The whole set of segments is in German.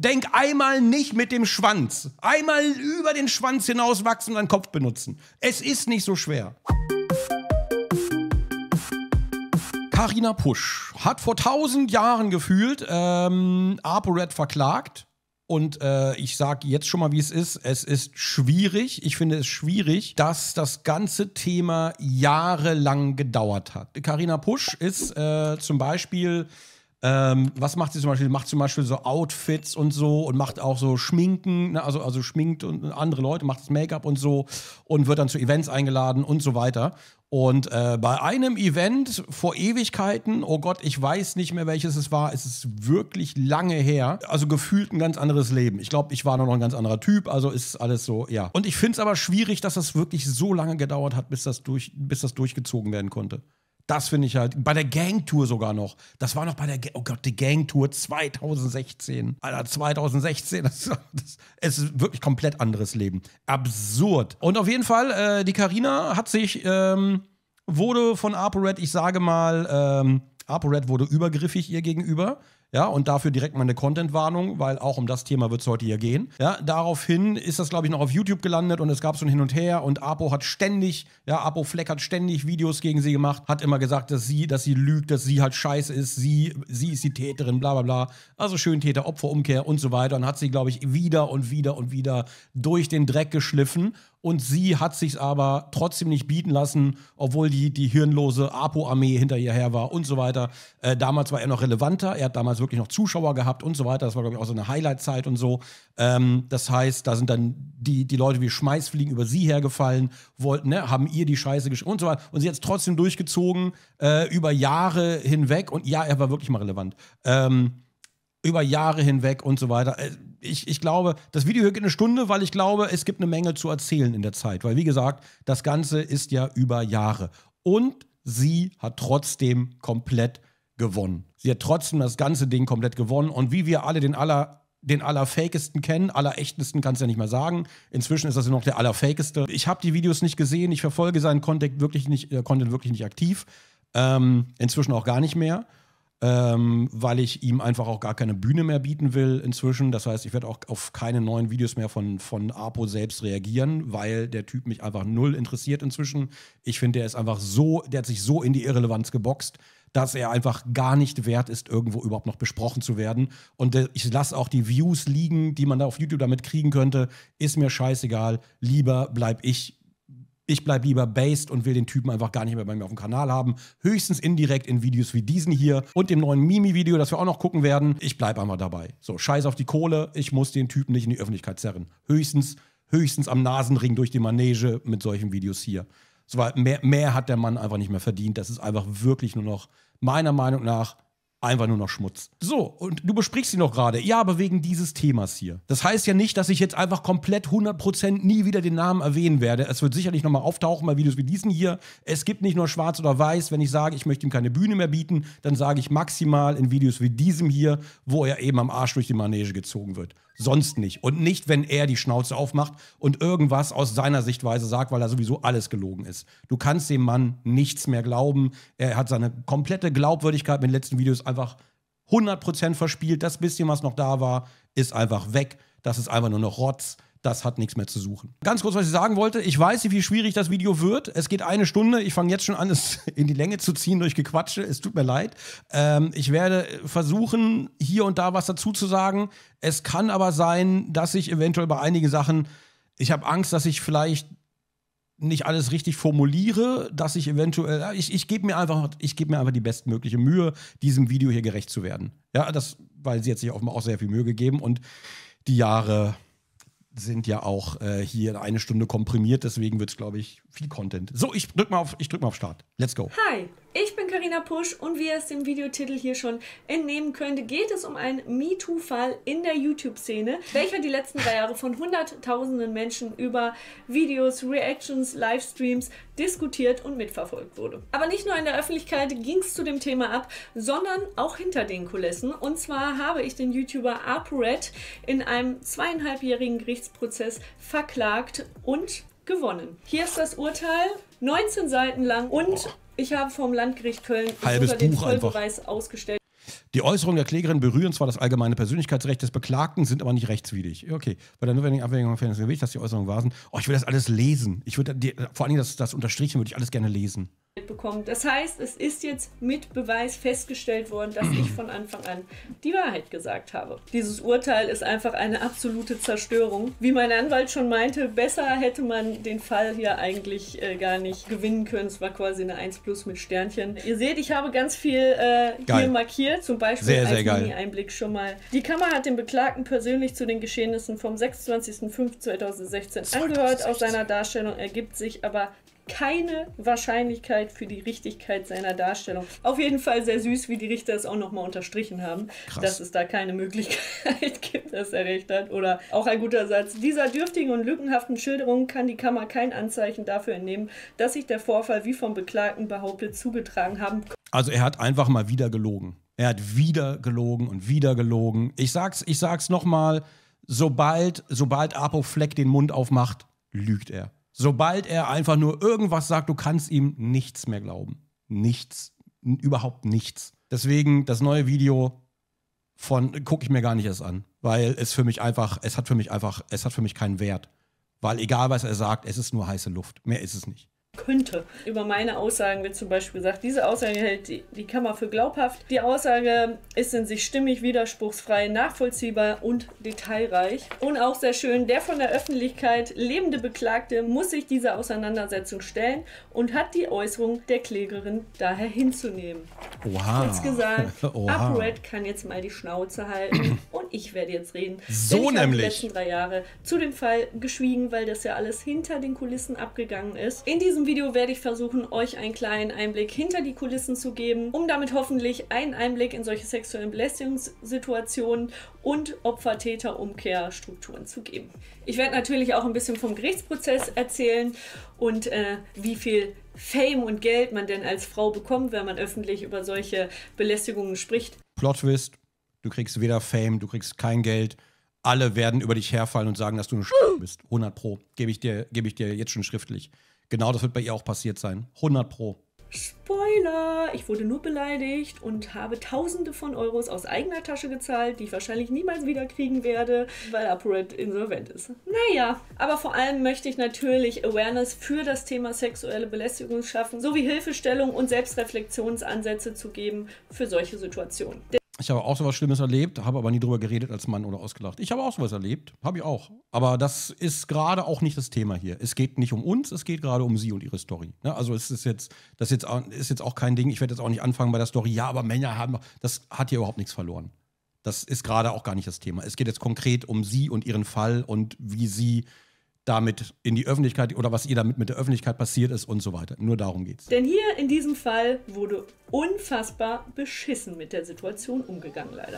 Denk einmal nicht mit dem Schwanz. Einmal über den Schwanz hinauswachsen und deinen Kopf benutzen. Es ist nicht so schwer. Carina Pusch hat vor 1000 Jahren gefühlt ApoRed verklagt. Und ich sage jetzt schon mal, wie es ist schwierig. Ich finde es schwierig, dass das ganze Thema jahrelang gedauert hat. Carina Pusch ist zum Beispiel... was macht sie zum Beispiel? Macht zum Beispiel so Outfits und so und macht auch so Schminken, ne? also schminkt und andere Leute, macht das Make-up und so und wird dann zu Events eingeladen und so weiter. Und bei einem Event vor Ewigkeiten, oh Gott, ich weiß nicht mehr, welches es war, es ist wirklich lange her, also gefühlt ein ganz anderes Leben. Ich glaube, ich war noch ein ganz anderer Typ, also ist alles so, ja. Und ich finde es aber schwierig, dass das wirklich so lange gedauert hat, bis das durchgezogen werden konnte. Das finde ich halt, bei der Gangtour sogar noch. Das war noch bei der, oh Gott, die Gangtour 2016. Alter, 2016, das ist wirklich komplett anderes Leben. Absurd. Und auf jeden Fall, die Carina hat sich, wurde von ApoRed, ich sage mal, ApoRed wurde übergriffig ihr gegenüber. Ja, und dafür direkt mal eine Content-Warnung, weil auch um das Thema wird es heute hier gehen. Ja, daraufhin ist das, glaube ich, noch auf YouTube gelandet und es gab so ein Hin und Her und Apo hat ständig, ja, Apo Fleck hat ständig Videos gegen sie gemacht, hat immer gesagt, dass sie lügt, dass sie halt scheiße ist, sie ist die Täterin, bla bla bla. Also schön Täter-Opfer-Umkehr und so weiter. Und hat sie, glaube ich, wieder und wieder und wieder durch den Dreck geschliffen. Und sie hat sich aber trotzdem nicht bieten lassen, obwohl die hirnlose Apo-Armee hinter ihr her war und so weiter. Damals war er noch relevanter, er hat damals wirklich noch Zuschauer gehabt und so weiter. Das war, glaube ich, auch so eine Highlight-Zeit und so. Das heißt, da sind dann die Leute wie Schmeißfliegen über sie hergefallen, wollten, ne, haben ihr die Scheiße geschrieben und so weiter. Und sie hat es trotzdem durchgezogen, über Jahre hinweg. Und ja, er war wirklich mal relevant. Über Jahre hinweg und so weiter. Ich glaube, das Video hier geht eine Stunde, weil ich glaube, es gibt eine Menge zu erzählen in der Zeit. Weil, wie gesagt, das Ganze ist ja über Jahre. Und sie hat trotzdem komplett gewonnen. Sie hat trotzdem das ganze Ding komplett gewonnen. Und wie wir alle den allerfakesten kennen, allerechtesten kannst du ja nicht mehr sagen. Inzwischen ist das ja noch der allerfakeste. Ich habe die Videos nicht gesehen. Ich verfolge seinen Content wirklich nicht aktiv. Inzwischen auch gar nicht mehr. Weil ich ihm einfach auch gar keine Bühne mehr bieten will inzwischen. Das heißt, ich werde auch auf keine neuen Videos mehr von Apo selbst reagieren, weil der Typ mich einfach null interessiert inzwischen. Ich finde, der hat sich so in die Irrelevanz geboxt, dass er einfach gar nicht wert ist, irgendwo überhaupt noch besprochen zu werden. Und ich lasse auch die Views liegen, die man da auf YouTube damit kriegen könnte. Ist mir scheißegal. Lieber bleib ich bleibe lieber based und will den Typen einfach gar nicht mehr bei mir auf dem Kanal haben. Höchstens indirekt in Videos wie diesen hier und dem neuen Mimi-Video, das wir auch noch gucken werden. Ich bleibe einfach dabei. So, scheiß auf die Kohle. Ich muss den Typen nicht in die Öffentlichkeit zerren. Höchstens am Nasenring durch die Manege mit solchen Videos hier. So, weil mehr hat der Mann einfach nicht mehr verdient. Das ist einfach wirklich nur noch, meiner Meinung nach, einfach nur noch Schmutz. So, und du besprichst sie noch gerade. Ja, aber wegen dieses Themas hier. Das heißt ja nicht, dass ich jetzt einfach komplett 100% nie wieder den Namen erwähnen werde. Es wird sicherlich nochmal auftauchen bei Videos wie diesen hier. Es gibt nicht nur schwarz oder weiß. Wenn ich sage, ich möchte ihm keine Bühne mehr bieten, dann sage ich maximal in Videos wie diesem hier, wo er eben am Arsch durch die Manege gezogen wird. Sonst nicht. Und nicht, wenn er die Schnauze aufmacht und irgendwas aus seiner Sichtweise sagt, weil er sowieso alles gelogen ist. Du kannst dem Mann nichts mehr glauben. Er hat seine komplette Glaubwürdigkeit mit den letzten Videos einfach 100% verspielt. Das bisschen, was noch da war, ist einfach weg. Das ist einfach nur noch Rotz. Das hat nichts mehr zu suchen. Ganz kurz, was ich sagen wollte. Ich weiß nicht, wie schwierig das Video wird. Es geht eine Stunde. Ich fange jetzt schon an, es in die Länge zu ziehen durch Gequatsche. Es tut mir leid. Ich werde versuchen, hier und da was dazu zu sagen. Es kann aber sein, dass ich eventuell bei einigen Sachen, ich habe Angst, dass ich vielleicht nicht alles richtig formuliere, dass ich eventuell, ich gebe mir einfach die bestmögliche Mühe, diesem Video hier gerecht zu werden. Ja, weil sie hat sich auch sehr viel Mühe gegeben und die Jahre sind ja auch hier in eine Stunde komprimiert, deswegen wird es, glaube ich, viel Content. So, ich drück mal auf Start. Let's go. Hi, ich bin Carina Pusch und wie ihr es dem Videotitel hier schon entnehmen könnt, geht es um einen MeToo-Fall in der YouTube-Szene, welcher die letzten 3 Jahre von hunderttausenden Menschen über Videos, Reactions, Livestreams diskutiert und mitverfolgt wurde. Aber nicht nur in der Öffentlichkeit ging es zu dem Thema ab, sondern auch hinter den Kulissen. Und zwar habe ich den YouTuber ApoRed in einem 2,5-jährigen Gerichtsprozess verklagt und gewonnen. Hier ist das Urteil, 19 Seiten lang und ich habe vom Landgericht Köln sogar den Vollbeweis ausgestellt. Die Äußerungen der Klägerin berühren zwar das allgemeine Persönlichkeitsrecht des Beklagten, sind aber nicht rechtswidrig. Okay. Bei der notwendigen Abwägung von Gewicht, dass die Äußerungen wahr sind. Oh, ich will das alles lesen. Ich würde vor allem das unterstrichen, würde ich alles gerne lesen. Bekommen. Das heißt, es ist jetzt mit Beweis festgestellt worden, dass ich von Anfang an die Wahrheit gesagt habe. Dieses Urteil ist einfach eine absolute Zerstörung. Wie mein Anwalt schon meinte, besser hätte man den Fall hier eigentlich gar nicht gewinnen können. Es war quasi eine 1+ mit Sternchen. Ihr seht, ich habe ganz viel hier markiert, zum Beispiel sehr, als sehr Mini-Einblick schon mal. Die Kammer hat den Beklagten persönlich zu den Geschehnissen vom 26.05.2016 angehört. Aus seiner Darstellung ergibt sich aber keine Wahrscheinlichkeit für die Richtigkeit seiner Darstellung. Auf jeden Fall sehr süß, wie die Richter es auch nochmal unterstrichen haben, dass es da keine Möglichkeit gibt, dass er recht hat. Oder auch ein guter Satz. Dieser dürftigen und lückenhaften Schilderung kann die Kammer kein Anzeichen dafür entnehmen, dass sich der Vorfall, wie vom Beklagten behauptet, zugetragen haben. Also er hat einfach mal wieder gelogen. Er hat wieder gelogen und wieder gelogen. Ich sag's nochmal, sobald Apo Fleck den Mund aufmacht, lügt er. Sobald er einfach nur irgendwas sagt, du kannst ihm nichts mehr glauben. Nichts. Überhaupt nichts. Deswegen das neue Video gucke ich mir gar nicht erst an. Weil es hat für mich keinen Wert. Weil egal was er sagt, es ist nur heiße Luft. Mehr ist es nicht. Könnte. Über meine Aussagen wird zum Beispiel gesagt, diese Aussage hält die Kammer für glaubhaft. Die Aussage ist in sich stimmig, widerspruchsfrei, nachvollziehbar und detailreich. Und auch sehr schön, der von der Öffentlichkeit lebende Beklagte muss sich dieser Auseinandersetzung stellen und hat die Äußerung der Klägerin daher hinzunehmen. Oha. Kurz gesagt, Oha. ApoRed kann jetzt mal die Schnauze halten und ich werde jetzt reden. So denn ich habe nämlich. die letzten 3 Jahre zu dem Fall geschwiegen, weil das ja alles hinter den Kulissen abgegangen ist. In diesem Video werde ich versuchen, euch einen kleinen Einblick hinter die Kulissen zu geben, um damit hoffentlich einen Einblick in solche sexuellen Belästigungssituationen und Opfer-Täter-Umkehrstrukturen zu geben. Ich werde natürlich auch ein bisschen vom Gerichtsprozess erzählen und wie viel Fame und Geld man denn als Frau bekommt, wenn man öffentlich über solche Belästigungen spricht. Plot-Twist, du kriegst weder Fame, du kriegst kein Geld. Alle werden über dich herfallen und sagen, dass du eine bist. 100 Pro. Gebe ich dir jetzt schon schriftlich. Genau das wird bei ihr auch passiert sein. 100 Pro. Spoiler! Ich wurde nur beleidigt und habe Tausende von Euros aus eigener Tasche gezahlt, die ich wahrscheinlich niemals wieder kriegen werde, weil ApoRed insolvent ist. Naja, aber vor allem möchte ich natürlich Awareness für das Thema sexuelle Belästigung schaffen, sowie Hilfestellung und Selbstreflexionsansätze zu geben für solche Situationen. Ich habe auch sowas Schlimmes erlebt, habe aber nie drüber geredet als Mann oder ausgelacht. Ich habe auch sowas erlebt, habe ich auch. Aber das ist gerade auch nicht das Thema hier. Es geht nicht um uns, es geht gerade um sie und ihre Story. Ja, also das ist jetzt auch kein Ding. Ich werde jetzt auch nicht anfangen bei der Story, ja, aber Männer haben, das hat hier überhaupt nichts verloren. Das ist gerade auch gar nicht das Thema. Es geht jetzt konkret um sie und ihren Fall und wie sie damit in die Öffentlichkeit oder was ihr damit mit der Öffentlichkeit passiert ist und so weiter. Nur darum geht's. Denn hier in diesem Fall wurde unfassbar beschissen mit der Situation umgegangen, leider.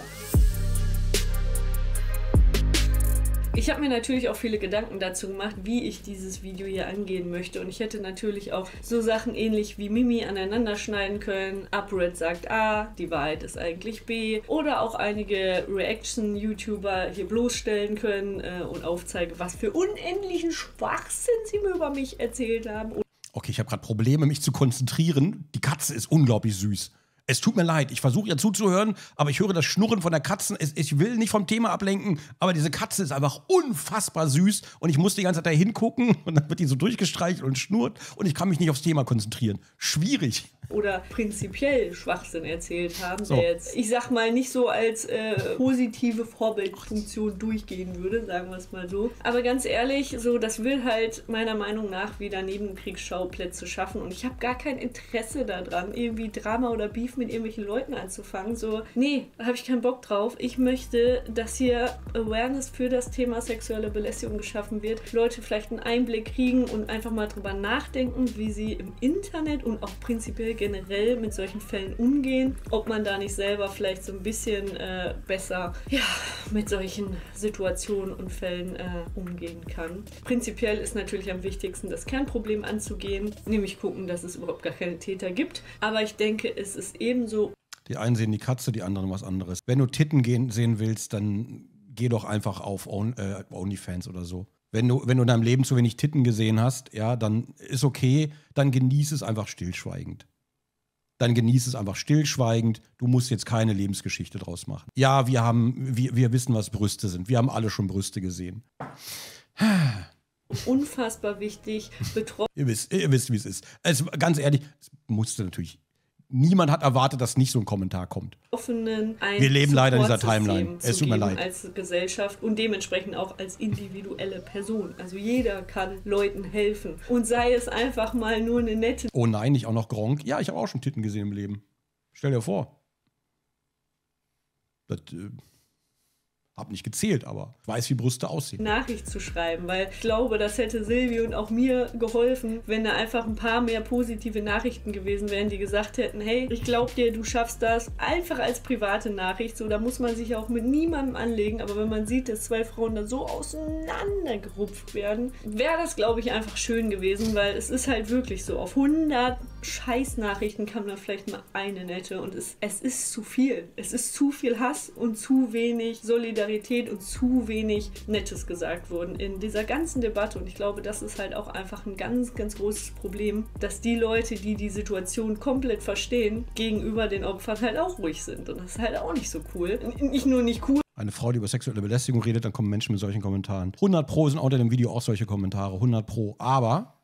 Ich habe mir natürlich auch viele Gedanken dazu gemacht, wie ich dieses Video hier angehen möchte. Und ich hätte natürlich auch so Sachen ähnlich wie Mimi aneinander schneiden können. ApoRed sagt A, die Wahrheit ist eigentlich B. Oder auch einige Reaction-YouTuber hier bloßstellen können und aufzeigen, was für unendlichen Schwachsinn sie mir über mich erzählt haben. Okay, ich habe gerade Probleme, mich zu konzentrieren. Die Katze ist unglaublich süß. Es tut mir leid, ich versuche ja zuzuhören, aber ich höre das Schnurren von der Katze. Ich will nicht vom Thema ablenken, aber diese Katze ist einfach unfassbar süß und ich muss die ganze Zeit da hingucken und dann wird die so durchgestreichelt und schnurrt und ich kann mich nicht aufs Thema konzentrieren. Schwierig. Oder prinzipiell Schwachsinn erzählt haben, So. der jetzt, ich sag mal, nicht so als positive Vorbildfunktion durchgehen würde, sagen wir es mal so. Aber ganz ehrlich, so, das will halt meiner Meinung nach wieder Nebenkriegsschauplätze schaffen und ich habe gar kein Interesse daran, irgendwie Drama oder Beef mit irgendwelchen Leuten anzufangen. So, nee, da habe ich keinen Bock drauf. Ich möchte, dass hier Awareness für das Thema sexuelle Belästigung geschaffen wird. Leute vielleicht einen Einblick kriegen und einfach mal drüber nachdenken, wie sie im Internet und auch prinzipiell generell mit solchen Fällen umgehen. Ob man da nicht selber vielleicht so ein bisschen besser mit solchen Situationen und Fällen umgehen kann. Prinzipiell ist natürlich am wichtigsten, das Kernproblem anzugehen, nämlich gucken, dass es überhaupt gar keine Täter gibt. Aber ich denke, es ist ebenso. Die einen sehen die Katze, die anderen was anderes. Wenn du Titten sehen willst, dann geh doch einfach auf OnlyFans oder so. Wenn du in deinem Leben zu wenig Titten gesehen hast, ja, dann ist okay, dann genieß es einfach stillschweigend. dann genieß es einfach stillschweigend. Du musst jetzt keine Lebensgeschichte draus machen. Ja, wir wissen, was Brüste sind. Wir haben alle schon Brüste gesehen. Unfassbar wichtig, Ihr wisst, wie es ist. Also, ganz ehrlich, es musste natürlich. Niemand hat erwartet, dass nicht so ein Kommentar kommt. Wir leben leider in dieser Timeline. Es tut mir leid. Als Gesellschaft und dementsprechend auch als individuelle Person. Also jeder kann Leuten helfen. Und sei es einfach mal nur eine nette... Oh nein, nicht auch noch Gronkh. Ja, ich habe auch schon Titten gesehen im Leben. Stell dir vor. Das hab nicht gezählt, aber ich weiß, wie Brüste aussehen. Nachricht zu schreiben, weil ich glaube, das hätte Silvi und auch mir geholfen, wenn da einfach ein paar mehr positive Nachrichten gewesen wären, die gesagt hätten, hey, ich glaube dir, du schaffst das. Einfach als private Nachricht, so, da muss man sich auch mit niemandem anlegen, aber wenn man sieht, dass zwei Frauen da so auseinandergerupft werden, wäre das, glaube ich, einfach schön gewesen, weil es ist halt wirklich so, auf 100 Scheißnachrichten kam dann vielleicht mal eine nette und es ist zu viel. Es ist zu viel Hass und zu wenig Solidarität und zu wenig Nettes gesagt worden in dieser ganzen Debatte. Und ich glaube, das ist halt auch einfach ein ganz, ganz großes Problem, dass die Leute, die die Situation komplett verstehen, gegenüber den Opfern halt auch ruhig sind. Und das ist halt auch nicht so cool. Nicht nur nicht cool. Eine Frau, die über sexuelle Belästigung redet, dann kommen Menschen mit solchen Kommentaren. 100% sind unter dem Video auch solche Kommentare. 100%. Aber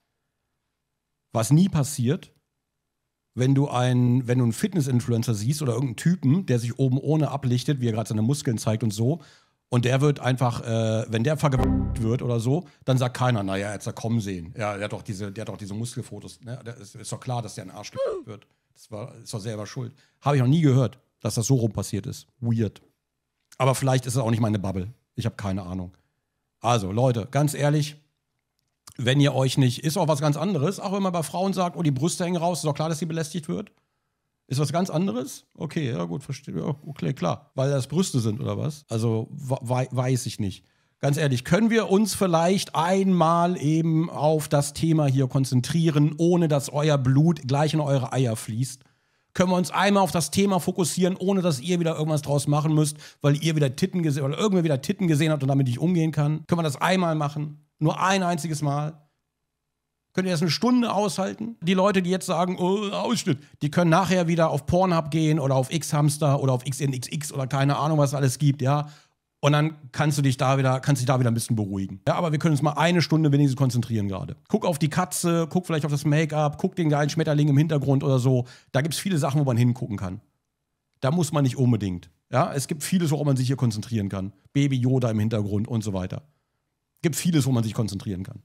was nie passiert, wenn du einen Fitness-Influencer siehst oder irgendeinen Typen, der sich oben ohne ablichtet, wie er gerade seine Muskeln zeigt und so, und der wird einfach, wenn der vergewaltigt wird oder so, dann sagt keiner, naja, er hat's ja kommen sehen. Ja, der hat doch diese Muskelfotos. Ne? Ist doch klar, dass der ein Arsch wird. Ist doch selber schuld. Habe ich noch nie gehört, dass das so rum passiert ist. Weird. Aber vielleicht ist es auch nicht meine Bubble. Ich habe keine Ahnung. Also, Leute, ganz ehrlich, wenn ihr euch nicht, ist auch was ganz anderes, auch wenn man bei Frauen sagt, oh, die Brüste hängen raus, ist doch klar, dass sie belästigt wird. Ist was ganz anderes? Okay, ja gut, verstehe. Ja, okay, klar. Weil das Brüste sind oder was? Also weiß ich nicht. Ganz ehrlich, können wir uns vielleicht einmal eben auf das Thema hier konzentrieren, ohne dass euer Blut gleich in eure Eier fließt? Können wir uns einmal auf das Thema fokussieren, ohne dass ihr wieder irgendwas draus machen müsst, weil ihr wieder Titten gesehen oder irgendwer wieder Titten gesehen hat und damit nicht umgehen kann? Können wir das einmal machen? Nur ein einziges Mal? Könnt ihr das eine Stunde aushalten? Die Leute, die jetzt sagen, oh, Ausschnitt, die können nachher wieder auf Pornhub gehen oder auf X-Hamster oder auf XNXX oder keine Ahnung, was es alles gibt, ja? Und dann kannst du dich da wieder ein bisschen beruhigen. Ja, aber wir können uns mal eine Stunde wenigstens konzentrieren gerade. Guck auf die Katze, guck vielleicht auf das Make-up, guck den geilen Schmetterling im Hintergrund oder so. Da gibt es viele Sachen, wo man hingucken kann. Da muss man nicht unbedingt. Ja, es gibt vieles, worauf man sich hier konzentrieren kann. Baby Yoda im Hintergrund und so weiter. Gibt vieles, wo man sich konzentrieren kann.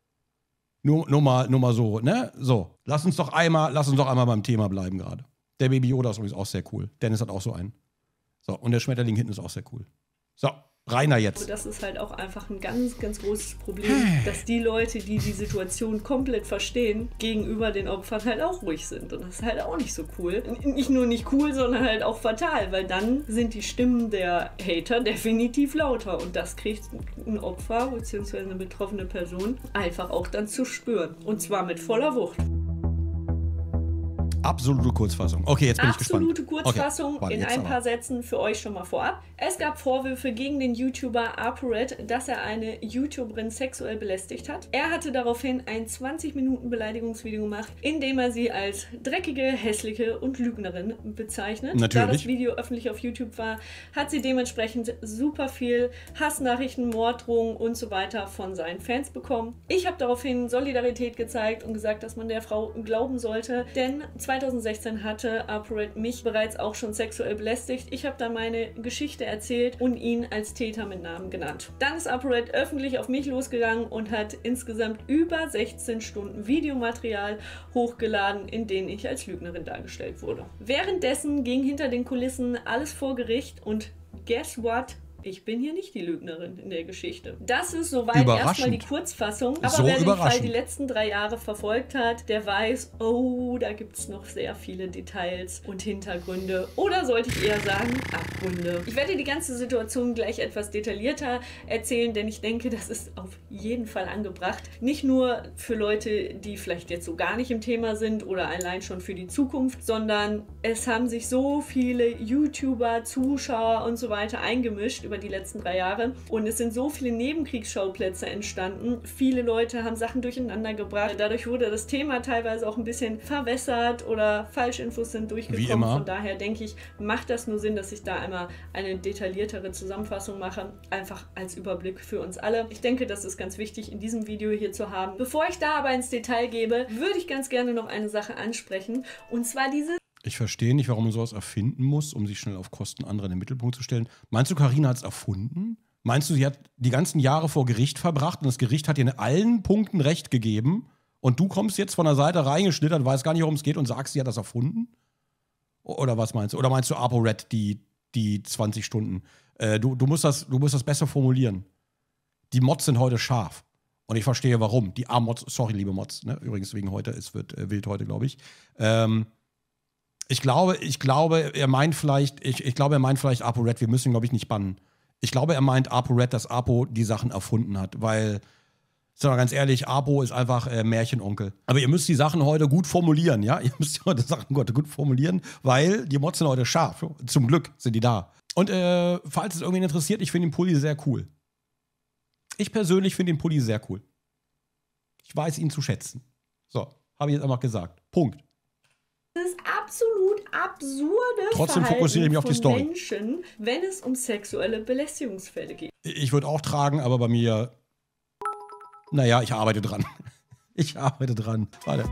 Nur mal so, ne? So, lass uns doch einmal beim Thema bleiben gerade. Der Baby Yoda ist übrigens auch sehr cool. Dennis hat auch so einen. So, und der Schmetterling hinten ist auch sehr cool. So, Rainer jetzt. Das ist halt auch einfach ein ganz, ganz großes Problem, dass die Leute, die die Situation komplett verstehen, gegenüber den Opfern halt auch ruhig sind. Und das ist halt auch nicht so cool. Nicht nur nicht cool, sondern halt auch fatal, weil dann sind die Stimmen der Hater definitiv lauter. Und das kriegt ein Opfer bzw. eine betroffene Person einfach auch dann zu spüren. Und zwar mit voller Wucht. Absolute Kurzfassung. Okay, jetzt bin ich gespannt. Absolute Kurzfassung in ein paar Sätzen für euch schon mal vorab. Es gab Vorwürfe gegen den YouTuber ApoRed, dass er eine YouTuberin sexuell belästigt hat. Er hatte daraufhin ein 20-Minuten-Beleidigungsvideo gemacht, in dem er sie als dreckige, hässliche und Lügnerin bezeichnet. Natürlich. Da das Video öffentlich auf YouTube war, hat sie dementsprechend super viel Hassnachrichten, Morddrohungen und so weiter von seinen Fans bekommen. Ich habe daraufhin Solidarität gezeigt und gesagt, dass man der Frau glauben sollte, denn 2016 hatte ApoRed mich bereits auch schon sexuell belästigt. Ich habe dann meine Geschichte erzählt und ihn als Täter mit Namen genannt. Dann ist ApoRed öffentlich auf mich losgegangen und hat insgesamt über 16 Stunden Videomaterial hochgeladen, in denen ich als Lügnerin dargestellt wurde. Währenddessen ging hinter den Kulissen alles vor Gericht und guess what? Ich bin hier nicht die Lügnerin in der Geschichte. Das ist soweit erstmal die Kurzfassung. Aber so wer den Fall die letzten 3 Jahre verfolgt hat, der weiß, oh, da gibt es noch sehr viele Details und Hintergründe. Oder sollte ich eher sagen, Abgründe. Ich werde die ganze Situation gleich etwas detaillierter erzählen, denn ich denke, das ist auf jeden Fall angebracht. Nicht nur für Leute, die vielleicht jetzt so gar nicht im Thema sind oder allein schon für die Zukunft, sondern es haben sich so viele YouTuber, Zuschauer und so weiter eingemischt, über die letzten 3 Jahre. Und es sind so viele Nebenkriegsschauplätze entstanden. Viele Leute haben Sachen durcheinander gebracht. Dadurch wurde das Thema teilweise auch ein bisschen verwässert oder Falschinfos sind durchgekommen. Wie immer. Von daher denke ich, macht das nur Sinn, dass ich da einmal eine detailliertere Zusammenfassung mache. Einfach als Überblick für uns alle. Ich denke, das ist ganz wichtig in diesem Video hier zu haben. Bevor ich da aber ins Detail gebe, würde ich ganz gerne noch eine Sache ansprechen. Und zwar diese... Ich verstehe nicht, warum man sowas erfinden muss, um sich schnell auf Kosten anderer in den Mittelpunkt zu stellen. Meinst du, Carina hat es erfunden? Meinst du, sie hat die ganzen Jahre vor Gericht verbracht und das Gericht hat ihr in allen Punkten Recht gegeben und du kommst jetzt von der Seite reingeschlittert, weißt gar nicht, worum es geht und sagst, sie hat das erfunden? Oder was meinst du? Oder meinst du ApoRed, die 20 Stunden? Du musst das besser formulieren. Die Mods sind heute scharf. Und ich verstehe, warum. Die A-Mods, sorry, liebe Mods, ne? Übrigens wegen heute, es wird wild heute, glaube ich. Ich glaube, er meint vielleicht ApoRed, wir müssen ihn, glaube ich, nicht bannen. Ich glaube, er meint ApoRed, dass Apo die Sachen erfunden hat, weil, sagen wir ganz ehrlich, Apo ist einfach Märchenonkel. Aber ihr müsst die Sachen heute gut formulieren, ja? Ihr müsst heute Sachen heute gut formulieren, weil die Mods sind heute scharf. Zum Glück sind die da. Und falls es irgendwen interessiert, ich finde den Pulli sehr cool. Ich persönlich finde den Pulli sehr cool. Ich weiß ihn zu schätzen. So, habe ich jetzt einfach gesagt. Punkt. Das absolut absurde Trotzdem Verhalten fokussiere ich mich auf die Story. von Menschen, wenn es um sexuelle Belästigungsfälle geht. Ich würde auch tragen, aber bei mir, naja, ich arbeite dran. Ich arbeite dran. Warte.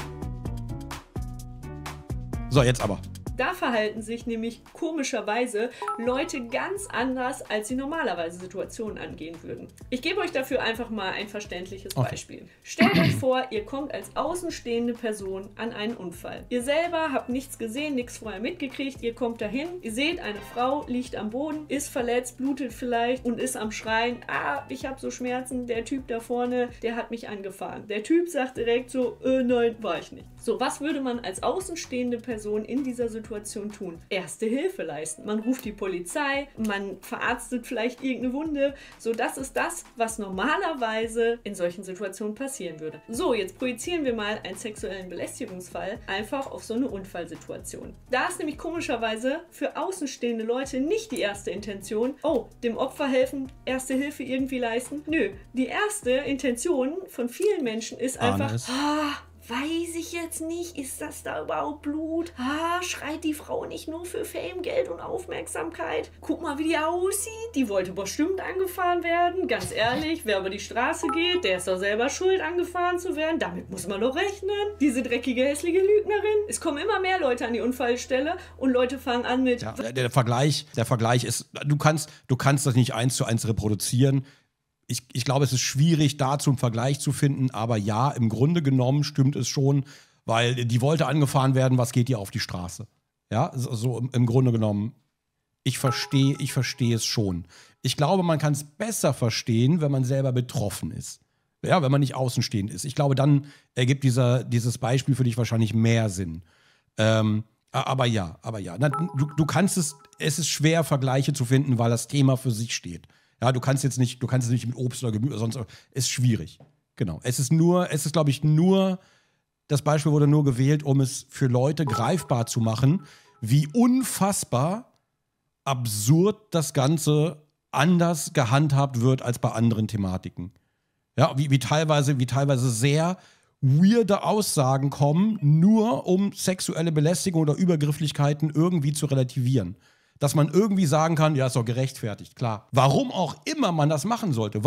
So, jetzt aber. Da verhalten sich nämlich komischerweise Leute ganz anders, als sie normalerweise Situationen angehen würden. Ich gebe euch dafür einfach mal ein verständliches Beispiel. Stellt euch vor, ihr kommt als außenstehende Person an einen Unfall. Ihr selber habt nichts gesehen, nichts vorher mitgekriegt, ihr kommt dahin, ihr seht, eine Frau liegt am Boden, ist verletzt, blutet vielleicht und ist am Schreien, ich habe so Schmerzen, der Typ da vorne, der hat mich angefahren. Der Typ sagt direkt so, nein, war ich nicht. So, was würde man als außenstehende Person in dieser Situation tun? Erste Hilfe leisten. Man ruft die Polizei, man verarztet vielleicht irgendeine Wunde. So, das ist das, was normalerweise in solchen Situationen passieren würde. So, jetzt projizieren wir mal einen sexuellen Belästigungsfall einfach auf so eine Unfallsituation. Da ist nämlich komischerweise für außenstehende Leute nicht die erste Intention, dem Opfer helfen, erste Hilfe irgendwie leisten. Nö, die erste Intention von vielen Menschen ist einfach, weiß ich jetzt nicht, ist das da überhaupt Blut? Schreit die Frau nicht nur für Fame, Geld und Aufmerksamkeit? Guck mal, wie die aussieht. Die wollte bestimmt angefahren werden. Ganz ehrlich, wer über die Straße geht, der ist doch selber schuld, angefahren zu werden. Damit muss man doch rechnen. Diese dreckige, hässliche Lügnerin. Es kommen immer mehr Leute an die Unfallstelle und Leute fangen an mit... Ja, der Vergleich ist, du kannst das nicht 1:1 reproduzieren. Ich glaube, es ist schwierig, dazu einen Vergleich zu finden, aber ja, im Grunde genommen stimmt es schon, weil die wollte angefahren werden, was geht ihr auf die Straße? Ja, so im Grunde genommen, ich verstehe es schon. Ich glaube, man kann es besser verstehen, wenn man selber betroffen ist. Ja, wenn man nicht außenstehend ist. Ich glaube, dann ergibt dieses Beispiel für dich wahrscheinlich mehr Sinn. Aber ja. Du kannst es ist schwer, Vergleiche zu finden, weil das Thema für sich steht. Ja, du kannst es nicht mit Obst oder Gemüse oder sonst, ist schwierig. Genau. Es ist, glaube ich, nur, das Beispiel wurde nur gewählt, um es für Leute greifbar zu machen, wie unfassbar absurd das Ganze anders gehandhabt wird als bei anderen Thematiken. Ja, wie teilweise sehr weirde Aussagen kommen, nur um sexuelle Belästigung oder Übergrifflichkeiten irgendwie zu relativieren. Dass man irgendwie sagen kann, ja, ist doch gerechtfertigt, klar. Warum auch immer man das machen sollte.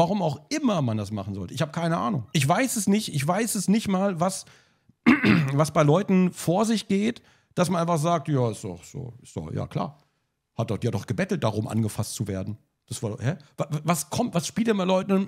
Ich habe keine Ahnung. Ich weiß es nicht. Ich weiß es nicht mal, was bei Leuten vor sich geht, dass man einfach sagt, ja, ist doch, ja klar. Die hat doch gebettelt darum, angefasst zu werden. Das war, was spielt denn bei Leuten,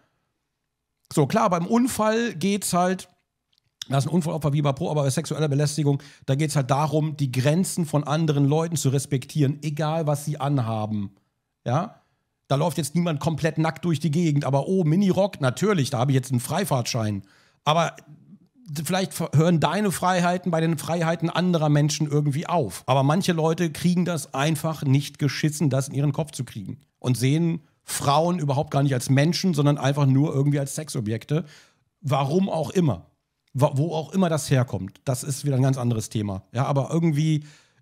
So, klar, beim Unfall geht's halt, das ist ein Unfallopfer wie bei aber bei sexueller Belästigung, da geht es halt darum, die Grenzen von anderen Leuten zu respektieren, egal was sie anhaben. Ja? Da läuft jetzt niemand komplett nackt durch die Gegend, aber Minirock, natürlich, da habe ich jetzt einen Freifahrtschein. Aber vielleicht hören deine Freiheiten bei den Freiheiten anderer Menschen irgendwie auf. Aber manche Leute kriegen das einfach nicht geschissen, das in ihren Kopf zu kriegen. Und sehen Frauen überhaupt gar nicht als Menschen, sondern einfach nur irgendwie als Sexobjekte. Warum auch immer. Wo auch immer das herkommt, das ist wieder ein ganz anderes Thema. Ja, aber irgendwie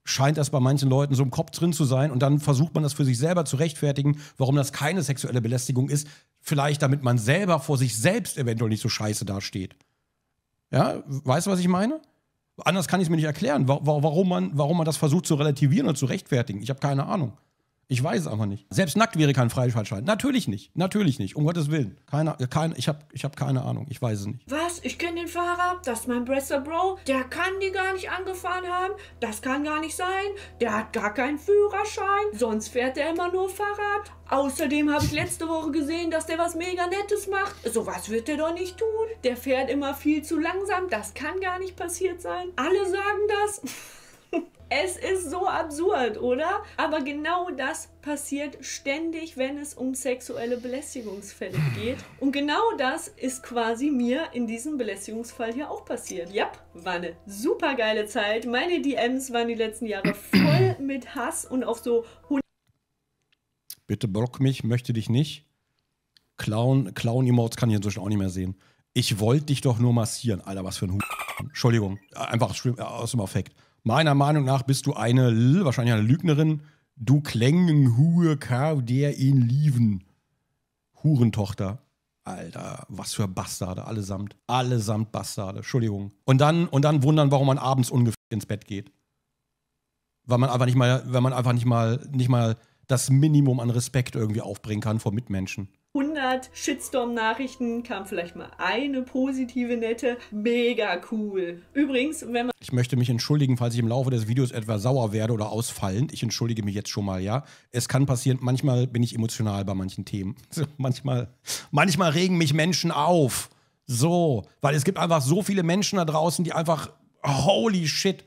scheint das bei manchen Leuten so im Kopf drin zu sein. Und dann versucht man das für sich selber zu rechtfertigen, warum das keine sexuelle Belästigung ist. Vielleicht damit man selber vor sich selbst eventuell nicht so scheiße dasteht. Ja, weißt du, was ich meine? Anders kann ich es mir nicht erklären, warum man das versucht zu relativieren und zu rechtfertigen. Ich habe keine Ahnung. Ich weiß es einfach nicht. Selbst nackt wäre kein Freifahrtschein. Natürlich nicht. Natürlich nicht. Um Gottes Willen. Ich hab keine Ahnung. Ich weiß es nicht. Was? Ich kenne den Fahrer? Das ist mein bester Bro. Der kann die gar nicht angefahren haben. Das kann gar nicht sein. Der hat gar keinen Führerschein. Sonst fährt er immer nur Fahrrad. Außerdem habe ich letzte Woche gesehen, dass der was mega Nettes macht. Sowas wird der doch nicht tun. Der fährt immer viel zu langsam. Das kann gar nicht passiert sein. Alle sagen das. Es ist so absurd, oder? Aber genau das passiert ständig, wenn es um sexuelle Belästigungsfälle geht. Und genau das ist quasi mir in diesem Belästigungsfall hier auch passiert. Jap, war eine super geile Zeit. Meine DMs waren die letzten Jahre voll mit Hass und auch so... Bitte block mich, möchte dich nicht. Clown-Emotes kann ich inzwischen auch nicht mehr sehen. Ich wollte dich doch nur massieren. Alter, was für ein Entschuldigung, einfach aus dem Affekt. Meiner Meinung nach bist du wahrscheinlich eine Lügnerin. Du klängen Hure der ihn lieben. Hurentochter. Alter, was für Bastarde, allesamt. Allesamt Bastarde, Entschuldigung. Und dann wundern, warum man abends ungefickt ins Bett geht. Weil man einfach nicht mal das Minimum an Respekt irgendwie aufbringen kann vor Mitmenschen. 100 Shitstorm-Nachrichten, kam vielleicht mal eine positive, nette. Mega cool. Übrigens, wenn man... Ich möchte mich entschuldigen, falls ich im Laufe des Videos etwa sauer werde oder ausfallend. Ich entschuldige mich jetzt schon mal, ja. Es kann passieren, manchmal bin ich emotional bei manchen Themen. Manchmal regen mich Menschen auf. So, weil es gibt einfach so viele Menschen da draußen, die einfach, holy shit.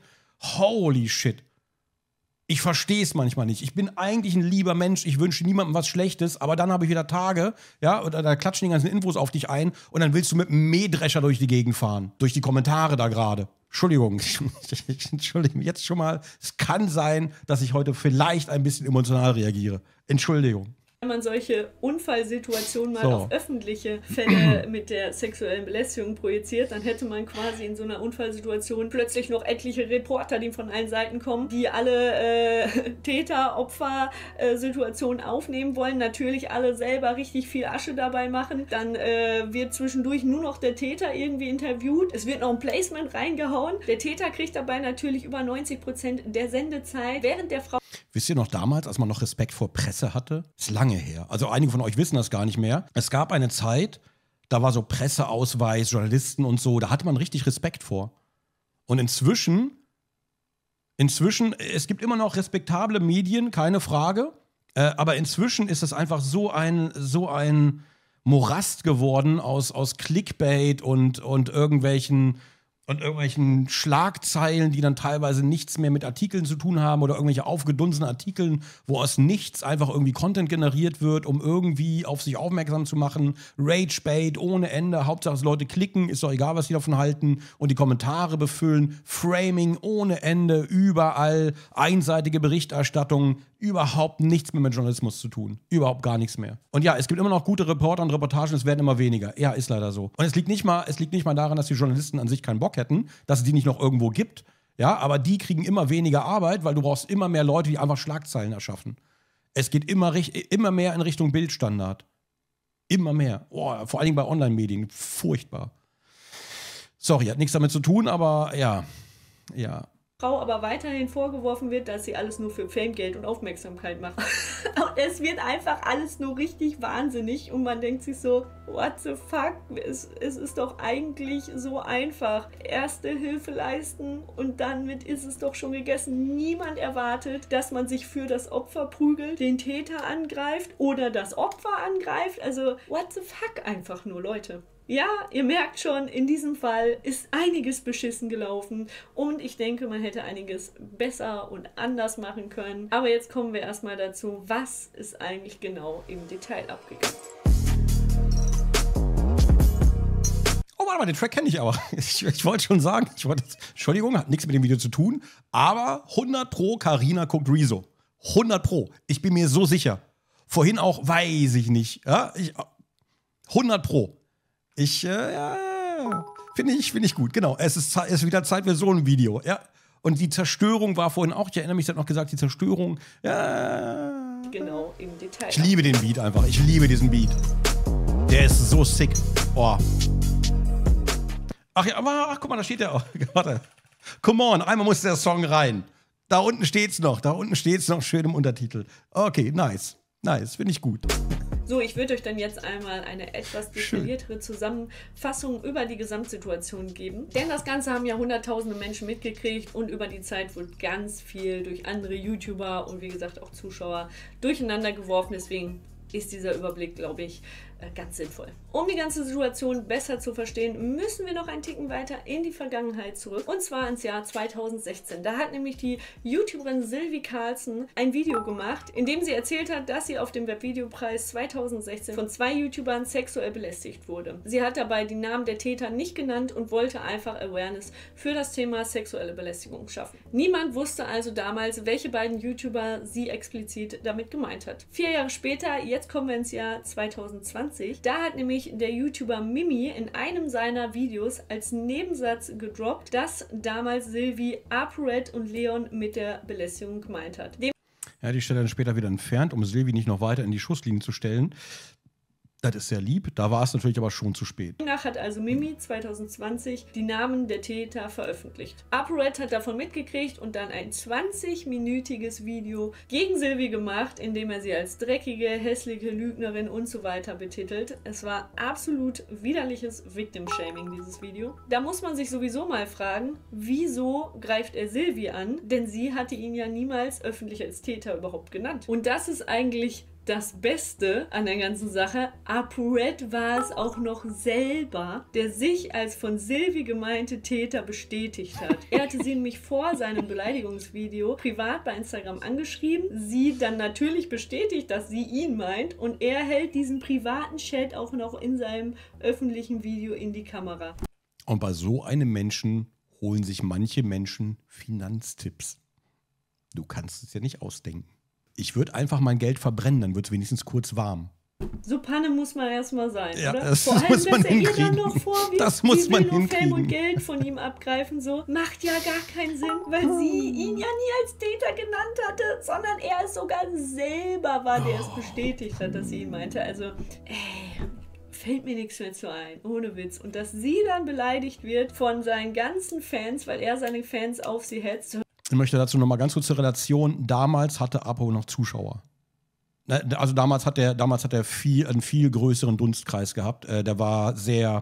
Ich verstehe es manchmal nicht. Ich bin eigentlich ein lieber Mensch. Ich wünsche niemandem was Schlechtes. Aber dann habe ich wieder Tage, ja, oder da klatschen die ganzen Infos auf dich ein und dann willst du mit einem Mähdrescher durch die Gegend fahren. Durch die Kommentare da gerade. Entschuldigung. Ich entschuldige mich jetzt schon mal. Es kann sein, dass ich heute vielleicht ein bisschen emotional reagiere. Entschuldigung. Wenn man solche Unfallsituationen mal auf öffentliche Fälle mit der sexuellen Belästigung projiziert, dann hätte man quasi in so einer Unfallsituation plötzlich noch etliche Reporter, die von allen Seiten kommen, die alle Täter-Opfer-Situationen aufnehmen wollen, natürlich alle selber richtig viel Asche dabei machen. Dann wird zwischendurch nur noch der Täter irgendwie interviewt. Es wird noch ein Placement reingehauen. Der Täter kriegt dabei natürlich über 90% der Sendezeit, während der Frau... Wisst ihr noch damals, als man noch Respekt vor Presse hatte? Ist lange her. Also einige von euch wissen das gar nicht mehr. Es gab eine Zeit, da war so Presseausweis, Journalisten und so, da hatte man richtig Respekt vor. Und inzwischen, es gibt immer noch respektable Medien, keine Frage. Aber inzwischen ist es einfach so ein Morast geworden aus Clickbait und irgendwelchen Schlagzeilen, die dann teilweise nichts mehr mit Artikeln zu tun haben oder irgendwelche aufgedunsenen Artikeln, wo aus nichts einfach irgendwie Content generiert wird, um irgendwie auf sich aufmerksam zu machen. Ragebait ohne Ende, Hauptsache dass Leute klicken, ist doch egal, was sie davon halten und die Kommentare befüllen. Framing ohne Ende, überall einseitige Berichterstattung, überhaupt nichts mehr mit Journalismus zu tun. Überhaupt gar nichts mehr. Und ja, es gibt immer noch gute Reporter und Reportagen, es werden immer weniger. Ja, ist leider so. Und es liegt nicht mal daran, dass die Journalisten an sich keinen Bock hätten, dass es die nicht noch irgendwo gibt. Ja, aber die kriegen immer weniger Arbeit, weil du brauchst immer mehr Leute, die einfach Schlagzeilen erschaffen. Es geht immer mehr in Richtung Bildstandard. Immer mehr. Oh, vor allen Dingen bei Online-Medien. Furchtbar. Sorry, hat nichts damit zu tun, aber ja. Frau aber weiterhin vorgeworfen wird, dass sie alles nur für Fame, Geld und Aufmerksamkeit macht. Und es wird einfach alles nur richtig wahnsinnig und man denkt sich so, what the fuck, es ist doch eigentlich so einfach. Erste Hilfe leisten und damit ist es doch schon gegessen. Niemand erwartet, dass man sich für das Opfer prügelt, den Täter angreift oder das Opfer angreift. Also, what the fuck einfach nur, Leute. Ja, ihr merkt schon, in diesem Fall ist einiges beschissen gelaufen und ich denke, man hätte einiges besser und anders machen können. Aber jetzt kommen wir erstmal dazu, was ist eigentlich genau im Detail abgegangen. Oh, warte mal, den Track kenne ich aber. Ich wollte schon sagen, Entschuldigung, hat nichts mit dem Video zu tun, aber 100 Pro Carina guckt Rezo. 100 Pro. Ich bin mir so sicher. Vorhin auch, weiß ich nicht. Ja, 100 Pro. Finde ich gut, genau. Es ist wieder Zeit für so ein Video. Ja, Und die Zerstörung war vorhin auch, ich erinnere mich, sie hat noch gesagt, die Zerstörung, ja. Genau, im Detail. Ich liebe den Beat einfach, ich liebe diesen Beat. Der ist so sick. Oh. Ach ja, aber guck mal, da steht der auch. Warte. Come on, einmal muss der Song rein. Da unten steht's noch schön im Untertitel. Okay, nice. Nice, finde ich gut. So, ich würde euch dann jetzt einmal eine etwas detailliertere Zusammenfassung über die Gesamtsituation geben. Denn das Ganze haben ja hunderttausende Menschen mitgekriegt und über die Zeit wurde ganz viel durch andere YouTuber und wie gesagt auch Zuschauer durcheinander geworfen. Deswegen ist dieser Überblick, glaube ich, ganz sinnvoll. Um die ganze Situation besser zu verstehen, müssen wir noch einen Ticken weiter in die Vergangenheit zurück. Und zwar ins Jahr 2016. Da hat nämlich die YouTuberin Sylvie Carlson ein Video gemacht, in dem sie erzählt hat, dass sie auf dem Webvideopreis 2016 von 2 YouTubern sexuell belästigt wurde. Sie hat dabei die Namen der Täter nicht genannt und wollte einfach Awareness für das Thema sexuelle Belästigung schaffen. Niemand wusste also damals, welche beiden YouTuber sie explizit damit gemeint hat. 4 Jahre später, jetzt kommen wir ins Jahr 2020, da hat nämlich der YouTuber Mimi in einem seiner Videos als Nebensatz gedroppt, dass damals Sylvie ApoRed und Leon mit der Belästigung gemeint hat. Ja, die Stelle dann später wieder entfernt, um Sylvie nicht noch weiter in die Schusslinie zu stellen. Das ist sehr lieb, da war es natürlich aber schon zu spät. Danach hat also Mimi 2020 die Namen der Täter veröffentlicht. ApoRed hat davon mitgekriegt und dann ein 20-minütiges Video gegen Sylvie gemacht, in dem er sie als dreckige, hässliche Lügnerin und so weiter betitelt. Es war absolut widerliches Victim-Shaming, dieses Video. Da muss man sich sowieso mal fragen, wieso greift er Sylvie an? Denn sie hatte ihn ja niemals öffentlich als Täter überhaupt genannt. Und das ist eigentlich das Beste an der ganzen Sache. ApoRed war es auch noch selber, der sich als von Sylvie gemeinte Täter bestätigt hat. Er hatte sie nämlich vor seinem Beleidigungsvideo privat bei Instagram angeschrieben, sie dann natürlich bestätigt, dass sie ihn meint und er hält diesen privaten Chat auch noch in seinem öffentlichen Video in die Kamera. Und bei so einem Menschen holen sich manche Menschen Finanztipps. Du kannst es ja nicht ausdenken. Ich würde einfach mein Geld verbrennen, dann wird es wenigstens kurz warm. So Panne muss man erstmal sein, ja, oder? Das Vor allem, muss man dass er ihr hinkriegen. dann noch vor, wie das muss man will nur hinkriegen. Fame und Geld von ihm abgreifen, so. Macht ja gar keinen Sinn, weil sie ihn ja nie als Täter genannt hatte, sondern er es sogar selber war, der es bestätigt hat, dass sie ihn meinte. Also, fällt mir nichts mehr zu ein, ohne Witz. Und dass sie dann beleidigt wird von seinen ganzen Fans, weil er seine Fans auf sie hetzt. Ich möchte dazu noch mal ganz kurz zur Relation. Damals hatte Apo noch Zuschauer. Also damals hat er einen viel größeren Dunstkreis gehabt. Der war sehr,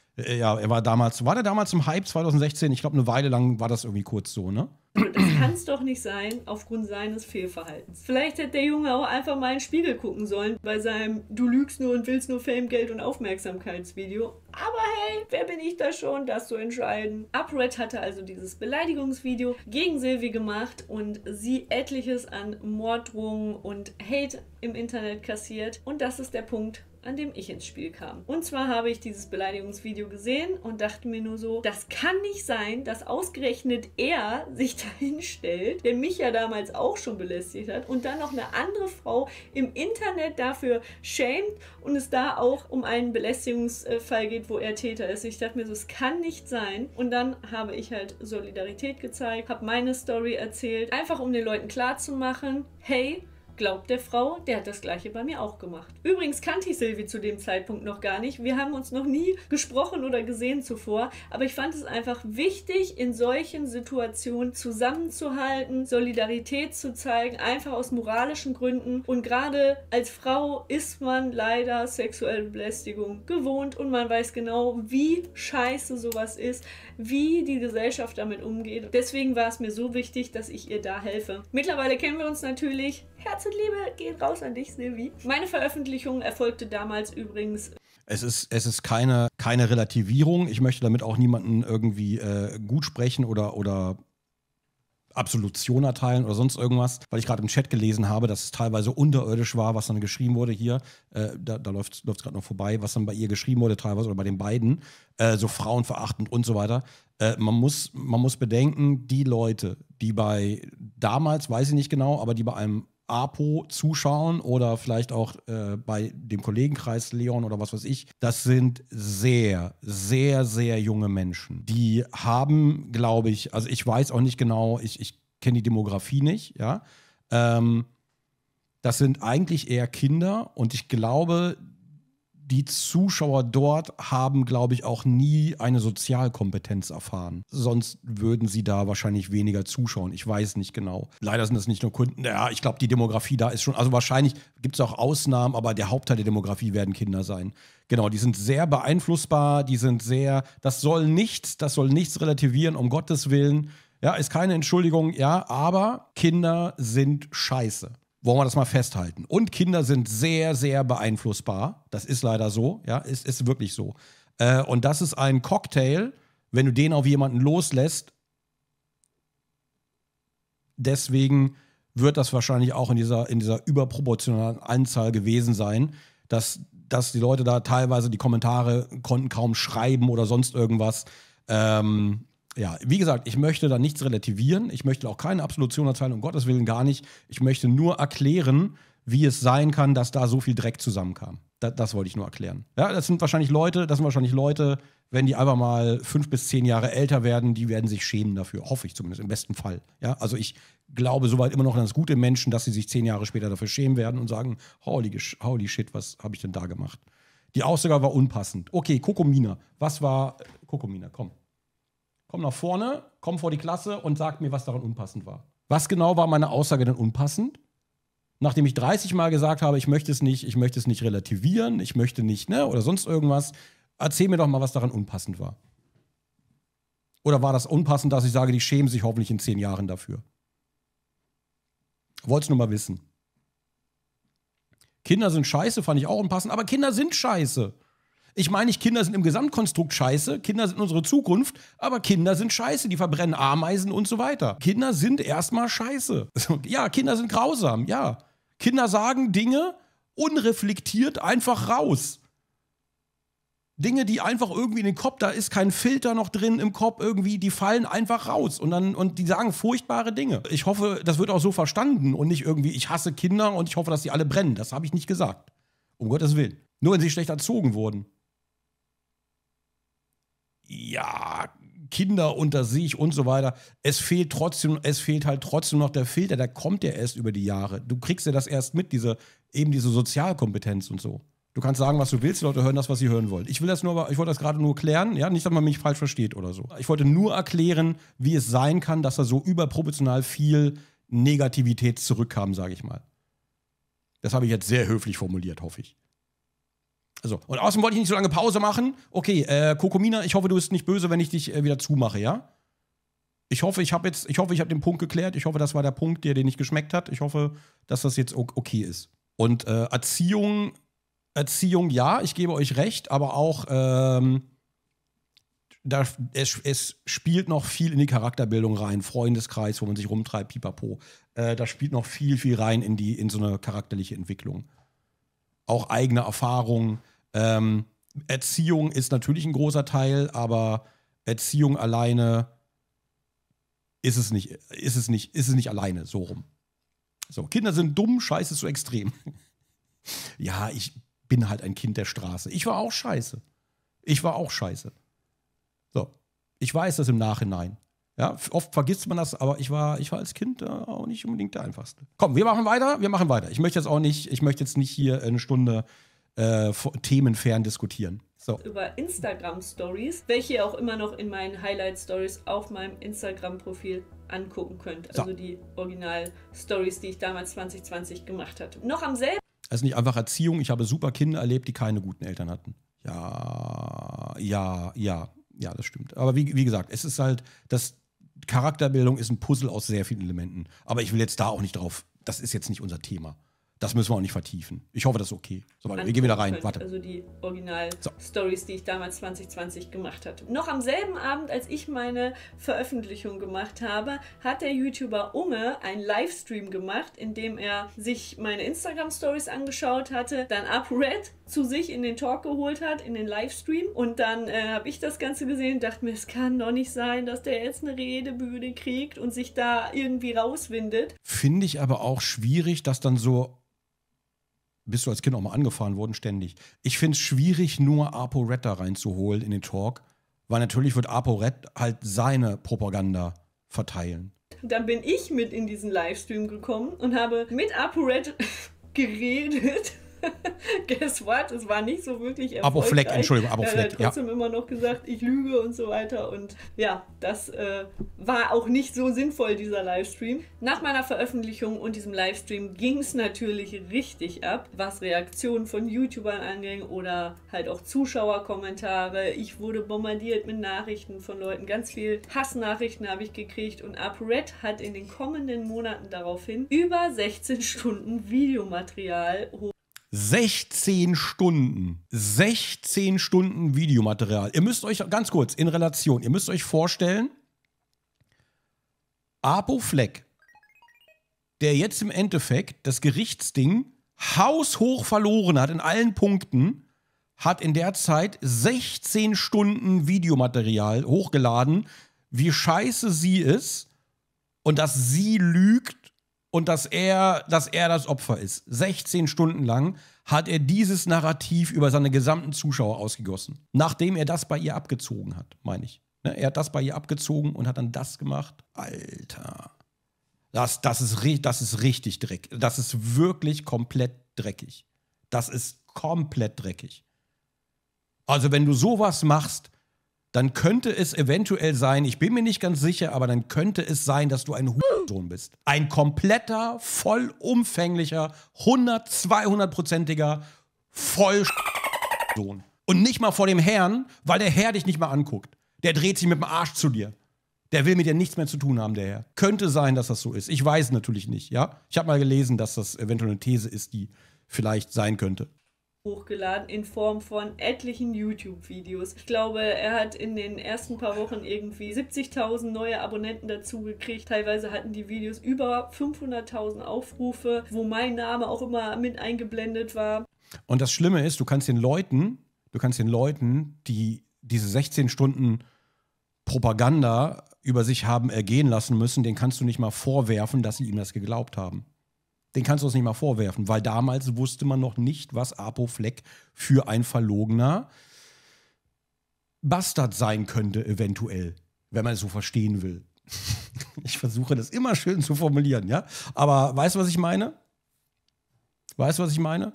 war der damals im Hype 2016? Ich glaube, eine Weile lang war das irgendwie kurz so, ne? Das kann es doch nicht sein, aufgrund seines Fehlverhaltens. Vielleicht hätte der Junge auch einfach mal in den Spiegel gucken sollen bei seinem Du lügst nur und willst nur Fame, Geld und Aufmerksamkeitsvideo. Aber hey, wer bin ich da schon, das zu entscheiden? ApoRed hatte also dieses Beleidigungsvideo gegen Sylvie gemacht und sie etliches an Morddrohungen und Hate im Internet kassiert. Und das ist der Punkt, an dem ich ins Spiel kam. Und zwar habe ich dieses Beleidigungsvideo gesehen und dachte mir nur so, das kann nicht sein, dass ausgerechnet er sich dahin stellt, der mich ja damals auch schon belästigt hat und dann noch eine andere Frau im Internet dafür schämt und es da auch um einen Belästigungsfall geht, wo er Täter ist. Ich dachte mir so, es kann nicht sein. Und dann habe ich halt Solidarität gezeigt, habe meine Story erzählt, einfach um den Leuten klarzumachen, hey, glaubt der Frau, der hat das Gleiche bei mir auch gemacht. Übrigens kannte ich Sylvie zu dem Zeitpunkt noch gar nicht. Wir haben uns noch nie gesprochen oder gesehen zuvor. Aber ich fand es einfach wichtig, in solchen Situationen zusammenzuhalten, Solidarität zu zeigen, einfach aus moralischen Gründen. Und gerade als Frau ist man leider sexuelle Belästigung gewohnt und man weiß genau, wie scheiße sowas ist, wie die Gesellschaft damit umgeht. Deswegen war es mir so wichtig, dass ich ihr da helfe. Mittlerweile kennen wir uns natürlich. Herz und Liebe geht raus an dich, Sylvie. Meine Veröffentlichung erfolgte damals übrigens. Es ist keine Relativierung. Ich möchte damit auch niemanden irgendwie gut sprechen oder Absolution erteilen oder sonst irgendwas, weil ich gerade im Chat gelesen habe, dass es teilweise unterirdisch war, was dann geschrieben wurde hier. Da läuft es gerade noch vorbei, was dann bei ihr geschrieben wurde, teilweise oder bei den beiden. So frauenverachtend und so weiter. Man muss bedenken, die Leute, die damals, weiß ich nicht genau, aber die bei einem Apo zuschauen oder vielleicht auch bei dem Kollegenkreis Leon oder was weiß ich, das sind sehr, sehr, sehr junge Menschen. Die haben, glaube ich, also ich weiß auch nicht genau, ich kenne die Demografie nicht, ja. Das sind eigentlich eher Kinder und ich glaube, die Zuschauer dort haben, glaube ich, auch nie eine Sozialkompetenz erfahren. Sonst würden sie da wahrscheinlich weniger zuschauen. Ich weiß nicht genau. Leider sind das nicht nur Kunden. Ja, ich glaube, die Demografie da ist schon, also wahrscheinlich gibt es auch Ausnahmen, aber der Hauptteil der Demografie werden Kinder sein. Genau, die sind sehr beeinflussbar, die sind sehr, das soll nichts relativieren, um Gottes Willen. Ja, ist keine Entschuldigung, ja, aber Kinder sind scheiße. Wollen wir das mal festhalten. Und Kinder sind sehr, sehr beeinflussbar. Das ist leider so. Ja, ist wirklich so. Und das ist ein Cocktail, wenn du den auf jemanden loslässt. Deswegen wird das wahrscheinlich auch in dieser überproportionalen Anzahl gewesen sein, dass die Leute da teilweise die Kommentare konnten kaum schreiben oder sonst irgendwas. Ja, wie gesagt, ich möchte da nichts relativieren. Ich möchte auch keine Absolution erteilen, um Gottes Willen gar nicht. Ich möchte nur erklären, wie es sein kann, dass da so viel Dreck zusammenkam. Das wollte ich nur erklären. Ja, das sind wahrscheinlich Leute, wenn die einfach mal 5 bis 10 Jahre älter werden, die werden sich schämen dafür. Hoffe ich zumindest, im besten Fall. Ja, also ich glaube soweit immer noch an das gute Menschen, dass sie sich 10 Jahre später dafür schämen werden und sagen, holy shit, was habe ich denn da gemacht? Die Aussage war unpassend. Okay, Kokomina. Was war Kokomina? Komm nach vorne, komm vor die Klasse und sag mir, was daran unpassend war. Was genau war meine Aussage denn unpassend? Nachdem ich 30 Mal gesagt habe, ich möchte es nicht relativieren, ich möchte nicht, ne, oder sonst irgendwas, erzähl mir doch mal, was daran unpassend war. Oder war das unpassend, dass ich sage, die schämen sich hoffentlich in 10 Jahren dafür? Wollt's nur mal wissen. Kinder sind scheiße, fand ich auch unpassend, aber Kinder sind scheiße. Ich meine nicht, Kinder sind im Gesamtkonstrukt scheiße, Kinder sind unsere Zukunft, aber Kinder sind scheiße, die verbrennen Ameisen und so weiter. Kinder sind erstmal scheiße. Ja, Kinder sind grausam, ja. Kinder sagen Dinge unreflektiert einfach raus. Dinge, die einfach irgendwie in den Kopf, da ist kein Filter noch drin im Kopf irgendwie, die fallen einfach raus und die sagen furchtbare Dinge. Ich hoffe, das wird auch so verstanden und nicht irgendwie, ich hasse Kinder und ich hoffe, dass die alle brennen. Das habe ich nicht gesagt. Um Gottes Willen. Nur wenn sie schlecht erzogen wurden. Ja, Kinder unter sich und so weiter. Es fehlt halt trotzdem noch der Filter, der kommt ja erst über die Jahre. Du kriegst ja das erst mit, diese Sozialkompetenz und so. Du kannst sagen, was du willst, die Leute hören das, was sie hören wollen. Ich wollte das gerade nur klären, ja, nicht, dass man mich falsch versteht oder so. Ich wollte nur erklären, wie es sein kann, dass da so überproportional viel Negativität zurückkam, sage ich mal. Das habe ich jetzt sehr höflich formuliert, hoffe ich. Also, und außerdem wollte ich nicht so lange Pause machen. Okay, Kokomina, ich hoffe, du bist nicht böse, wenn ich dich wieder zumache, ja? Ich hoffe, ich habe den Punkt geklärt. Ich hoffe, das war der Punkt, der dir nicht geschmeckt hat. Ich hoffe, dass das jetzt okay ist. Und Erziehung, ja, ich gebe euch recht, aber auch es spielt noch viel in die Charakterbildung rein. Freundeskreis, wo man sich rumtreibt, pipapo. Da spielt noch viel, viel rein in so eine charakterliche Entwicklung. Auch eigene Erfahrungen. Erziehung ist natürlich ein großer Teil, aber Erziehung alleine ist es nicht alleine, so rum. So, Kinder sind dumm, Scheiße ist so extrem. Ja, ich bin halt ein Kind der Straße. Ich war auch scheiße. So, ich weiß das im Nachhinein. Ja, oft vergisst man das, aber ich war als Kind auch nicht unbedingt der Einfachste. Komm, wir machen weiter. Ich möchte jetzt nicht hier eine Stunde themenfern diskutieren. So. Über Instagram-Stories, welche ihr auch immer noch in meinen Highlight-Stories auf meinem Instagram-Profil angucken könnt. Also die Original-Stories, die ich damals 2020 gemacht hatte. Noch am selben. Also nicht einfach Erziehung. Ich habe super Kinder erlebt, die keine guten Eltern hatten. Ja, das stimmt. Aber wie gesagt, es ist halt, Charakterbildung ist ein Puzzle aus sehr vielen Elementen. Aber ich will jetzt da auch nicht drauf, das ist jetzt nicht unser Thema. Das müssen wir auch nicht vertiefen. Ich hoffe, das ist okay. So, warte, wir gehen wieder rein. Warte. Also die Original-Stories, die ich damals 2020 gemacht hatte. Noch am selben Abend, als ich meine Veröffentlichung gemacht habe, hat der YouTuber Unge einen Livestream gemacht, in dem er sich meine Instagram-Stories angeschaut hatte, dann ApoRed zu sich in den Talk geholt hat, in den Livestream. Und dann habe ich das Ganze gesehen und dachte mir, es kann doch nicht sein, dass der jetzt eine Redebühne kriegt und sich da irgendwie rauswindet. Finde ich aber auch schwierig, dass dann so... Bist du als Kind auch mal angefahren worden, ständig. Ich finde es schwierig, nur ApoRed da reinzuholen in den Talk, weil natürlich wird ApoRed halt seine Propaganda verteilen. Dann bin ich mit in diesen Livestream gekommen und habe mit ApoRed geredet. Guess what? Es war nicht so wirklich erfolgreich. ApoFleck, Entschuldigung, ApoFleck. Er hat trotzdem immer noch gesagt, ich lüge und so weiter. Und ja, das war auch nicht so sinnvoll, dieser Livestream. Nach meiner Veröffentlichung und diesem Livestream ging es natürlich richtig ab, was Reaktionen von YouTubern anging oder halt auch Zuschauerkommentare. Ich wurde bombardiert mit Nachrichten von Leuten. Ganz viel Hassnachrichten habe ich gekriegt. Und ApoRed hat in den kommenden Monaten daraufhin über 16 Stunden Videomaterial 16 Stunden. 16 Stunden Videomaterial. Ihr müsst euch, ganz kurz, in Relation, ihr müsst euch vorstellen, ApoFleck, der jetzt im Endeffekt das Gerichtsding haushoch verloren hat in allen Punkten, hat in der Zeit 16 Stunden Videomaterial hochgeladen, wie scheiße sie ist und dass sie lügt und dass er das Opfer ist. 16 Stunden lang hat er dieses Narrativ über seine gesamten Zuschauer ausgegossen. Nachdem er das bei ihr abgezogen hat, meine ich. Ne, er hat das bei ihr abgezogen und hat dann das gemacht. Alter. Das ist richtig dreckig. Das ist wirklich komplett dreckig. Das ist komplett dreckig. Also wenn du sowas machst, dann könnte es eventuell sein, ich bin mir nicht ganz sicher, aber dann könnte es sein, dass du ein Hurensohn bist. Ein kompletter, vollumfänglicher, 200-prozentiger Vollsohn. Und nicht mal vor dem Herrn, weil der Herr dich nicht mal anguckt. Der dreht sich mit dem Arsch zu dir. Der will mit dir nichts mehr zu tun haben, der Herr. Könnte sein, dass das so ist. Ich weiß natürlich nicht, ja. Ich habe mal gelesen, dass das eventuell eine These ist, die vielleicht sein könnte. Hochgeladen in Form von etlichen YouTube-Videos. Ich glaube, er hat in den ersten paar Wochen irgendwie 70.000 neue Abonnenten dazu gekriegt. Teilweise hatten die Videos über 500.000 Aufrufe, wo mein Name auch immer mit eingeblendet war. Und das Schlimme ist, du kannst den Leuten, die diese 16 Stunden Propaganda über sich haben ergehen lassen müssen, den kannst du nicht mal vorwerfen, dass sie ihm das geglaubt haben. Den kannst du uns nicht mal vorwerfen, weil damals wusste man noch nicht, was ApoFleck für ein verlogener Bastard sein könnte, eventuell, wenn man es so verstehen will. Ich versuche das immer schön zu formulieren, ja? Aber weißt du, was ich meine? Weißt du, was ich meine?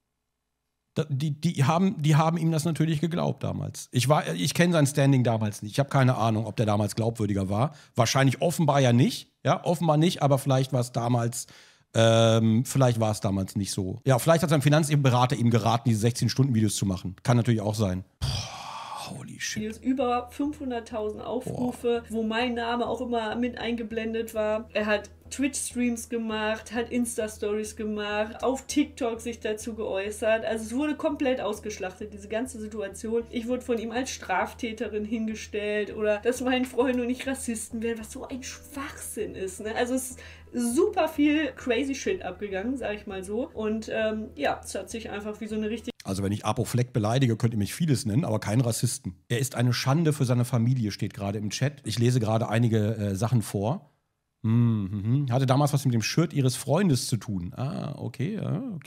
Die haben ihm das natürlich geglaubt damals. Ich kenne sein Standing damals nicht. Ich habe keine Ahnung, ob der damals glaubwürdiger war. Wahrscheinlich offenbar ja nicht. Ja, offenbar nicht, aber vielleicht war es damals nicht so. Ja, vielleicht hat sein Finanzberater ihm geraten, diese 16-Stunden-Videos zu machen. Kann natürlich auch sein. Holy shit. Über 500.000 Aufrufe, wo mein Name auch immer mit eingeblendet war. Er hat Twitch-Streams gemacht, hat Insta-Stories gemacht, auf TikTok sich dazu geäußert. Also es wurde komplett ausgeschlachtet, diese ganze Situation. Ich wurde von ihm als Straftäterin hingestellt oder dass mein Freund und ich Rassisten wären, was so ein Schwachsinn ist. Ne? Also es ist super viel crazy shit abgegangen, sag ich mal so. Und ja, es hat sich einfach wie so eine richtige... Also wenn ich ApoFleck beleidige, könnt ihr mich vieles nennen, aber keinen Rassisten. Er ist eine Schande für seine Familie, steht gerade im Chat. Ich lese gerade einige Sachen vor. Hatte damals was mit dem Shirt ihres Freundes zu tun. Okay.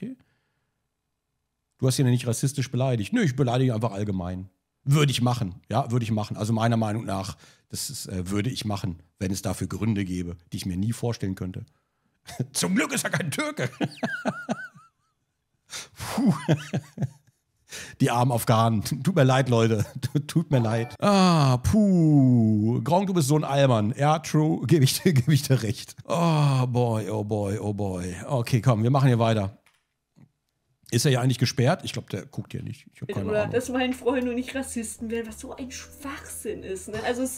Du hast ihn ja nicht rassistisch beleidigt. Nö, ich beleidige einfach allgemein. Würde ich machen, ja, würde ich machen. Also meiner Meinung nach, würde ich machen, wenn es dafür Gründe gäbe, die ich mir nie vorstellen könnte. Zum Glück ist er kein Türke. Puh. Die armen Afghanen. Tut mir leid, Leute. Tut mir leid. Gronk, du bist so ein Allmann. Ja, true. Gebe ich dir recht. Oh boy. Okay, komm, wir machen hier weiter. Ist er ja eigentlich gesperrt? Ich glaube, der guckt ja nicht. Ich habe keine Ahnung. Dass mein Freund und ich Rassisten wären, was so ein Schwachsinn ist. Ne? Also es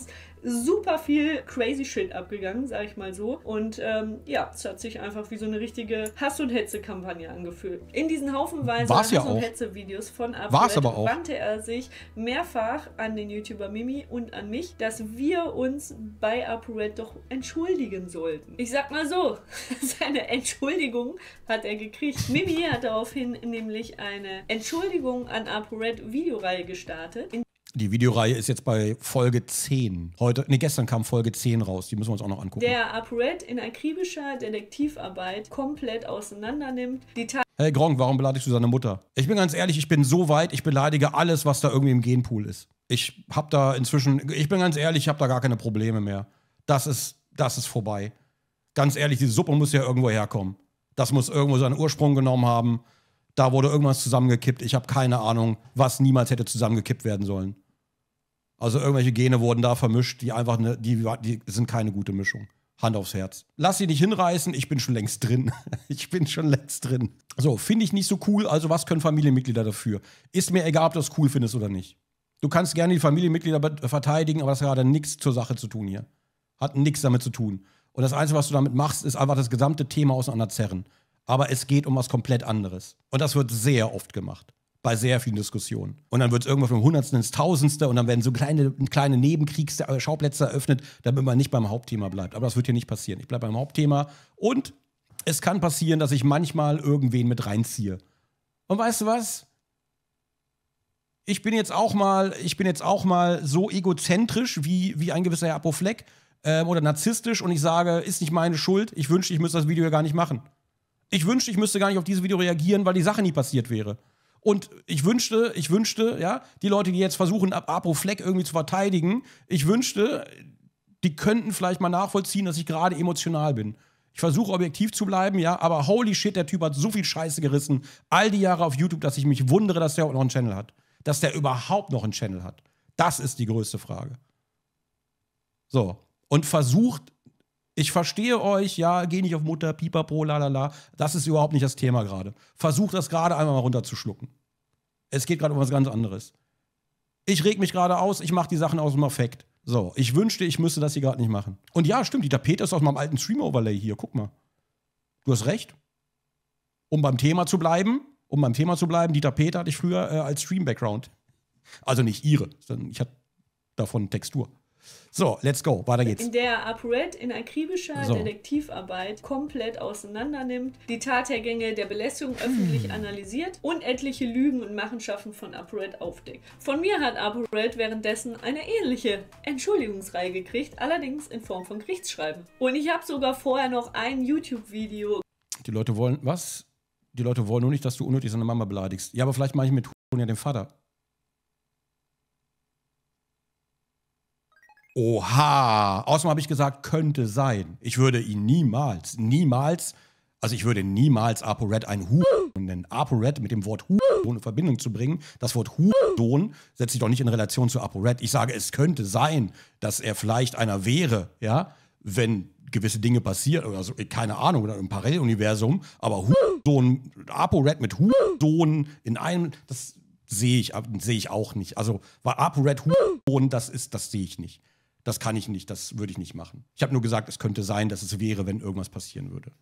super viel crazy shit abgegangen, sag ich mal so. Und ja, es hat sich einfach wie so eine richtige Hass- und Hetze-Kampagne angefühlt. In diesen haufenweise Hass- und Hetze-Videos von ApoRed wandte er sich mehrfach an den YouTuber Mimi und an mich, dass wir uns bei ApoRed doch entschuldigen sollten. Ich sag mal so, seine Entschuldigung hat er gekriegt. Mimi hat daraufhin nämlich eine Entschuldigung an ApoRed Videoreihe gestartet. Die Videoreihe ist jetzt bei Folge 10. Gestern kam Folge 10 raus. Die müssen wir uns auch noch angucken. Der ApoRed in akribischer Detektivarbeit komplett auseinander nimmt. Hey Gronk, warum beleidigst du seine Mutter? Ich bin ganz ehrlich, ich bin so weit, ich beleidige alles, was da irgendwie im Genpool ist. Ich bin ganz ehrlich, ich habe da gar keine Probleme mehr. Das ist vorbei. Ganz ehrlich, diese Suppe muss ja irgendwo herkommen. Das muss irgendwo seinen Ursprung genommen haben. Da wurde irgendwas zusammengekippt. Ich habe keine Ahnung, was niemals hätte zusammengekippt werden sollen. Also irgendwelche Gene wurden da vermischt, die sind keine gute Mischung. Hand aufs Herz. Lass sie nicht hinreißen, ich bin schon längst drin. Ich bin schon längst drin. So, finde ich nicht so cool, also was können Familienmitglieder dafür? Ist mir egal, ob du das cool findest oder nicht. Du kannst gerne die Familienmitglieder verteidigen, aber das hat gerade nichts zur Sache zu tun hier. Hat nichts damit zu tun. Und das Einzige, was du damit machst, ist einfach das gesamte Thema auseinanderzerren. Aber es geht um was komplett anderes. Und das wird sehr oft gemacht. Bei sehr vielen Diskussionen. Und dann wird es irgendwann vom Hundertsten ins Tausendste und dann werden so kleine Nebenkriegsschauplätze eröffnet, damit man nicht beim Hauptthema bleibt. Aber das wird hier nicht passieren. Ich bleibe beim Hauptthema und es kann passieren, dass ich manchmal irgendwen mit reinziehe. Und weißt du was? Ich bin jetzt auch mal so egozentrisch wie ein gewisser Herr Apofleck oder narzisstisch und ich sage, ist nicht meine Schuld. Ich wünschte, ich müsste das Video ja gar nicht machen. Ich wünschte, ich müsste gar nicht auf dieses Video reagieren, weil die Sache nie passiert wäre. Und ich wünschte, ja, die Leute, die jetzt versuchen, Apofleck irgendwie zu verteidigen, ich wünschte, die könnten vielleicht mal nachvollziehen, dass ich gerade emotional bin. Ich versuche objektiv zu bleiben, ja, aber holy shit, der Typ hat so viel Scheiße gerissen, all die Jahre auf YouTube, dass ich mich wundere, dass der auch noch einen Channel hat. Dass der überhaupt noch einen Channel hat. Das ist die größte Frage. So, und versucht, ich verstehe euch, ja, geh nicht auf Mutter, pipapo, lalala. Das ist überhaupt nicht das Thema gerade. Versucht das gerade einmal mal runterzuschlucken. Es geht gerade um was ganz anderes. Ich reg mich gerade aus, ich mache die Sachen aus dem Affekt. So, ich wünschte, ich müsste das hier gerade nicht machen. Und ja, stimmt, Dieter Peter ist aus meinem alten Stream-Overlay hier, guck mal. Du hast recht. Um beim Thema zu bleiben, Dieter Peter hatte ich früher als Stream-Background. Also nicht ihre, sondern ich hatte davon Textur. So, let's go, weiter geht's. In der ApoRed in akribischer Detektivarbeit komplett auseinander nimmt, die Tathergänge der Belästigung öffentlich analysiert und etliche Lügen und Machenschaften von ApoRed aufdeckt. Von mir hat ApoRed währenddessen eine ähnliche Entschuldigungsreihe gekriegt, allerdings in Form von Gerichtsschreiben. Und ich habe sogar vorher noch ein YouTube-Video. Die Leute wollen, was? Die Leute wollen nur nicht, dass du unnötig seine Mama beleidigst. Ja, aber vielleicht mache ich mit ja den Vater. Oha! Außerdem habe ich gesagt, könnte sein. Ich würde ihn niemals ApoRed einen Hurensohn nennen. ApoRed mit dem Wort Hurensohn in Verbindung zu bringen, das Wort Hurensohn setzt sich doch nicht in Relation zu ApoRed. Ich sage, es könnte sein, dass er vielleicht einer wäre, ja, wenn gewisse Dinge passieren oder so, keine Ahnung, oder im Paralleluniversum, aber Hurensohn, ApoRed mit Hurensohn in einem, das sehe ich auch nicht. Also, weil ApoRed Hurensohn, das sehe ich nicht. Das kann ich nicht, das würde ich nicht machen. Ich habe nur gesagt, es könnte sein, dass es wäre, wenn irgendwas passieren würde.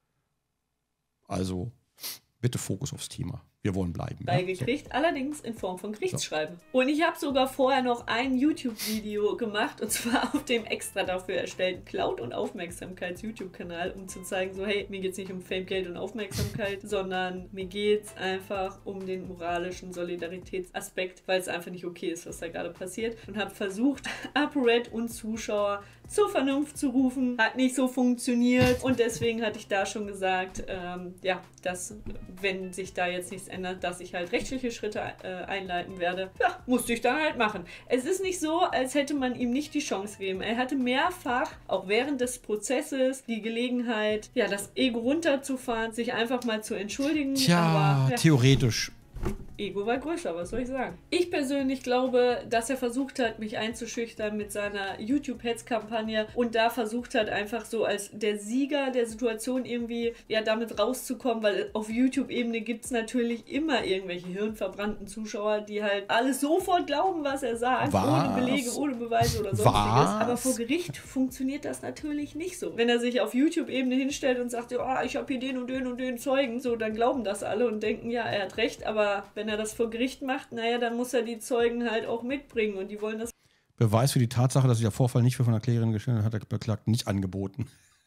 Also, bitte Fokus aufs Thema. Wir wollen bleiben. Gekriegt, allerdings in Form von Gerichtsschreiben. So. Und ich habe sogar vorher noch ein YouTube-Video gemacht, und zwar auf dem extra dafür erstellten Cloud- und Aufmerksamkeits-YouTube-Kanal, um zu zeigen, so hey, mir geht es nicht um Fame, Geld und Aufmerksamkeit, sondern mir geht es einfach um den moralischen Solidaritätsaspekt, weil es einfach nicht okay ist, was da gerade passiert. Und habe versucht, ApoRed und Zuschauer zur Vernunft zu rufen. Hat nicht so funktioniert. Und deswegen hatte ich da schon gesagt, ja, dass wenn sich da jetzt nichts ändert, dass ich halt rechtliche Schritte einleiten werde. Ja, musste ich dann halt machen. Es ist nicht so, als hätte man ihm nicht die Chance gegeben. Er hatte mehrfach, auch während des Prozesses, die Gelegenheit, ja, das Ego runterzufahren, sich einfach mal zu entschuldigen. Tja, aber, ja. Theoretisch. Ego war größer, was soll ich sagen? Ich persönlich glaube, dass er versucht hat, mich einzuschüchtern mit seiner YouTube-Heads-Kampagne und da versucht hat, einfach so als der Sieger der Situation irgendwie ja damit rauszukommen, weil auf YouTube-Ebene gibt es natürlich immer irgendwelche hirnverbrannten Zuschauer, die halt alles sofort glauben, was er sagt, ohne Belege, ohne Beweise oder sonstiges. Aber vor Gericht funktioniert das natürlich nicht so. Wenn er sich auf YouTube-Ebene hinstellt und sagt, ja, ich habe hier den und den und den Zeugen, so, dann glauben das alle und denken, ja, er hat recht, aber wenn er das vor Gericht macht, naja, dann muss er die Zeugen halt auch mitbringen und die wollen das. Beweis für die Tatsache, dass sich der Vorfall nicht für von der Klägerin gestellt hat, hat der Beklagte nicht angeboten.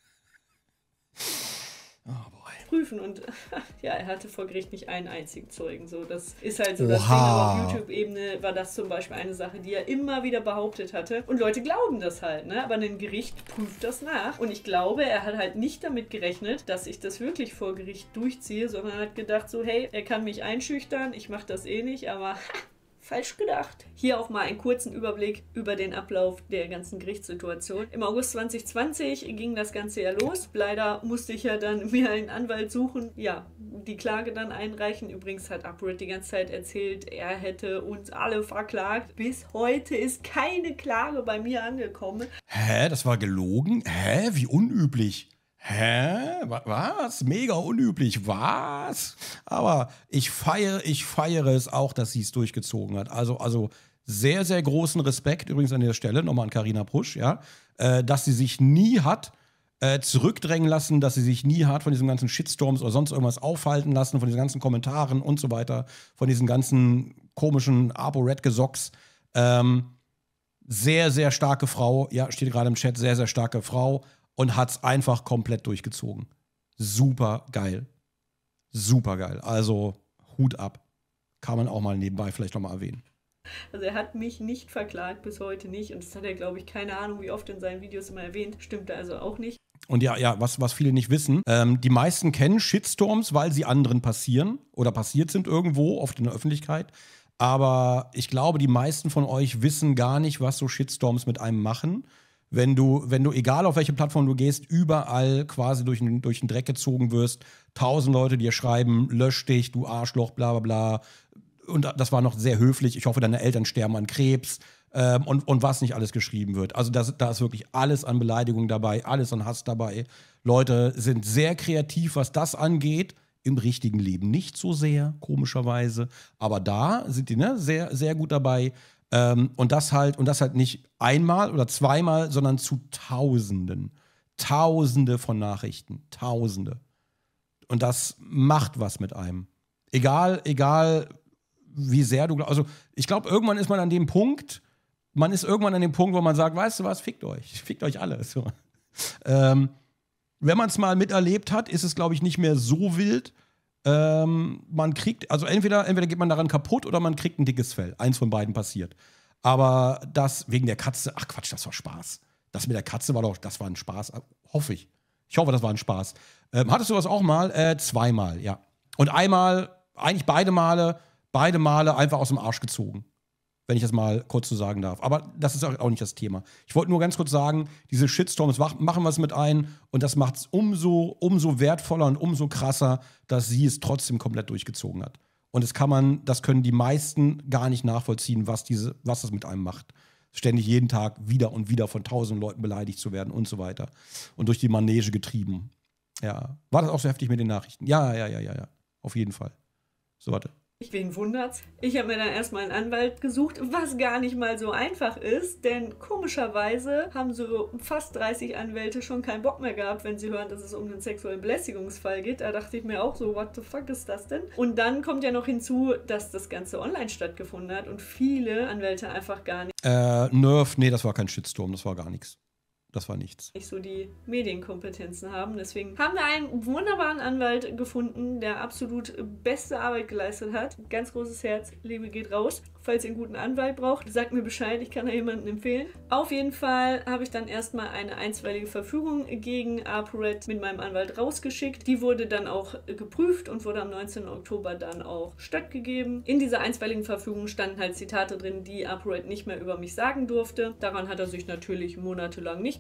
Oh boy. Prüfen und ja, er hatte vor Gericht nicht einen einzigen Zeugen. So, das ist halt so das Ding, aber auf YouTube-Ebene war das zum Beispiel eine Sache, die er immer wieder behauptet hatte. Und Leute glauben das halt, ne? Aber ein Gericht prüft das nach. Und ich glaube, er hat halt nicht damit gerechnet, dass ich das wirklich vor Gericht durchziehe, sondern hat gedacht so, hey, er kann mich einschüchtern, ich mache das eh nicht, aber falsch gedacht. Hier auch mal einen kurzen Überblick über den Ablauf der ganzen Gerichtssituation. Im August 2020 ging das Ganze ja los. Leider musste ich ja dann mir einen Anwalt suchen, ja, die Klage dann einreichen. Übrigens hat ApoRed die ganze Zeit erzählt, er hätte uns alle verklagt. Bis heute ist keine Klage bei mir angekommen. Hä? Das war gelogen? Hä? Wie unüblich. Hä? Was? Mega unüblich. Was? Aber ich feiere es auch, dass sie es durchgezogen hat. Also sehr, sehr großen Respekt übrigens an der Stelle, nochmal an Carina Pusch, ja, dass sie sich nie hat zurückdrängen lassen, dass sie sich nie hat von diesen ganzen Shitstorms oder sonst irgendwas aufhalten lassen, von diesen ganzen Kommentaren und so weiter, von diesen ganzen komischen ApoRed-Gesocks. Sehr, sehr starke Frau, ja, steht gerade im Chat, sehr, sehr starke Frau. Und hat es einfach komplett durchgezogen. Super geil. Super geil. Also Hut ab. Kann man auch mal nebenbei vielleicht nochmal erwähnen. Also er hat mich nicht verklagt, bis heute nicht. Und das hat er, glaube ich, keine Ahnung, wie oft in seinen Videos immer erwähnt. Stimmt also auch nicht. Und ja, was viele nicht wissen, die meisten kennen Shitstorms, weil sie anderen passieren oder passiert sind irgendwo, oft in der Öffentlichkeit. Aber ich glaube, die meisten von euch wissen gar nicht, was so Shitstorms mit einem machen. Wenn du, egal auf welche Plattform du gehst, überall quasi durch den Dreck gezogen wirst, 1000 Leute dir schreiben, lösch dich, du Arschloch, bla bla bla. Und das war noch sehr höflich. Ich hoffe, deine Eltern sterben an Krebs und was nicht alles geschrieben wird. Also da ist wirklich alles an Beleidigung dabei, alles an Hass dabei. Leute sind sehr kreativ, was das angeht. Im richtigen Leben nicht so sehr, komischerweise. Aber da sind die sehr, sehr gut dabei. Und das halt nicht einmal oder zweimal, sondern zu Tausenden. Tausende von Nachrichten. Tausende. Und das macht was mit einem. Egal wie sehr du. Also, ich glaube, irgendwann ist man an dem Punkt, wo man sagt, weißt du was, fickt euch alle. So. Wenn man es mal miterlebt hat, ist es, glaube ich, nicht mehr so wild. Man kriegt, also entweder geht man daran kaputt oder man kriegt ein dickes Fell. Eins von beiden passiert. Aber das wegen der Katze, ach Quatsch, das war Spaß. Das mit der Katze das war ein Spaß, hoffe ich. Ich hoffe, das war ein Spaß. Hattest du was auch mal? Zweimal, ja. Und einmal, eigentlich beide Male einfach aus dem Arsch gezogen. Wenn ich das mal kurz so sagen darf. Aber das ist auch nicht das Thema. Ich wollte nur ganz kurz sagen, diese Shitstorms machen was mit ein und das macht es umso wertvoller und umso krasser, dass sie es trotzdem komplett durchgezogen hat. Und das können die meisten gar nicht nachvollziehen, was das mit einem macht. Ständig jeden Tag wieder und wieder von 1000 Leuten beleidigt zu werden und so weiter. Und durch die Manege getrieben. Ja. War das auch so heftig mit den Nachrichten? Ja. Auf jeden Fall. So, warte. Wen wundert's? Ich habe mir dann erstmal einen Anwalt gesucht, was gar nicht mal so einfach ist, denn komischerweise haben so fast 30 Anwälte schon keinen Bock mehr gehabt, wenn sie hören, dass es um einen sexuellen Belästigungsfall geht. Da dachte ich mir auch so, what the fuck ist das denn? Und dann kommt ja noch hinzu, dass das Ganze online stattgefunden hat und viele Anwälte einfach gar nicht. Nerv, nee, das war kein Shitstorm, das war gar nichts. Das war nichts. Nicht so die Medienkompetenzen haben. Deswegen haben wir einen wunderbaren Anwalt gefunden, der absolut beste Arbeit geleistet hat. Ganz großes Herz, Liebe geht raus. Falls ihr einen guten Anwalt braucht, sagt mir Bescheid, ich kann da jemanden empfehlen. Auf jeden Fall habe ich dann erstmal eine einstweilige Verfügung gegen ApoRed mit meinem Anwalt rausgeschickt. Die wurde dann auch geprüft und wurde am 19. Oktober dann auch stattgegeben. In dieser einstweiligen Verfügung standen halt Zitate drin, die ApoRed nicht mehr über mich sagen durfte. Daran hat er sich natürlich monatelang nicht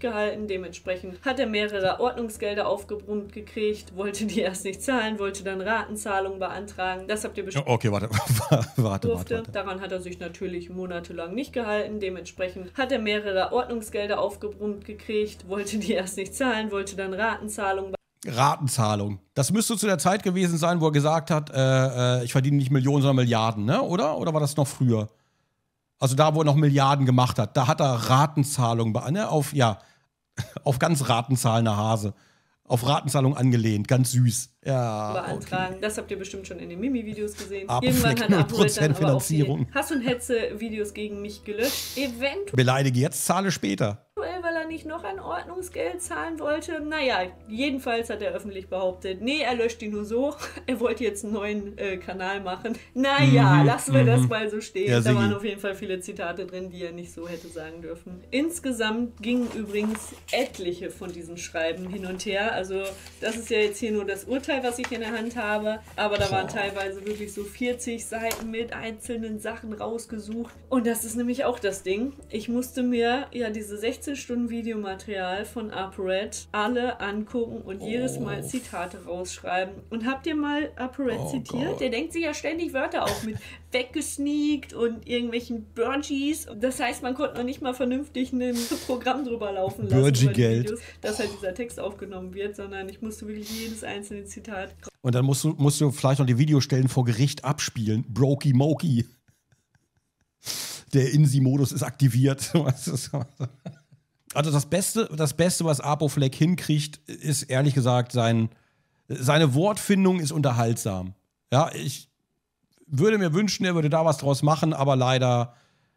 gehalten. Dementsprechend hat er mehrere Ordnungsgelder aufgebrummt gekriegt, wollte die erst nicht zahlen, wollte dann Ratenzahlung beantragen. Das habt ihr bestimmt. Okay, warte. Daran hat er sich natürlich monatelang nicht gehalten. Dementsprechend hat er mehrere Ordnungsgelder aufgebrummt gekriegt, wollte die erst nicht zahlen, wollte dann Ratenzahlung. Das müsste zu der Zeit gewesen sein, wo er gesagt hat, ich verdiene nicht Millionen, sondern Milliarden, ne? Oder? Oder war das noch früher? Also da, wo er noch Milliarden gemacht hat, da hat er Ratenzahlung, ne? Auf ganz ratenzahlender Hase. Auf Ratenzahlung angelehnt, ganz süß. Ja, beantragen. Okay. Das habt ihr bestimmt schon in den Mimi-Videos gesehen. Irgendwann hat ApoRed dann aber auch die Hass- und Hetze-Videos gegen mich gelöscht. Eventuell. Beleidige jetzt, zahle später. Weil er nicht noch ein Ordnungsgeld zahlen wollte. Naja, jedenfalls hat er öffentlich behauptet, nee, er löscht die nur so. Er wollte jetzt einen neuen Kanal machen. Naja, lassen wir das mal so stehen. Ja, da waren auf jeden Fall viele Zitate drin, die er nicht so hätte sagen dürfen. Insgesamt gingen übrigens etliche von diesen Schreiben hin und her. Also das ist ja jetzt hier nur das Urteil, was ich in der Hand habe. Aber da waren teilweise wirklich so 40 Seiten mit einzelnen Sachen rausgesucht. Und das ist nämlich auch das Ding. Ich musste mir ja diese 16 Stunden Videomaterial von ApoRed alle angucken und jedes Mal Zitate rausschreiben. Und habt ihr mal ApoRed zitiert? Gott. Der denkt sich ja ständig Wörter auf mit weggesneakt und irgendwelchen Burgies. Das heißt, man konnte noch nicht mal vernünftig ein Programm drüber laufen lassen, Burgie-Geld, dass halt dieser Text aufgenommen wird, sondern ich musste wirklich jedes einzelne Zitat. Und dann musst du vielleicht noch die Videostellen vor Gericht abspielen. Brokey Mokey. Der INSI-Modus ist aktiviert. Also das Beste, was ApoFleck hinkriegt, ist ehrlich gesagt, seine Wortfindung ist unterhaltsam. Ja, ich würde mir wünschen, er würde da was draus machen, aber leider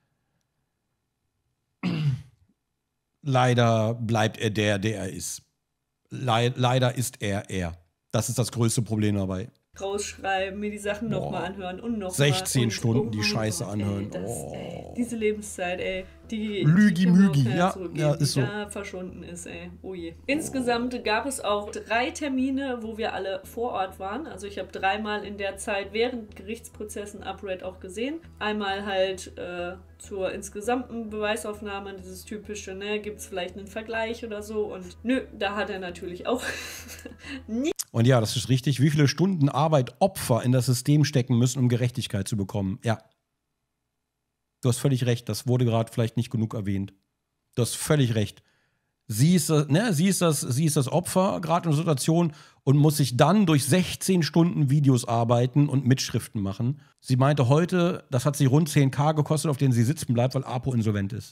bleibt er der er ist. Leider ist er. Das ist das größte Problem dabei. Rausschreiben, mir die Sachen nochmal anhören und nochmal. 16 Stunden die Scheiße anhören. Diese Lebenszeit, ey. Die Lügi-Mügi, ja, ist so. Da verschwunden ist, ey. Oh je. Insgesamt gab es auch 3 Termine, wo wir alle vor Ort waren. Also ich habe 3-mal in der Zeit während Gerichtsprozessen ApoRed auch gesehen. Einmal halt zur insgesamten Beweisaufnahme, dieses typische, ne, gibt es vielleicht einen Vergleich oder so. Und nö, da hat er natürlich auch nie. Und ja, das ist richtig. Wie viele Stunden Arbeit Opfer in das System stecken müssen, um Gerechtigkeit zu bekommen. Ja. Du hast völlig recht. Das wurde gerade vielleicht nicht genug erwähnt. Du hast völlig recht. Sie ist das Opfer gerade in der Situation und muss sich dann durch 16 Stunden Videos arbeiten und Mitschriften machen. Sie meinte heute, das hat sie rund 10.000 gekostet, auf denen sie sitzen bleibt, weil Apo insolvent ist.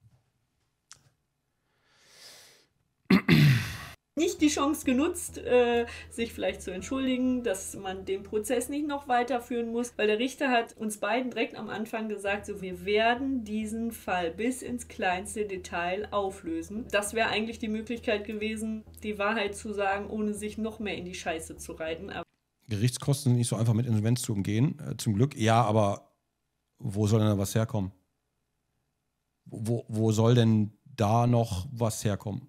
Nicht die Chance genutzt, sich vielleicht zu entschuldigen, dass man den Prozess nicht noch weiterführen muss, weil der Richter hat uns beiden direkt am Anfang gesagt, so, wir werden diesen Fall bis ins kleinste Detail auflösen. Das wäre eigentlich die Möglichkeit gewesen, die Wahrheit zu sagen, ohne sich noch mehr in die Scheiße zu reiten. Aber Gerichtskosten sind nicht so einfach mit Insolvenz zu umgehen, zum Glück. Ja, aber wo soll denn da was herkommen? Wo soll denn da noch was herkommen?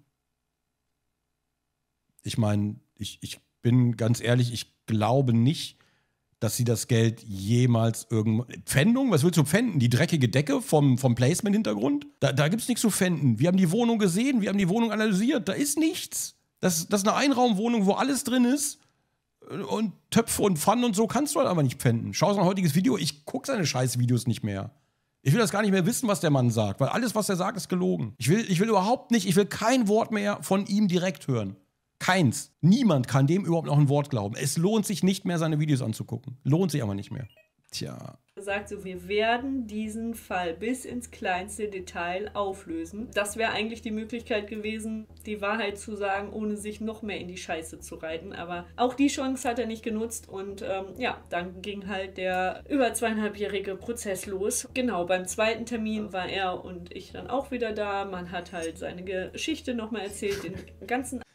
Ich meine, ich bin ganz ehrlich, ich glaube nicht, dass sie das Geld jemals irgendwo. Pfändung? Was willst du pfänden? Die dreckige Decke vom Placement-Hintergrund? Da gibt es nichts zu pfänden. Wir haben die Wohnung gesehen, wir haben die Wohnung analysiert. Da ist nichts. Das ist eine Einraumwohnung, wo alles drin ist. Und Töpfe und Pfannen und so kannst du halt aber nicht pfänden. Schau sein heutiges Video, ich gucke seine scheiß Videos nicht mehr. Ich will das gar nicht mehr wissen, was der Mann sagt, weil alles, was er sagt, ist gelogen. Ich will überhaupt nicht, ich will kein Wort mehr von ihm direkt hören. Keins. Niemand kann dem überhaupt noch ein Wort glauben. Es lohnt sich nicht mehr, seine Videos anzugucken. Lohnt sich aber nicht mehr. Tja. Sagt so, wir werden diesen Fall bis ins kleinste Detail auflösen. Das wäre eigentlich die Möglichkeit gewesen, die Wahrheit zu sagen, ohne sich noch mehr in die Scheiße zu reiten. Aber auch die Chance hat er nicht genutzt und ja, dann ging halt der über 2,5-jährige Prozess los. Genau, beim zweiten Termin war er und ich dann auch wieder da. Man hat halt seine Geschichte nochmal erzählt, den ganzen.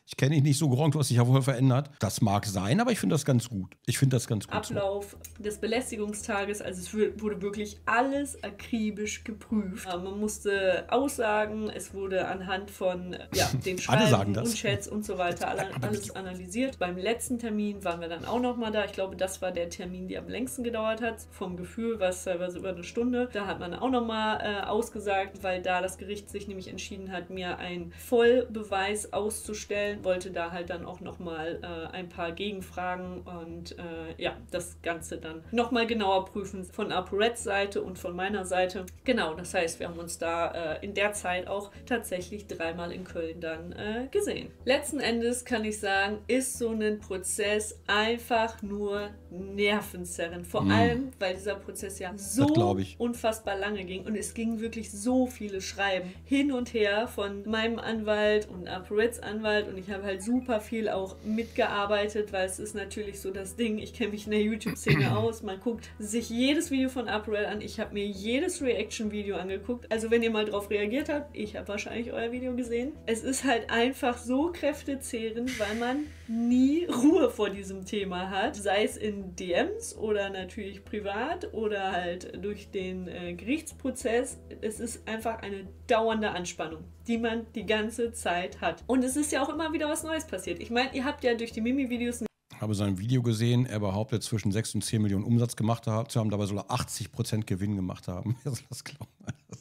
Ich kenne dich nicht so, Gronk, du hast dich ja wohl verändert. Das mag sein, aber ich finde das ganz gut. Ich finde das ganz gut. Ablauf des Belästigungstages, also es wurde wirklich alles akribisch geprüft. Man musste aussagen, es wurde anhand von den Schreiben und Chats und so weiter alles analysiert. Beim letzten Termin waren wir dann auch nochmal da. Ich glaube, das war der Termin, der am längsten gedauert hat. Vom Gefühl war es teilweise über eine Stunde. Da hat man auch nochmal ausgesagt, weil da das Gericht sich nämlich entschieden hat, mir einen Vollbeweis auszustellen, wollte da halt dann auch nochmal ein paar Gegenfragen und das Ganze dann nochmal genauer prüfen von ApoReds Seite und von meiner Seite. Genau, das heißt, wir haben uns da in der Zeit auch tatsächlich 3-mal in Köln dann gesehen. Letzten Endes kann ich sagen, ist so ein Prozess einfach nur nervenzerrend. Vor allem, weil dieser Prozess ja so unfassbar lange ging und es gingen wirklich so viele Schreiben hin und her von meinem Anwalt und ApoReds Anwalt und ich habe halt super viel auch mitgearbeitet, weil es ist natürlich so das Ding, ich kenne mich in der YouTube-Szene aus, man guckt sich jedes Video von ApoRed an, ich habe mir jedes Reaction-Video angeguckt, also wenn ihr mal drauf reagiert habt, ich habe wahrscheinlich euer Video gesehen. Es ist halt einfach so kräftezehrend, weil man nie Ruhe vor diesem Thema hat, sei es in DMs oder natürlich privat oder halt durch den Gerichtsprozess. Es ist einfach eine dauernde Anspannung, die man die ganze Zeit hat. Und es ist ja auch immer wieder was Neues passiert. Ich meine, ihr habt ja durch die Mimi-Videos Ich habe sein Video gesehen, er behauptet zwischen 6 und 10 Millionen Umsatz gemacht zu haben, dabei soll er 80% Gewinn gemacht haben. Wer soll das glauben?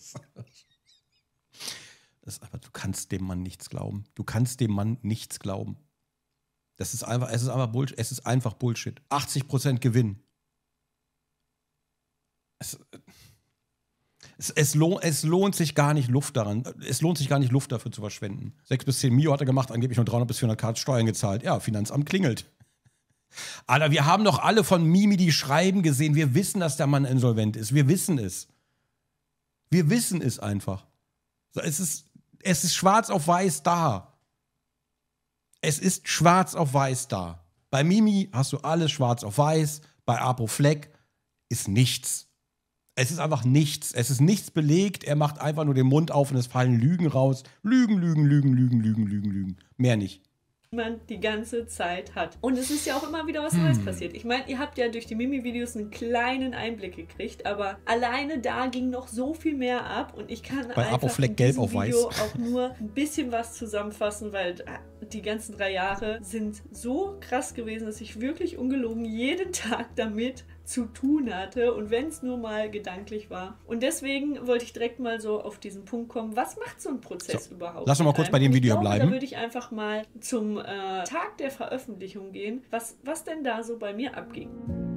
Aber du kannst dem Mann nichts glauben. Du kannst dem Mann nichts glauben. Es ist einfach Bullshit. 80% Gewinn. Es lohnt sich gar nicht, Luft dafür zu verschwenden. 6 bis 10 Mio hat er gemacht, angeblich nur 300 bis 400 K Steuern gezahlt. Ja, Finanzamt klingelt. Alter, wir haben doch alle von Mimi die Schreiben gesehen. Wir wissen, dass der Mann insolvent ist. Wir wissen es. Wir wissen es einfach. Es ist schwarz auf weiß da. Es ist schwarz auf weiß da. Bei Mimi hast du alles schwarz auf weiß. Bei Apo Fleck ist nichts. Es ist einfach nichts. Es ist nichts belegt. Er macht einfach nur den Mund auf und es fallen Lügen raus. Lügen. Mehr nicht. Man die ganze Zeit hat. Und es ist ja auch immer wieder was Neues passiert. Ich meine, ihr habt ja durch die Mimi-Videos einen kleinen Einblick gekriegt, aber alleine da ging noch so viel mehr ab und ich kann bei einfach in diesem Video auch nur ein bisschen was zusammenfassen, weil die ganzen 3 Jahre sind so krass gewesen, dass ich wirklich ungelogen jeden Tag damit zu tun hatte und wenn es nur mal gedanklich war. Und deswegen wollte ich direkt mal so auf diesen Punkt kommen, was macht so ein Prozess überhaupt? Lass uns mal kurz bei dem Video bleiben. Da würde ich einfach mal zum Tag der Veröffentlichung gehen, was denn da so bei mir abging.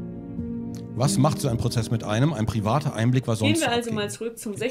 Was macht so ein Prozess mit einem? Ein privater Einblick, was sonst Gehen wir also mal zurück zum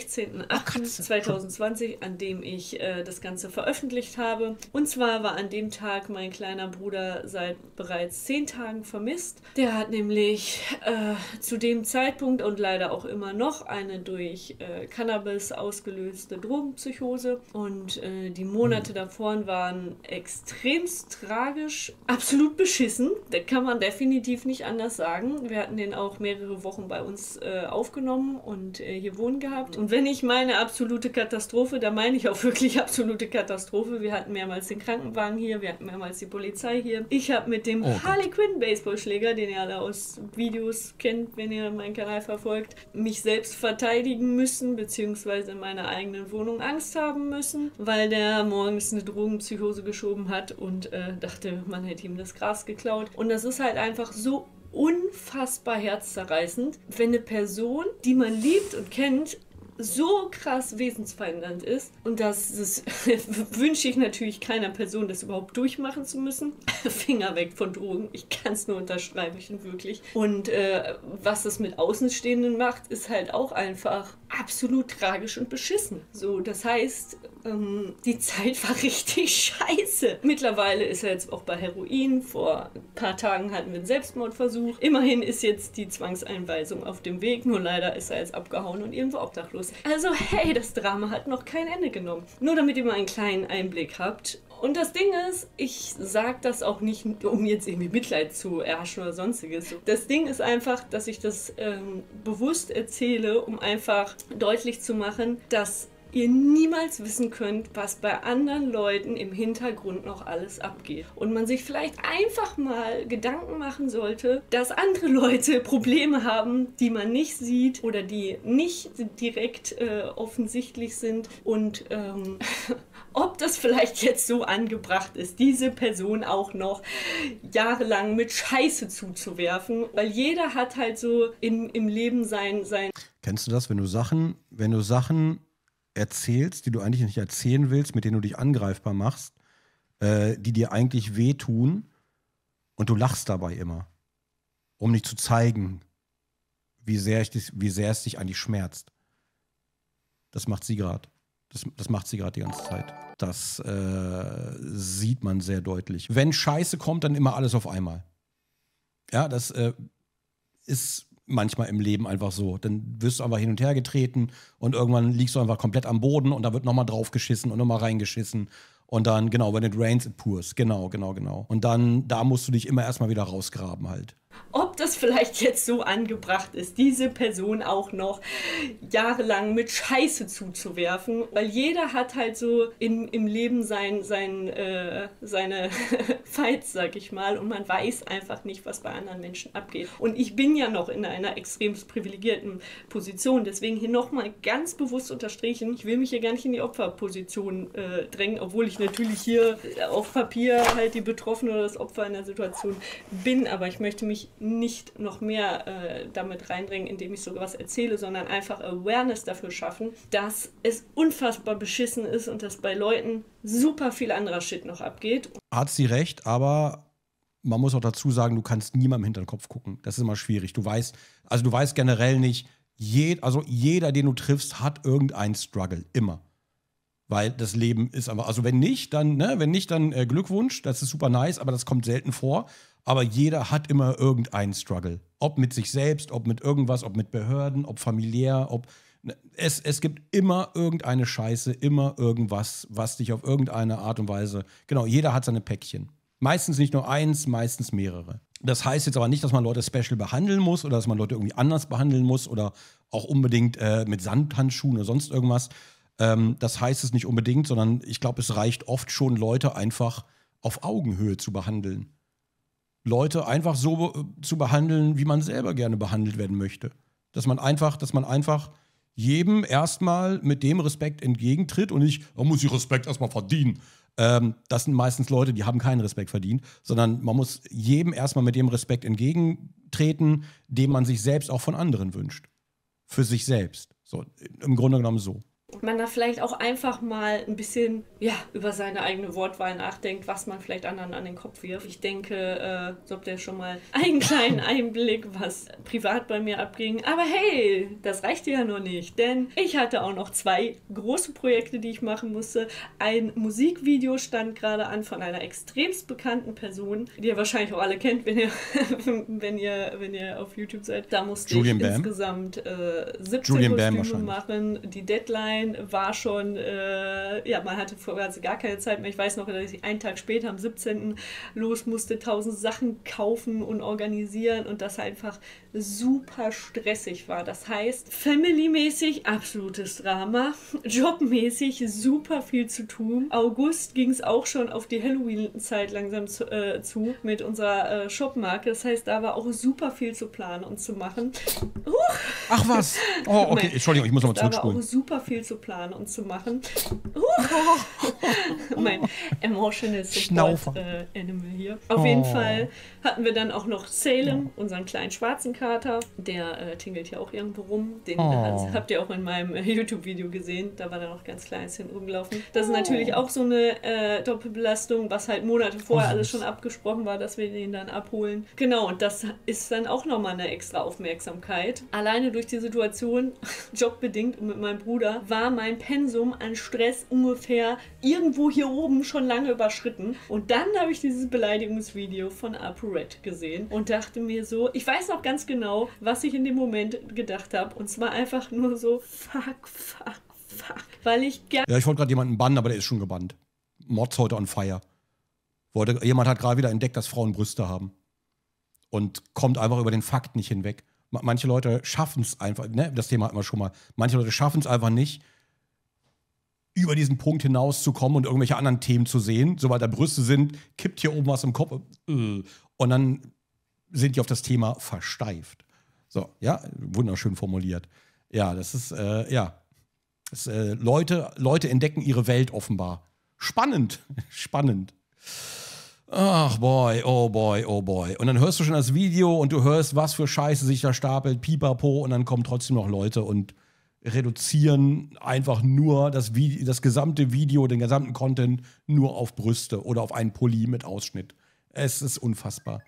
16.08.2020, an dem ich das Ganze veröffentlicht habe. Und zwar war an dem Tag mein kleiner Bruder seit bereits 10 Tagen vermisst. Der hat nämlich zu dem Zeitpunkt und leider auch immer noch eine durch Cannabis ausgelöste Drogenpsychose. Und die Monate davor waren extremst tragisch, absolut beschissen. Das kann man definitiv nicht anders sagen. Wir hatten den auch mehrere Wochen bei uns aufgenommen und hier wohnen gehabt. Und wenn ich meine absolute Katastrophe, da meine ich auch wirklich absolute Katastrophe. Wir hatten mehrmals den Krankenwagen hier, wir hatten mehrmals die Polizei hier. Ich habe mit dem Harley Quinn Baseballschläger, den ihr alle aus Videos kennt, wenn ihr meinen Kanal verfolgt, mich selbst verteidigen müssen, beziehungsweise in meiner eigenen Wohnung Angst haben müssen, weil der morgens eine Drogenpsychose geschoben hat und dachte, man hätte ihm das Gras geklaut. Und das ist halt einfach so unfassbar herzzerreißend, wenn eine Person, die man liebt und kennt, so krass wesensverändernd ist. Und das wünsche ich natürlich keiner Person, das überhaupt durchmachen zu müssen. Finger weg von Drogen. Ich kann es nur unterstreichen, wirklich. Und was das mit Außenstehenden macht, ist halt auch einfach absolut tragisch und beschissen. So, das heißt, die Zeit war richtig scheiße. Mittlerweile ist er jetzt auch bei Heroin. Vor ein paar Tagen hatten wir einen Selbstmordversuch. Immerhin ist jetzt die Zwangseinweisung auf dem Weg. Nur leider ist er jetzt abgehauen und irgendwo obdachlos. Also hey, das Drama hat noch kein Ende genommen. Nur damit ihr mal einen kleinen Einblick habt. Und das Ding ist, ich sage das auch nicht, um jetzt irgendwie Mitleid zu erhaschen oder sonstiges. Das Ding ist einfach, dass ich das bewusst erzähle, um einfach deutlich zu machen, dass ihr niemals wissen könnt, was bei anderen Leuten im Hintergrund noch alles abgeht. Und man sich vielleicht einfach mal Gedanken machen sollte, dass andere Leute Probleme haben, die man nicht sieht oder die nicht direkt offensichtlich sind. Und ob das vielleicht jetzt so angebracht ist, diese Person auch noch jahrelang mit Scheiße zuzuwerfen. Weil jeder hat halt so im Leben sein... Kennst du das, wenn du Sachen erzählst, die du eigentlich nicht erzählen willst, mit denen du dich angreifbar machst, die dir eigentlich wehtun und du lachst dabei immer, um nicht zu zeigen, wie sehr es dich eigentlich schmerzt. Das macht sie gerade. Das macht sie gerade die ganze Zeit. Das sieht man sehr deutlich. Wenn Scheiße kommt, dann immer alles auf einmal. Ja, das ist manchmal im Leben einfach so. Dann wirst du einfach hin und her getreten und irgendwann liegst du einfach komplett am Boden und da wird nochmal draufgeschissen und nochmal reingeschissen. Und dann, genau, when it rains, it pours. Genau. Und dann, da musst du dich immer erstmal wieder rausgraben halt. Ob das vielleicht jetzt so angebracht ist, diese Person auch noch jahrelang mit Scheiße zuzuwerfen, weil jeder hat halt so im Leben seine Fights, sag ich mal, und man weiß einfach nicht, was bei anderen Menschen abgeht. Und ich bin ja noch in einer extrem privilegierten Position, deswegen hier nochmal ganz bewusst unterstrichen, ich will mich hier gar nicht in die Opferposition drängen, obwohl ich natürlich hier auf Papier halt die Betroffene oder das Opfer in der Situation bin, aber ich möchte mich nicht noch mehr damit reindrängen, indem ich sogar was erzähle, sondern einfach Awareness dafür schaffen, dass es unfassbar beschissen ist und dass bei Leuten super viel anderer Shit noch abgeht. Hat sie recht, aber man muss auch dazu sagen, du kannst niemandem hinter den Kopf gucken. Das ist immer schwierig. Du weißt generell nicht, jeder, den du triffst, hat irgendeinen Struggle. Immer. Weil das Leben ist einfach, also wenn nicht, dann Glückwunsch, das ist super nice, aber das kommt selten vor. Aber jeder hat immer irgendeinen Struggle. Ob mit sich selbst, ob mit irgendwas, ob mit Behörden, ob familiär, es gibt immer irgendeine Scheiße, immer irgendwas, was dich auf irgendeine Art und Weise, genau, jeder hat seine Päckchen. Meistens nicht nur eins, meistens mehrere. Das heißt jetzt aber nicht, dass man Leute special behandeln muss oder dass man Leute irgendwie anders behandeln muss oder auch unbedingt mit Samthandschuhen oder sonst irgendwas. Das heißt es nicht unbedingt, sondern ich glaube, es reicht oft schon, Leute einfach auf Augenhöhe zu behandeln. Leute einfach so zu behandeln, wie man selber gerne behandelt werden möchte. Dass man einfach jedem erstmal mit dem Respekt entgegentritt und nicht, man muss sich Respekt erstmal verdienen. Das sind meistens Leute, die haben keinen Respekt verdient, sondern man muss jedem erstmal mit dem Respekt entgegentreten, den man sich selbst auch von anderen wünscht. Für sich selbst. So, im Grunde genommen so. Man da vielleicht auch einfach mal ein bisschen über seine eigene Wortwahl nachdenkt, was man vielleicht anderen an den Kopf wirft. Ich denke, so habt ihr schon mal einen kleinen Einblick, was privat bei mir abging. Aber hey, das reichte ja noch nicht, denn ich hatte auch noch 2 große Projekte, die ich machen musste. Ein Musikvideo stand gerade an von einer extremst bekannten Person, die ihr wahrscheinlich auch alle kennt, wenn ihr auf YouTube seid. Da musste ich insgesamt 17 Kostüme machen. Die Deadline war schon, man hatte vorher gar keine Zeit mehr. Ich weiß noch, dass ich einen Tag später, am 17. los musste, 1000 Sachen kaufen und organisieren und das einfach super stressig war. Das heißt, family-mäßig absolutes Drama, jobmäßig super viel zu tun. August ging es auch schon auf die Halloween-Zeit langsam zu mit unserer Shopmarke. Das heißt, da war auch super viel zu planen und zu machen. Ach was? Oh, okay, Entschuldigung, ich muss nochmal zurückspulen. Da war auch super viel zu planen und zu machen. Mein emotional support animal hier. Auf jeden Fall hatten wir dann auch noch Salem, unseren kleinen schwarzen Kater. Der tingelt hier auch irgendwo rum. Den habt ihr auch in meinem YouTube-Video gesehen. Da war er noch ganz klein, ist hinten rumgelaufen. Das ist natürlich auch so eine Doppelbelastung, was halt Monate vorher alles schon abgesprochen war, dass wir den dann abholen. Genau, und das ist dann auch nochmal eine extra Aufmerksamkeit. Alleine durch die Situation, jobbedingt und mit meinem Bruder, war mein Pensum an Stress ungefähr irgendwo hier oben schon lange überschritten. Und dann habe ich dieses Beleidigungsvideo von ApoRed gesehen und dachte mir so, ich weiß noch ganz genau, was ich in dem Moment gedacht habe. Und zwar einfach nur so, fuck. Weil ich ich wollte gerade jemanden bannen, aber der ist schon gebannt. Mods heute on fire. Jemand hat gerade wieder entdeckt, dass Frauen Brüste haben. Und kommt einfach über den Fakt nicht hinweg. Manche Leute schaffen es einfach, ne? Das Thema hatten wir schon mal. Manche Leute schaffen es einfach nicht, über diesen Punkt hinauszukommen und irgendwelche anderen Themen zu sehen. Sobald da Brüste sind, kippt hier oben was im Kopf. Und dann sind die auf das Thema versteift. So, ja, wunderschön formuliert. Ja, das ist, Leute entdecken ihre Welt offenbar. Spannend, spannend. Ach boy, oh boy, oh boy. Und dann hörst du schon das Video und du hörst, was für Scheiße sich da stapelt, pipapo, und dann kommen trotzdem noch Leute und reduzieren einfach nur das gesamte Video, den gesamten Content nur auf Brüste oder auf einen Pulli mit Ausschnitt. Es ist unfassbar.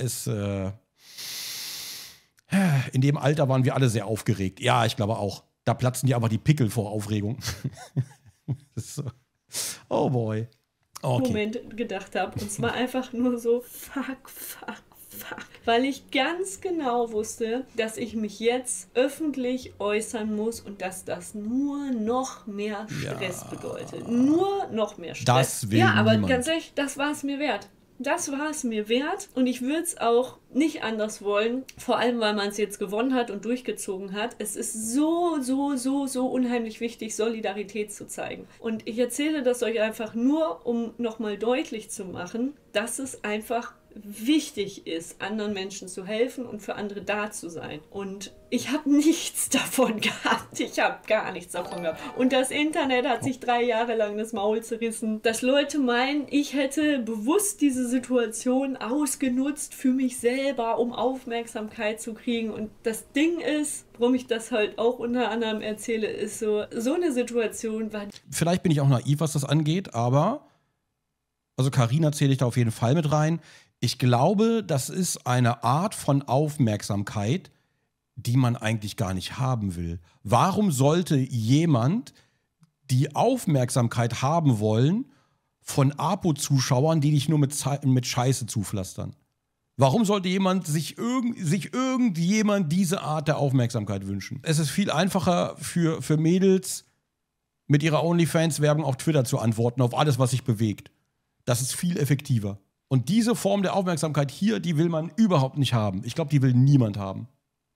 In dem Alter waren wir alle sehr aufgeregt. Ja, ich glaube auch. Da platzen die einfach die Pickel vor Aufregung. Das ist so. Oh boy. Okay. Moment gedacht habe. Und zwar einfach nur so, fuck. Weil ich ganz genau wusste, dass ich mich jetzt öffentlich äußern muss und dass das nur noch mehr Stress bedeutet. Nur noch mehr Stress. Das will aber niemand. ganz ehrlich, das war es mir wert. Das war es mir wert und ich würde es auch nicht anders wollen, vor allem weil man es jetzt gewonnen hat und durchgezogen hat. Es ist so unheimlich wichtig, Solidarität zu zeigen. Und ich erzähle das euch einfach nur, um nochmal deutlich zu machen, dass es einfach wichtig ist, anderen Menschen zu helfen und für andere da zu sein. Und ich habe nichts davon gehabt. Ich habe gar nichts davon gehabt. Und das Internet hat sich 3 Jahre lang das Maul zerrissen, dass Leute meinen, ich hätte bewusst diese Situation ausgenutzt für mich selber, um Aufmerksamkeit zu kriegen. Und das Ding ist, warum ich das halt auch unter anderem erzähle, ist so eine Situation war... Vielleicht bin ich auch naiv, was das angeht, aber also Carina zähle ich da auf jeden Fall mit rein. Ich glaube, das ist eine Art von Aufmerksamkeit, die man eigentlich gar nicht haben will. Warum sollte jemand die Aufmerksamkeit haben wollen von Apo-Zuschauern, die dich nur mit Scheiße zupflastern? Warum sollte jemand sich irgendjemand diese Art der Aufmerksamkeit wünschen? Es ist viel einfacher für Mädels, mit ihrer OnlyFans-Werbung auf Twitter zu antworten, auf alles, was sich bewegt. Das ist viel effektiver. Und diese Form der Aufmerksamkeit hier, die will man überhaupt nicht haben. Ich glaube, die will niemand haben.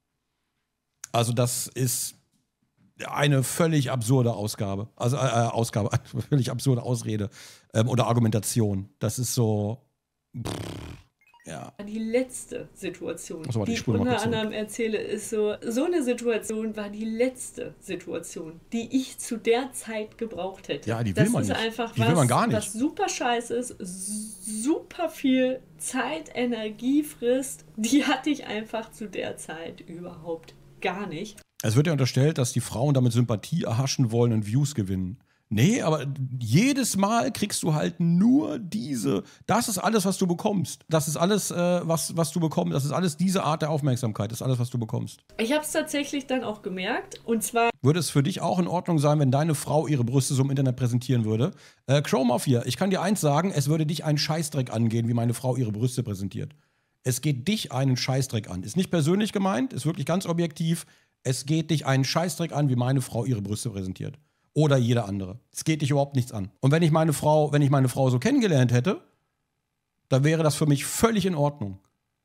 Also das ist eine völlig absurde Ausgabe. Also eine völlig absurde Ausrede oder Argumentation. Das ist so... Ja. Die letzte Situation, So, die ich unter anderem erzähle, ist so eine Situation war die letzte Situation, die ich zu der Zeit gebraucht hätte. Ja, die will man nicht. Das ist einfach die will man gar nicht. Was super scheiße ist, super viel Zeit, Energie frisst, die hatte ich einfach zu der Zeit überhaupt gar nicht. Es wird ja unterstellt, dass die Frauen damit Sympathie erhaschen wollen und Views gewinnen. Nee, aber jedes Mal kriegst du halt nur das ist alles, was du bekommst. Das ist alles, was du bekommst. Das ist alles diese Art der Aufmerksamkeit. Das ist alles, was du bekommst. Ich habe es tatsächlich dann auch gemerkt. Und zwar... Würde es für dich auch in Ordnung sein, wenn deine Frau ihre Brüste so im Internet präsentieren würde? Chromafia, ich kann dir eins sagen, es würde dich einen Scheißdreck angehen, wie meine Frau ihre Brüste präsentiert. Es geht dich einen Scheißdreck an. Ist nicht persönlich gemeint, ist wirklich ganz objektiv. Es geht dich einen Scheißdreck an, wie meine Frau ihre Brüste präsentiert. Oder jeder andere. Es geht dich überhaupt nichts an. Und wenn ich meine Frau so kennengelernt hätte, dann wäre das für mich völlig in Ordnung.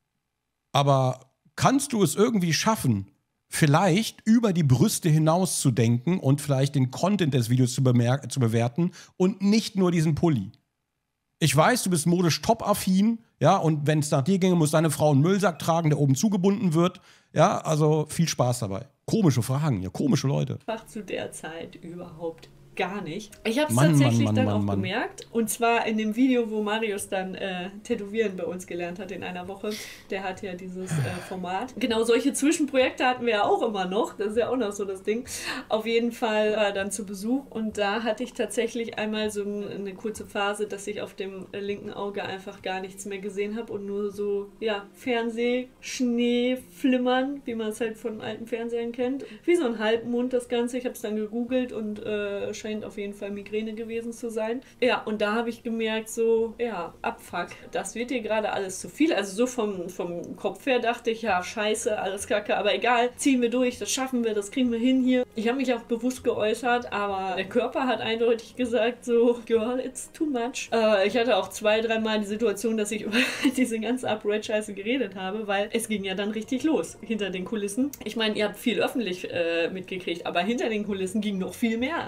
Aber kannst du es irgendwie schaffen, vielleicht über die Brüste hinaus zu denken und vielleicht den Content des Videos zu bewerten und nicht nur diesen Pulli? Ich weiß, du bist modisch top-affin, ja, und wenn es nach dir ginge, muss deine Frau einen Müllsack tragen, der oben zugebunden wird. Ja, also viel Spaß dabei. Komische Fragen, ja, komische Leute. Zu der Zeit überhaupt gar nicht. Ich habe es tatsächlich dann auch gemerkt. Und zwar in dem Video, wo Marius dann Tätowieren bei uns gelernt hat in einer Woche. Der hat ja dieses Format. Genau, solche Zwischenprojekte hatten wir ja auch immer noch. Das ist ja auch noch so das Ding. Auf jeden Fall war er dann zu Besuch. Und da hatte ich tatsächlich einmal so eine kurze Phase, dass ich auf dem linken Auge einfach gar nichts mehr gesehen habe. Und nur so, ja, Schnee flimmern, wie man es halt von alten Fernsehern kennt. Wie so ein Halbmond das Ganze. Ich habe es dann gegoogelt und scheint auf jeden Fall Migräne gewesen zu sein. Ja, und da habe ich gemerkt, so, ja, Abfuck, das wird dir gerade alles zu viel. Also so vom Kopf her dachte ich, ja, scheiße, alles kacke, aber egal, ziehen wir durch, das schaffen wir, das kriegen wir hin hier. Ich habe mich auch bewusst geäußert, aber der Körper hat eindeutig gesagt, so, girl, it's too much. Ich hatte auch 2-3 Mal die Situation, dass ich über diese ganze Up-Red-Scheiße geredet habe, weil es ging ja dann richtig los hinter den Kulissen. Ich meine, ihr habt viel öffentlich mitgekriegt, aber hinter den Kulissen ging noch viel mehr ab. So,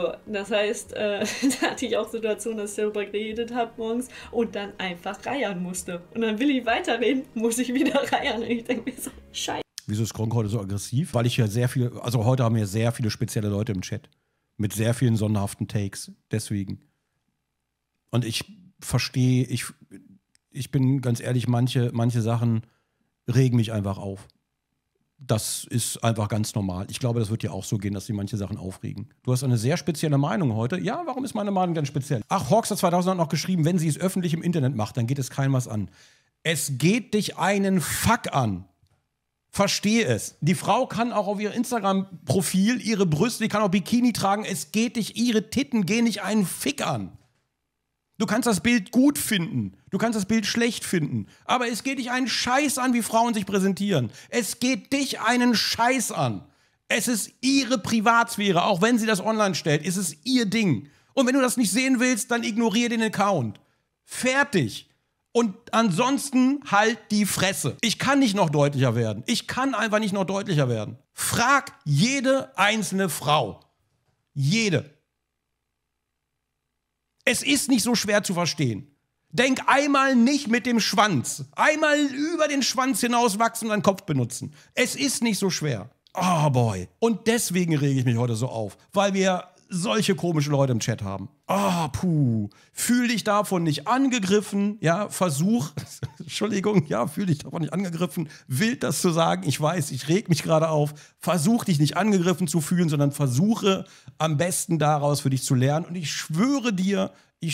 So, das heißt, da hatte ich auch Situationen, dass ich darüber geredet habe morgens und dann einfach reiern musste. Und dann will ich weiterreden, muss ich wieder reiern. Und ich denke mir so, scheiße. Wieso ist Gronk heute so aggressiv? Weil ich ja sehr viel, also heute haben wir sehr viele spezielle Leute im Chat. Mit sehr vielen sonderhaften Takes. Deswegen. Und ich verstehe, ich bin ganz ehrlich, manche Sachen regen mich einfach auf. Das ist einfach ganz normal. Ich glaube, das wird dir auch so gehen, dass sie manche Sachen aufregen. Du hast eine sehr spezielle Meinung heute. Ja, warum ist meine Meinung denn speziell? Ach, Hawkster 2000 hat noch geschrieben, wenn sie es öffentlich im Internet macht, dann geht es keinem was an. Es geht dich einen Fuck an. Verstehe es. Die Frau kann auch auf ihr Instagram-Profil ihre Brüste, die kann auch Bikini tragen. Es geht dich, ihre Titten gehen nicht einen Fick an. Du kannst das Bild gut finden, du kannst das Bild schlecht finden, aber es geht dich einen Scheiß an, wie Frauen sich präsentieren. Es geht dich einen Scheiß an. Es ist ihre Privatsphäre, auch wenn sie das online stellt, ist es ihr Ding. Und wenn du das nicht sehen willst, dann ignoriere den Account. Fertig. Und ansonsten halt die Fresse. Ich kann nicht noch deutlicher werden. Ich kann einfach nicht noch deutlicher werden. Frag jede einzelne Frau. Jede. Es ist nicht so schwer zu verstehen. Denk einmal nicht mit dem Schwanz. Einmal über den Schwanz hinauswachsen und deinen Kopf benutzen. Es ist nicht so schwer. Oh boy. Und deswegen rege ich mich heute so auf. Weil wir solche komische Leute im Chat haben. Ah, puh. Fühl dich davon nicht angegriffen. Ja, versuch. Entschuldigung, ja, fühl dich davon nicht angegriffen. Wild das zu sagen. Ich weiß, ich reg mich gerade auf. Versuch dich nicht angegriffen zu fühlen, sondern versuche am besten daraus für dich zu lernen. Und ich schwöre dir,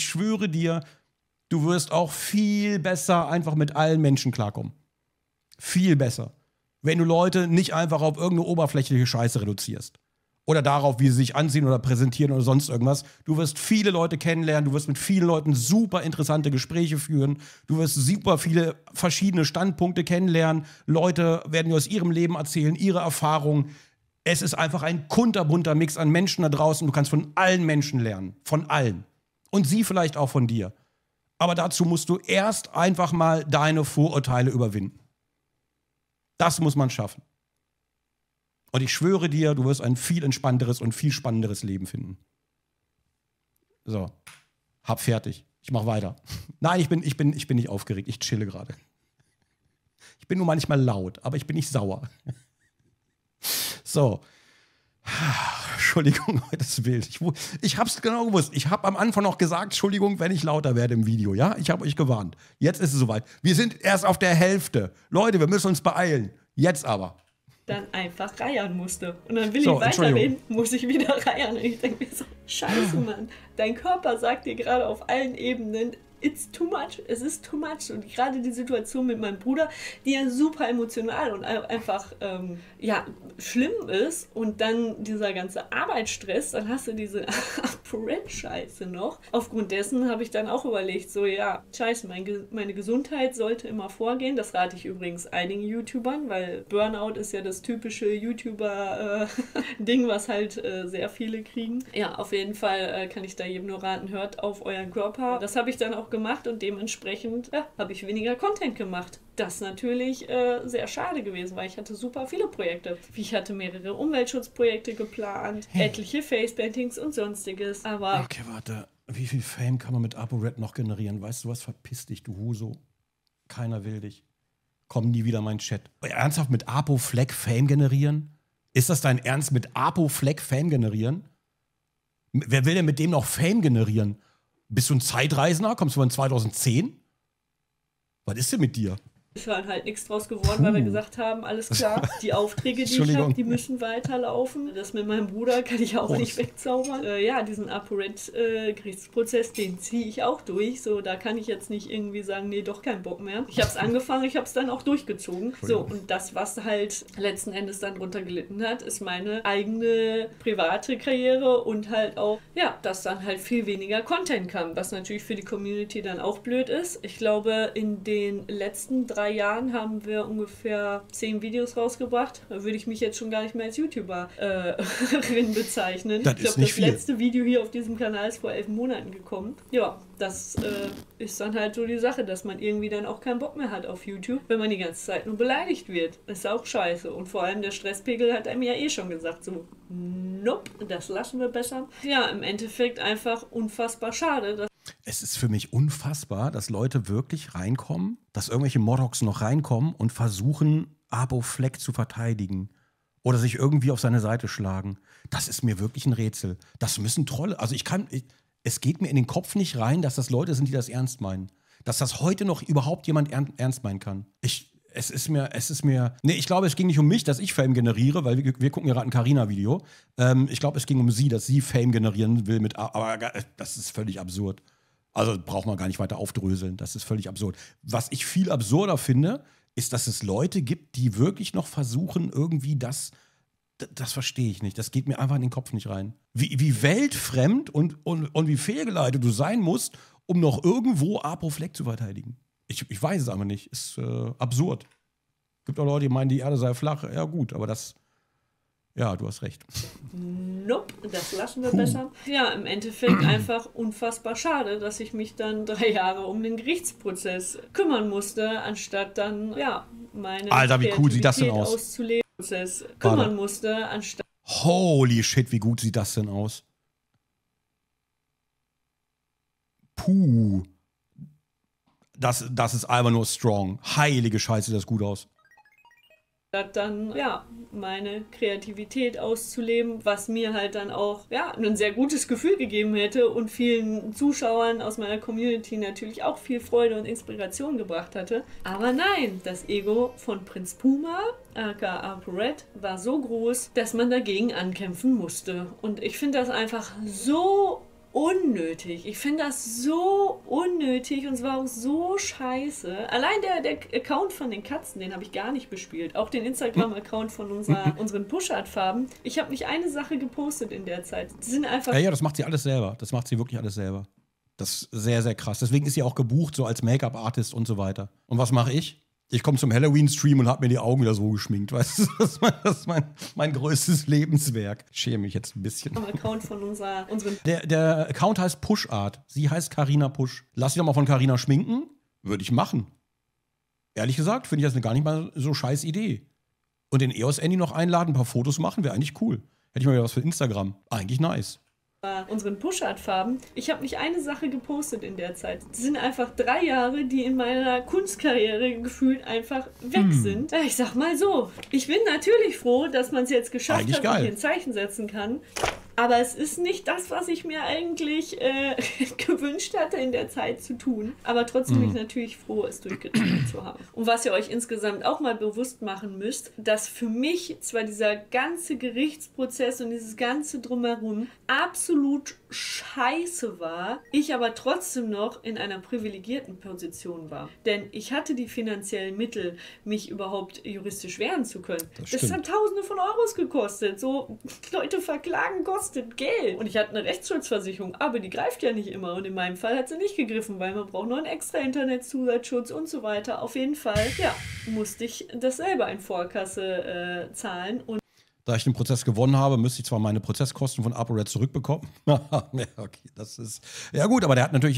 du wirst auch viel besser einfach mit allen Menschen klarkommen. Viel besser. Wenn du Leute nicht einfach auf irgendeine oberflächliche Scheiße reduzierst. Oder darauf, wie sie sich anziehen oder präsentieren oder sonst irgendwas. Du wirst viele Leute kennenlernen, du wirst mit vielen Leuten super interessante Gespräche führen, du wirst super viele verschiedene Standpunkte kennenlernen, Leute werden dir aus ihrem Leben erzählen, ihre Erfahrungen. Es ist einfach ein kunterbunter Mix an Menschen da draußen, du kannst von allen Menschen lernen, von allen. Und sie vielleicht auch von dir. Aber dazu musst du erst einfach mal deine Vorurteile überwinden. Das muss man schaffen. Und ich schwöre dir, du wirst ein viel entspannteres und viel spannenderes Leben finden. So, hab fertig. Ich mach weiter. Nein, ich bin nicht aufgeregt. Ich chille gerade. Ich bin nur manchmal laut, aber ich bin nicht sauer. So. Entschuldigung, heute ist wild. Ich hab's genau gewusst. Ich habe am Anfang noch gesagt, Entschuldigung, wenn ich lauter werde im Video. Ja, ich habe euch gewarnt. Jetzt ist es soweit. Wir sind erst auf der Hälfte. Leute, wir müssen uns beeilen. Jetzt aber. Dann einfach reiern musste. Und dann will ich weiterreden, muss ich wieder reiern. Und ich denke mir so, scheiße, Mann. Dein Körper sagt dir gerade auf allen Ebenen, it's too much, es ist too much. Und gerade die Situation mit meinem Bruder, die ja super emotional und einfach schlimm ist. Und dann dieser ganze Arbeitsstress, dann hast du diese ApoRed-Scheiße noch. Aufgrund dessen habe ich dann auch überlegt, so ja, scheiße, meine Gesundheit sollte immer vorgehen. Das rate ich übrigens einigen YouTubern, weil Burnout ist ja das typische YouTuber-Ding, was halt sehr viele kriegen. Ja, auf jeden Fall kann ich da jedem nur raten, hört auf euren Körper. Das habe ich dann auch gemacht und dementsprechend habe ich weniger Content gemacht. Das ist natürlich sehr schade gewesen, weil ich hatte super viele Projekte. Ich hatte mehrere Umweltschutzprojekte geplant, etliche Facepaintings und sonstiges, aber... Okay, warte. Wie viel Fame kann man mit ApoRed noch generieren? Weißt du was? Verpiss dich, du Huso. Keiner will dich. Komm nie wieder in meinen Chat. Ernsthaft mit ApoFleck Fame generieren? Ist das dein Ernst, mit ApoFleck Fame generieren? Wer will denn mit dem noch Fame generieren? Bist du ein Zeitreisender? Kommst du von 2010? Was ist denn mit dir? Ist halt nichts draus geworden, weil wir gesagt haben, alles klar, die Aufträge, die ich habe, die müssen weiterlaufen. Das mit meinem Bruder kann ich auch nicht wegzaubern. Diesen ApoRed-Gerichtsprozess, den ziehe ich auch durch. So, da kann ich jetzt nicht irgendwie sagen, nee, doch kein Bock mehr. Ich habe es angefangen, ich habe es dann auch durchgezogen. So, und das, was halt letzten Endes dann drunter gelitten hat, ist meine eigene private Karriere und halt auch, ja, dass dann halt viel weniger Content kam, was natürlich für die Community dann auch blöd ist. Ich glaube, in den letzten 3 3 Jahren haben wir ungefähr 10 Videos rausgebracht. Da würde ich mich jetzt schon gar nicht mehr als YouTuberin bezeichnen. Das Ich glaube, das letzte Video hier auf diesem Kanal ist vor 11 Monaten gekommen. Ja, das ist dann halt so die Sache, dass man irgendwie dann auch keinen Bock mehr hat auf YouTube, wenn man die ganze Zeit nur beleidigt wird. Das ist auch scheiße. Und vor allem der Stresspegel hat einem ja eh schon gesagt, so, nope, das lassen wir besser. Ja, im Endeffekt einfach unfassbar schade, dass es ist für mich unfassbar, dass Leute wirklich reinkommen, dass irgendwelche Moddocks noch reinkommen und versuchen, Abo Fleck zu verteidigen oder sich irgendwie auf seine Seite schlagen. Das ist mir wirklich ein Rätsel. Das müssen Trolle. Also es geht mir in den Kopf nicht rein, dass das Leute sind, die das ernst meinen. Dass das heute noch überhaupt jemand ernst meinen kann. Es ist mir, nee, ich glaube, es ging nicht um mich, dass ich Fame generiere, weil wir gucken gerade ein Carina-Video. Ich glaube, es ging um sie, dass sie Fame generieren will aber das ist völlig absurd. Also braucht man gar nicht weiter aufdröseln. Das ist völlig absurd. Was ich viel absurder finde, ist, dass es Leute gibt, die wirklich noch versuchen, irgendwie das verstehe ich nicht. Das geht mir einfach in den Kopf nicht rein. Wie weltfremd und wie fehlgeleitet du sein musst, um noch irgendwo Apo Fleck zu verteidigen. Ich weiß es aber nicht. Ist absurd. Gibt auch Leute, die meinen, die Erde sei flach. Ja gut, aber ja, du hast recht. Nope, das lassen wir besser. Ja, im Endeffekt einfach unfassbar schade, dass ich mich dann 3 Jahre um den Gerichtsprozess kümmern musste, anstatt dann, ja, meine Alter, wie cool sieht das denn aus? Auszuleben. Kümmern musste, anstatt... Holy shit, wie gut sieht das denn aus? Puh. Das ist einfach nur strong. Heilige Scheiße, sieht das gut aus. Dann, ja, meine Kreativität auszuleben, was mir halt dann auch, ja, ein sehr gutes Gefühl gegeben hätte und vielen Zuschauern aus meiner Community natürlich auch viel Freude und Inspiration gebracht hatte. Aber nein, das Ego von Prinz Puma, aka ApoRed, war so groß, dass man dagegen ankämpfen musste. Und ich finde das einfach so unnötig. Ich finde das so unnötig und es war auch so scheiße. Allein der Account von den Katzen, den habe ich gar nicht bespielt. Auch den Instagram-Account von unseren Push-Art-Farben. Ich habe nicht eine Sache gepostet in der Zeit. Die sind einfach... Ja, das macht sie alles selber. Das macht sie wirklich alles selber. Das ist sehr, sehr krass. Deswegen ist sie auch gebucht, so als Make-up-Artist und so weiter. Und was mache ich? Ich komme zum Halloween-Stream und habe mir die Augen wieder so geschminkt. Weißt du, das ist mein größtes Lebenswerk. Ich schäme mich jetzt ein bisschen. Account von unseren... Der Account heißt Push Art. Sie heißt Carina Push. Lass dich doch mal von Carina schminken. Würde ich machen. Ehrlich gesagt, finde ich das eine gar nicht mal so scheiß Idee. Und den EOS Andy noch einladen, ein paar Fotos machen, wäre eigentlich cool. Hätte ich mal wieder was für Instagram. Eigentlich nice. Unseren Push-Art-Farben. Ich habe nicht eine Sache gepostet in der Zeit. Das sind einfach 3 Jahre, die in meiner Kunstkarriere gefühlt einfach weg sind. Ich sag mal so, ich bin natürlich froh, dass man es jetzt geschafft hat und hier ein Zeichen setzen kann. Aber es ist nicht das, was ich mir eigentlich gewünscht hatte, in der Zeit zu tun. Aber trotzdem bin ich natürlich froh, es durchgezogen zu haben. Und was ihr euch insgesamt auch mal bewusst machen müsst, dass für mich zwar dieser ganze Gerichtsprozess und dieses ganze Drumherum absolut scheiße war, ich aber trotzdem noch in einer privilegierten Position war. Denn ich hatte die finanziellen Mittel, mich überhaupt juristisch wehren zu können. Das hat Tausende von Euros gekostet. So, Leute verklagen kostet Geld. Und ich hatte eine Rechtsschutzversicherung, aber die greift ja nicht immer. Und in meinem Fall hat sie nicht gegriffen, weil man braucht noch einen extra Internetzusatzschutz und so weiter. Auf jeden Fall, ja, musste ich das selber in Vorkasse zahlen. Und da ich den Prozess gewonnen habe, müsste ich zwar meine Prozesskosten von ApoRed zurückbekommen. Ja, okay, das ist... Ja gut, aber der hat natürlich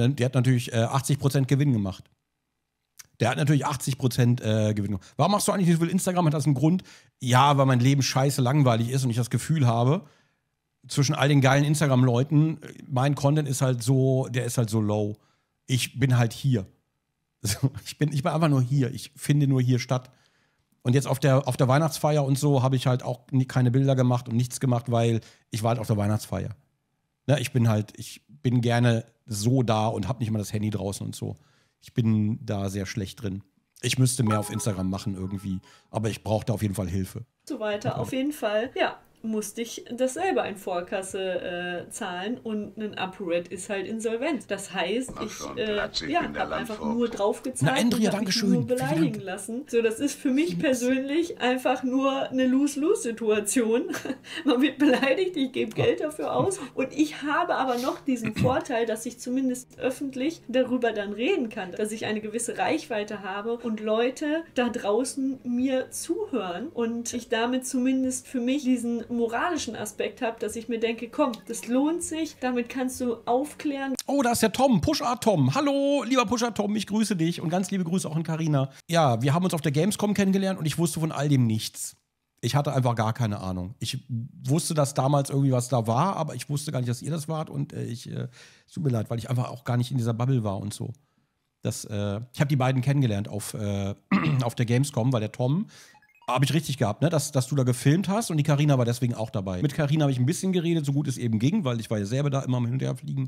80% Gewinn gemacht. Der hat natürlich 80% Gewinn gemacht. Warum machst du eigentlich nicht so viel Instagram? Hat das einen Grund? Ja, weil mein Leben scheiße langweilig ist und ich das Gefühl habe, zwischen all den geilen Instagram-Leuten, mein Content ist halt so, der ist halt so low. Ich bin halt hier. Ich bin einfach nur hier. Ich finde nur hier statt. Und jetzt auf der Weihnachtsfeier und so habe ich halt auch keine Bilder gemacht und nichts gemacht, weil ich war halt auf der Weihnachtsfeier. Ne, ich bin gerne so da und habe nicht mal das Handy draußen und so. Ich bin da sehr schlecht drin. Ich müsste mehr auf Instagram machen irgendwie, aber ich brauche da auf jeden Fall Hilfe. So weiter, okay. Auf jeden Fall, ja. musste ich das selber in Vorkasse zahlen und ein ApoRed ist halt insolvent. Das heißt, ich habe einfach nur drauf gezahlt Andrea, und habe mich nur beleidigen lassen. So, das ist für mich persönlich einfach nur eine Lose-Lose-Situation. Man wird beleidigt, ich gebe Geld dafür aus und ich habe aber noch diesen Vorteil, dass ich zumindest öffentlich darüber dann reden kann, dass ich eine gewisse Reichweite habe und Leute da draußen mir zuhören und ich damit zumindest für mich diesen moralischen Aspekt habe, dass ich mir denke, komm, das lohnt sich, damit kannst du aufklären. Oh, da ist der Tom, Push-Art Tom. Hallo, lieber Push-Art Tom, ich grüße dich und ganz liebe Grüße auch an Carina. Ja, wir haben uns auf der Gamescom kennengelernt und ich wusste von all dem nichts. Ich hatte einfach gar keine Ahnung. Ich wusste, dass damals irgendwie was da war, aber ich wusste gar nicht, dass ihr das wart und es tut mir leid, weil ich einfach auch gar nicht in dieser Bubble war und so. Ich habe die beiden kennengelernt auf der Gamescom, weil der Tom, habe ich richtig gehabt, ne? Dass du da gefilmt hast und die Carina war deswegen auch dabei. Mit Carina habe ich ein bisschen geredet, so gut es eben ging, weil ich war ja selber da immer am Hin- und Herfliegen.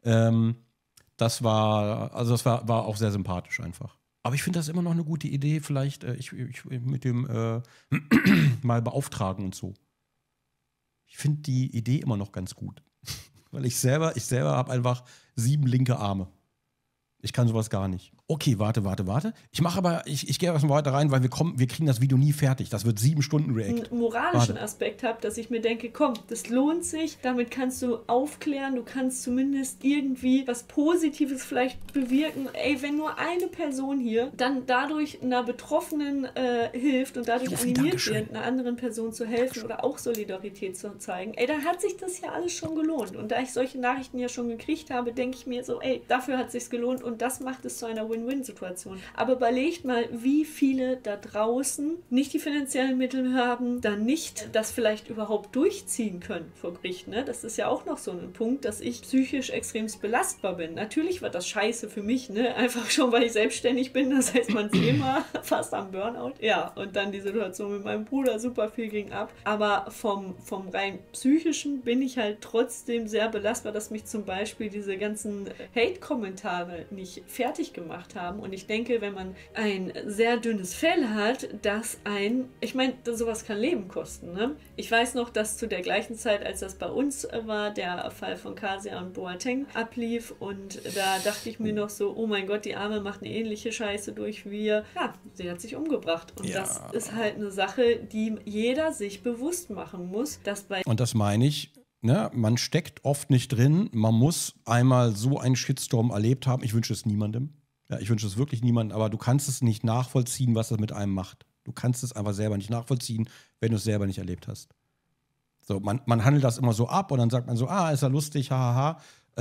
Das war auch sehr sympathisch einfach. Aber ich finde das immer noch eine gute Idee, vielleicht ich mit dem mal beauftragen und so. Ich finde die Idee immer noch ganz gut. Weil ich selber habe einfach 7 linke Arme. Ich kann sowas gar nicht. Okay, warte. Ich gehe erstmal weiter rein, weil wir kriegen das Video nie fertig. Das wird 7 Stunden React. Einen moralischen Aspekt habe, dass ich mir denke, komm, das lohnt sich, damit kannst du aufklären, du kannst zumindest irgendwie was Positives vielleicht bewirken. Ey, wenn nur eine Person hier dann dadurch einer Betroffenen hilft und dadurch animiert wird, einer anderen Person zu helfen oder auch Solidarität zu zeigen, ey, dann hat sich das ja alles schon gelohnt. Und da ich solche Nachrichten ja schon gekriegt habe, denke ich mir so, ey, dafür hat es sich gelohnt und das macht es zu einer Win-Win-Situation. Aber überlegt mal, wie viele da draußen nicht die finanziellen Mittel haben, dann nicht das vielleicht überhaupt durchziehen können vor Gericht. Ne? Das ist ja auch noch so ein Punkt, dass ich psychisch extremst belastbar bin. Natürlich war das scheiße für mich, ne? Einfach schon, weil ich selbstständig bin. Das heißt, man ist immer fast am Burnout. Ja, und dann die Situation mit meinem Bruder, super viel ging ab. Aber vom rein psychischen bin ich halt trotzdem sehr belastbar, dass mich zum Beispiel diese ganzen Hate-Kommentare nicht fertig gemacht haben. Und ich denke, wenn man ein sehr dünnes Fell hat, ich meine, sowas kann Leben kosten. Ne? Ich weiß noch, dass zu der gleichen Zeit, als das bei uns war, der Fall von Kasia und Boateng ablief und da dachte ich mir noch so, oh mein Gott, die Arme macht eine ähnliche Scheiße durch wie wir. Ja, sie hat sich umgebracht. Und das ist halt eine Sache, die jeder sich bewusst machen muss, dass und das meine ich, ne, man steckt oft nicht drin, man muss einmal so einen Shitstorm erlebt haben. Ich wünsche es niemandem. Ja, ich wünsche es wirklich niemandem, aber du kannst es nicht nachvollziehen, was das mit einem macht. Du kannst es einfach selber nicht nachvollziehen, wenn du es selber nicht erlebt hast. So, man handelt das immer so ab und dann sagt man so, ist ja lustig, hahaha.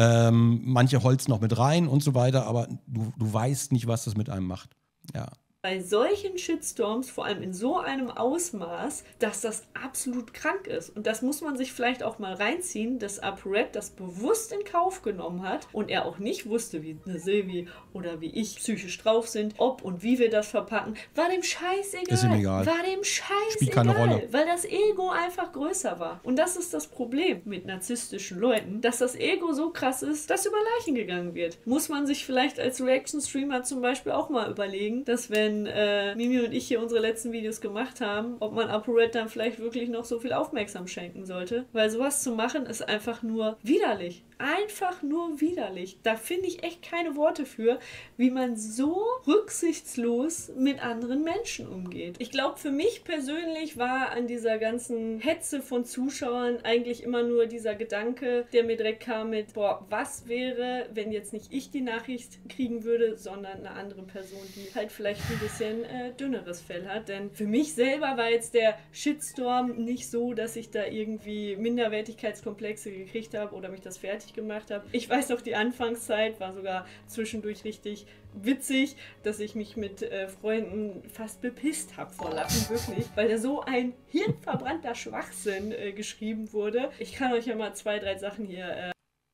Manche holzen noch mit rein und so weiter, aber du weißt nicht, was das mit einem macht. Ja. Bei solchen Shitstorms, vor allem in so einem Ausmaß, dass das absolut krank ist. Und das muss man sich vielleicht auch mal reinziehen, dass ApoRed das bewusst in Kauf genommen hat und er auch nicht wusste, wie eine Silvi oder wie ich psychisch drauf sind, ob und wie wir das verpacken, war dem scheißegal. Ist ihm egal. War dem scheißegal. Spielt keine Rolle. Weil das Ego einfach größer war. Und das ist das Problem mit narzisstischen Leuten, dass das Ego so krass ist, dass über Leichen gegangen wird. Muss man sich vielleicht als Reaction-Streamer zum Beispiel auch mal überlegen, dass wenn Mimi und ich hier unsere letzten Videos gemacht haben, ob man ApoRed dann vielleicht wirklich noch so viel Aufmerksamkeit schenken sollte. Weil sowas zu machen ist einfach nur widerlich. Einfach nur widerlich. Da finde ich echt keine Worte für, wie man so rücksichtslos mit anderen Menschen umgeht. Ich glaube, für mich persönlich war an dieser ganzen Hetze von Zuschauern eigentlich immer nur dieser Gedanke, der mir direkt kam mit, boah, was wäre, wenn jetzt nicht ich die Nachricht kriegen würde, sondern eine andere Person, die halt vielleicht ein bisschen dünneres Fell hat. Denn für mich selber war jetzt der Shitstorm nicht so, dass ich da irgendwie Minderwertigkeitskomplexe gekriegt habe oder mich das fertig gemacht habe. Ich weiß noch, die Anfangszeit war sogar zwischendurch richtig witzig, dass ich mich mit Freunden fast bepisst habe vor Lachen, wirklich, weil da so ein hirnverbrannter Schwachsinn geschrieben wurde. Ich kann euch ja mal 2, 3 Sachen hier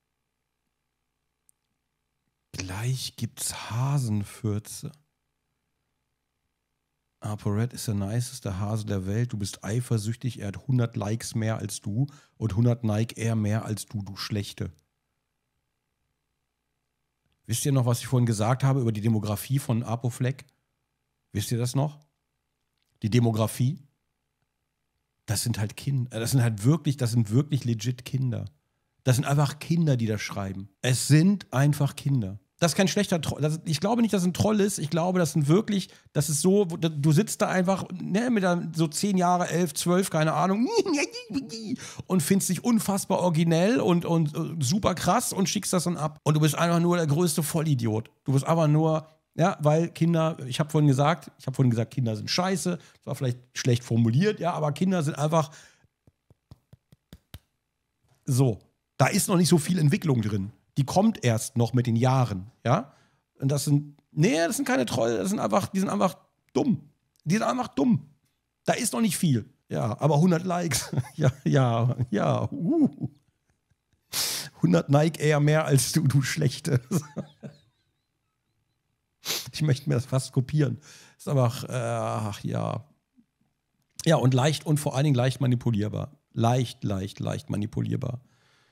Gleich gibt's Hasenfürze. ApoRed ist der niceste Hase der Welt. Du bist eifersüchtig. Er hat 100 Likes mehr als du und 100 Nike eher mehr als du, du Schlechte. Wisst ihr noch, was ich vorhin gesagt habe über die Demografie von ApoFleck? Wisst ihr das noch? Die Demografie? Das sind halt Kinder. Das sind wirklich legit Kinder. Das sind einfach Kinder, die das schreiben. Es sind einfach Kinder. Das ist kein schlechter Troll. Ich glaube nicht, dass es ein Troll ist. Ich glaube, das ist so, du sitzt da einfach, ne, mit so 10 Jahre, 11, 12, keine Ahnung, und findest dich unfassbar originell und super krass und schickst das dann ab. Und du bist einfach nur der größte Vollidiot. Du bist einfach nur, ja, weil Kinder, ich habe vorhin gesagt, Kinder sind scheiße. Das war vielleicht schlecht formuliert, ja, aber Kinder sind einfach so. Da ist noch nicht so viel Entwicklung drin. Die kommt erst noch mit den Jahren, ja? Und das sind keine Trolle, die sind einfach dumm. Die sind einfach dumm. Da ist noch nicht viel. Ja, aber 100 Likes. ja. 100 Nike eher mehr als du Schlechte. Ich möchte mir das fast kopieren. Ist einfach, ach ja. Ja, und vor allen Dingen leicht manipulierbar. Leicht manipulierbar.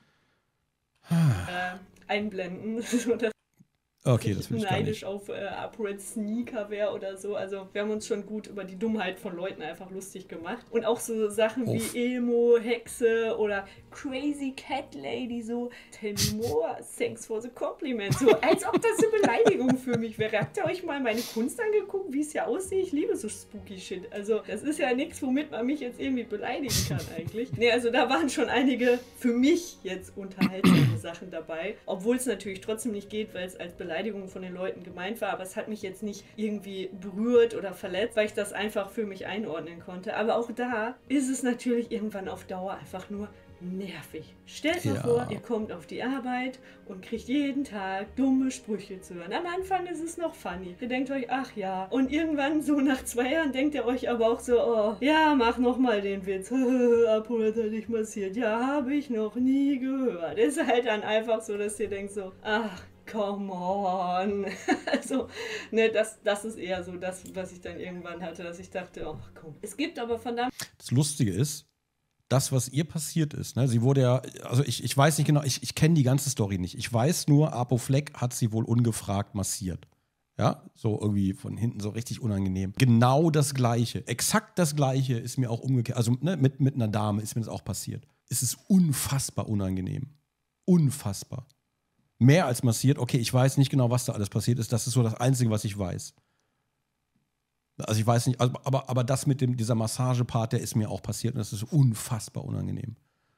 Einblenden. So, dass okay, das will ich gar neidisch nicht. auf ApoRed Sneaker wäre oder so. Also wir haben uns schon gut über die Dummheit von Leuten einfach lustig gemacht. Und auch so Sachen wie Emo, Hexe oder Crazy Cat Lady, so tell me more, thanks for the compliment. So, als ob das eine Beleidigung für mich wäre. Habt ihr euch mal meine Kunst angeguckt, wie es ja aussieht? Ich liebe so spooky Shit. Also das ist ja nichts, womit man mich jetzt irgendwie beleidigen kann eigentlich. Nee, also da waren schon einige für mich jetzt unterhaltsame Sachen dabei. Obwohl es natürlich trotzdem nicht geht, weil es als Beleidigung von den Leuten gemeint war. Aber es hat mich jetzt nicht irgendwie berührt oder verletzt, weil ich das einfach für mich einordnen konnte. Aber auch da ist es natürlich irgendwann auf Dauer einfach nur nervig. Stellt mal vor, ihr kommt auf die Arbeit und kriegt jeden Tag dumme Sprüche zu hören. Am Anfang ist es noch funny. Ihr denkt euch, ach ja. Und irgendwann so nach 2 Jahren denkt ihr euch aber auch so, oh, ja, mach nochmal den Witz. ApoRed hat dich massiert. Ja, habe ich noch nie gehört. Ist halt dann einfach so, dass ihr denkt so, ach, come on. Also, ne, das ist eher so das, was ich dann irgendwann hatte, dass ich dachte, ach komm. Es gibt aber verdammt... Das Lustige ist, das, was ihr passiert ist, ne, sie wurde ja, also ich weiß nicht genau, ich kenne die ganze Story nicht. Ich weiß nur, Apo Fleck hat sie wohl ungefragt massiert. Ja, so irgendwie von hinten so richtig unangenehm. Genau das Gleiche, exakt das Gleiche ist mir auch umgekehrt, also ne, mit einer Dame ist mir das auch passiert. Es ist unfassbar unangenehm. Unfassbar. Mehr als massiert, okay, ich weiß nicht genau, was da alles passiert ist, das ist so das Einzige, was ich weiß. Also ich weiß nicht, aber das mit dieser Massagepart, der ist mir auch passiert und das ist unfassbar unangenehm.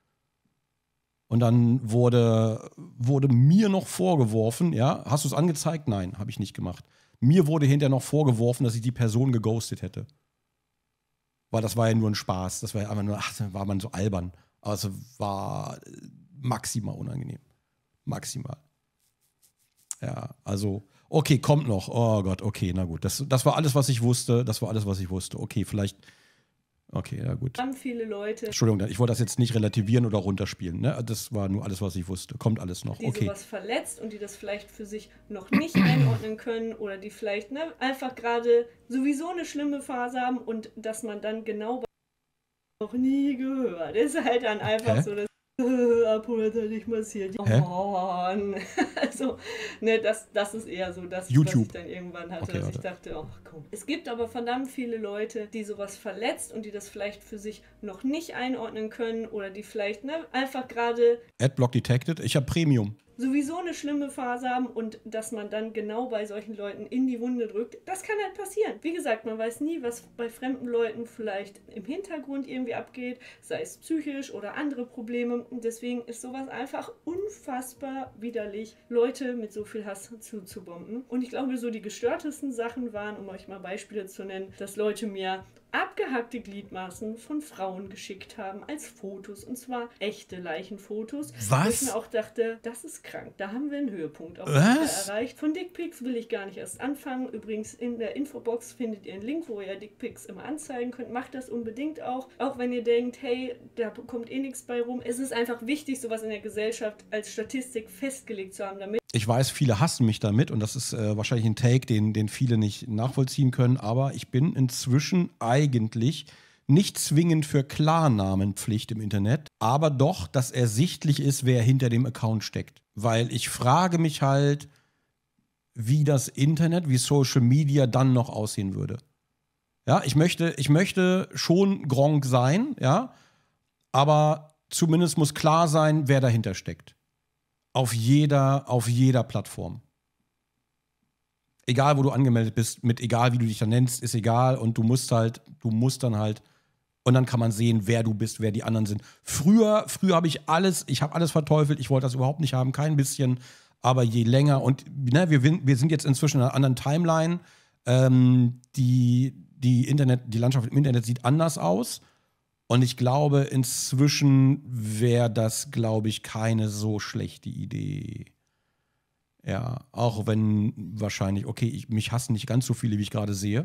Und dann wurde mir noch vorgeworfen, ja, hast du es angezeigt? Nein, habe ich nicht gemacht. Mir wurde hinterher noch vorgeworfen, dass ich die Person geghostet hätte. Weil das war ja nur ein Spaß, das war ja einfach nur, ach, da war man so albern. Aber es war maximal unangenehm. Maximal. Ja, also, okay, kommt noch. Oh Gott, okay, na gut. Das war alles, was ich wusste. Okay, vielleicht. Okay, ja gut. Haben viele Leute. Entschuldigung, ich wollte das jetzt nicht relativieren oder runterspielen. Ne? Das war nur alles, was ich wusste. Kommt alles noch. Die sowas verletzt und die das vielleicht für sich noch nicht einordnen können oder die vielleicht einfach gerade sowieso eine schlimme Phase haben und dass man dann genau noch nie gehört. Ist halt dann einfach so, dass ApoRed hat dich massiert. Oh Mann. Also, ne, das ist eher so das, was ich dann irgendwann hatte, dass ich dachte, ach komm. Es gibt aber verdammt viele Leute, die sowas verletzt und die das vielleicht für sich noch nicht einordnen können oder die vielleicht einfach gerade Adblock detected, ich habe Premium. Sowieso eine schlimme Phase haben und dass man dann genau bei solchen Leuten in die Wunde drückt, das kann halt passieren. Wie gesagt, man weiß nie, was bei fremden Leuten vielleicht im Hintergrund irgendwie abgeht, sei es psychisch oder andere Probleme. Und deswegen ist sowas einfach unfassbar widerlich, Leute mit so viel Hass zuzubomben. Und ich glaube, so die gestörtesten Sachen waren, um euch mal Beispiele zu nennen, dass Leute mir abgehackte Gliedmaßen von Frauen geschickt haben als Fotos, und zwar echte Leichenfotos. Was? Wo ich mir auch dachte, das ist krank, da haben wir einen Höhepunkt auf jeden Fall erreicht. Von Dickpics will ich gar nicht erst anfangen. Übrigens in der Infobox findet ihr einen Link, wo ihr Dickpics immer anzeigen könnt. Macht das unbedingt auch wenn ihr denkt, hey, da kommt eh nichts bei rum. Es ist einfach wichtig, sowas in der Gesellschaft als Statistik festgelegt zu haben, damit ich weiß, viele hassen mich damit und das ist wahrscheinlich ein Take, den viele nicht nachvollziehen können, aber ich bin inzwischen eigentlich nicht zwingend für Klarnamenpflicht im Internet, aber doch, dass ersichtlich ist, wer hinter dem Account steckt. Weil ich frage mich halt, wie das Internet, wie Social Media dann noch aussehen würde. Ja, ich möchte schon Gronkh sein, ja, aber zumindest muss klar sein, wer dahinter steckt. Auf jeder Plattform. Egal, wo du angemeldet bist, mit egal, wie du dich dann nennst, ist egal. Und du musst dann halt, und dann kann man sehen, wer du bist, wer die anderen sind. Früher habe ich alles verteufelt, ich wollte das überhaupt nicht haben, kein bisschen. Aber je länger, und ne, wir sind jetzt inzwischen in einer anderen Timeline. Die Landschaft im Internet sieht anders aus. Und ich glaube, inzwischen wäre das, glaube ich, keine so schlechte Idee. Ja, auch wenn wahrscheinlich, okay, mich hassen nicht ganz so viele, wie ich gerade sehe.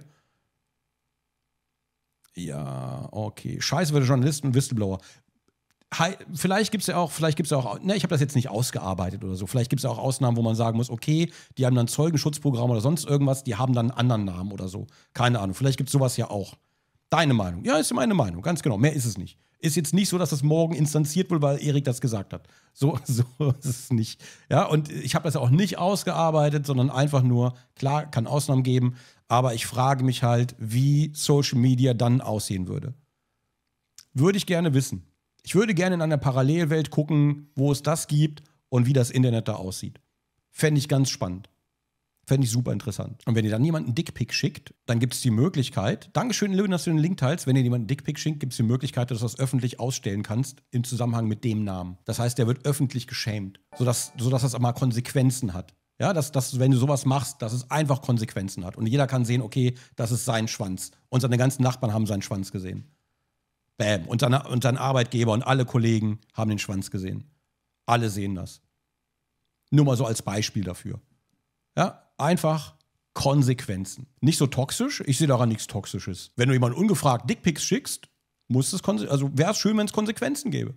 Ja, okay. Scheiße, Journalisten und Whistleblower. Vielleicht gibt es ja auch, ne, ich habe das jetzt nicht ausgearbeitet oder so. Vielleicht gibt es ja auch Ausnahmen, wo man sagen muss, okay, die haben dann Zeugenschutzprogramm oder sonst irgendwas, die haben dann einen anderen Namen oder so. Keine Ahnung. Vielleicht gibt es sowas ja auch. Deine Meinung. Ja, ist meine Meinung, ganz genau. Mehr ist es nicht. Ist jetzt nicht so, dass das morgen instanziert wird, weil Erik das gesagt hat. So ist es nicht. Ja, und ich habe das ja auch nicht ausgearbeitet, sondern einfach nur, klar, kann Ausnahmen geben, aber ich frage mich halt, wie Social Media dann aussehen würde. Würde ich gerne wissen. Ich würde gerne in einer Parallelwelt gucken, wo es das gibt und wie das Internet da aussieht. Fände ich ganz spannend. Fände ich super interessant. Und wenn ihr dann jemanden einen Dickpick schickt, dann gibt es die Möglichkeit, Dankeschön, Lügen, dass du den Link teilst, wenn ihr jemanden einen Dickpick schickt, gibt es die Möglichkeit, dass du das öffentlich ausstellen kannst im Zusammenhang mit dem Namen. Das heißt, der wird öffentlich geschämt, sodass das auch mal Konsequenzen hat. Ja, dass wenn du sowas machst, dass es einfach Konsequenzen hat. Und jeder kann sehen, okay, das ist sein Schwanz. Und seine ganzen Nachbarn haben seinen Schwanz gesehen. Bäm. Und sein Arbeitgeber und alle Kollegen haben den Schwanz gesehen. Alle sehen das. Nur mal so als Beispiel dafür. Ja, einfach Konsequenzen. Nicht so toxisch, ich sehe daran nichts Toxisches. Wenn du jemanden ungefragt Dickpics schickst, wäre es schön, wenn es Konsequenzen gäbe.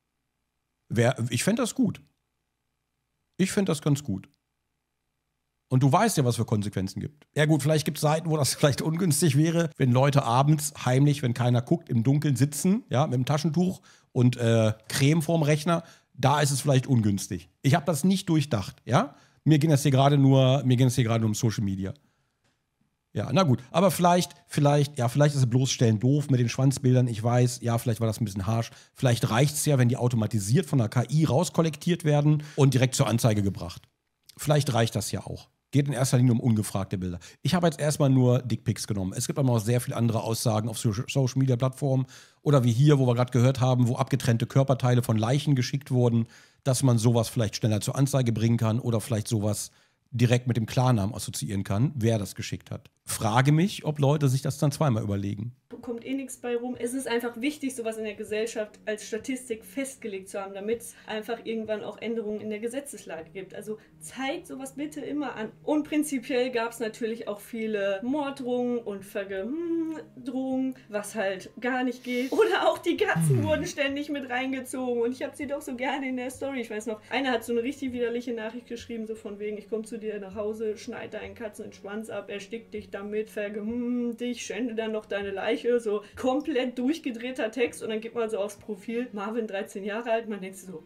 Ich fände das gut. Ich fände das ganz gut. Und du weißt ja, was für Konsequenzen gibt. Ja gut, vielleicht gibt es Seiten, wo das vielleicht ungünstig wäre, wenn Leute abends heimlich, wenn keiner guckt, im Dunkeln sitzen, ja, mit dem Taschentuch und Creme vorm Rechner. Da ist es vielleicht ungünstig. Ich habe das nicht durchdacht, ja. Mir ging es hier gerade nur um Social Media. Ja, na gut. Aber vielleicht ist es bloßstellen doof mit den Schwanzbildern. Ich weiß, ja, vielleicht war das ein bisschen harsch. Vielleicht reicht es ja, wenn die automatisiert von der KI rauskollektiert werden und direkt zur Anzeige gebracht. Vielleicht reicht das ja auch. Geht in erster Linie um ungefragte Bilder. Ich habe jetzt erstmal nur Dickpics genommen. Es gibt aber auch sehr viele andere Aussagen auf Social-Media-Plattformen oder wie hier, wo wir gerade gehört haben, wo abgetrennte Körperteile von Leichen geschickt wurden, dass man sowas vielleicht schneller zur Anzeige bringen kann oder vielleicht sowas direkt mit dem Klarnamen assoziieren kann, wer das geschickt hat. Frage mich, ob Leute sich das dann zweimal überlegen. Kommt eh nichts bei rum. Es ist einfach wichtig, sowas in der Gesellschaft als Statistik festgelegt zu haben, damit es einfach irgendwann auch Änderungen in der Gesetzeslage gibt. Also zeigt sowas bitte immer an. Und prinzipiell gab es natürlich auch viele Morddrohungen und Vergewaltigungsdrohungen, was halt gar nicht geht. Oder auch die Katzen wurden ständig mit reingezogen und ich habe sie doch so gerne in der Story. Ich weiß noch, einer hat so eine richtig widerliche Nachricht geschrieben, so von wegen, ich komme zu dir nach Hause, schneid deinen Katzen den Schwanz ab, erstick dich damit, dich, schände dann noch deine Leiche. So komplett durchgedrehter Text und dann gibt man so aufs Profil, Marvin 13 Jahre alt, man denkt so,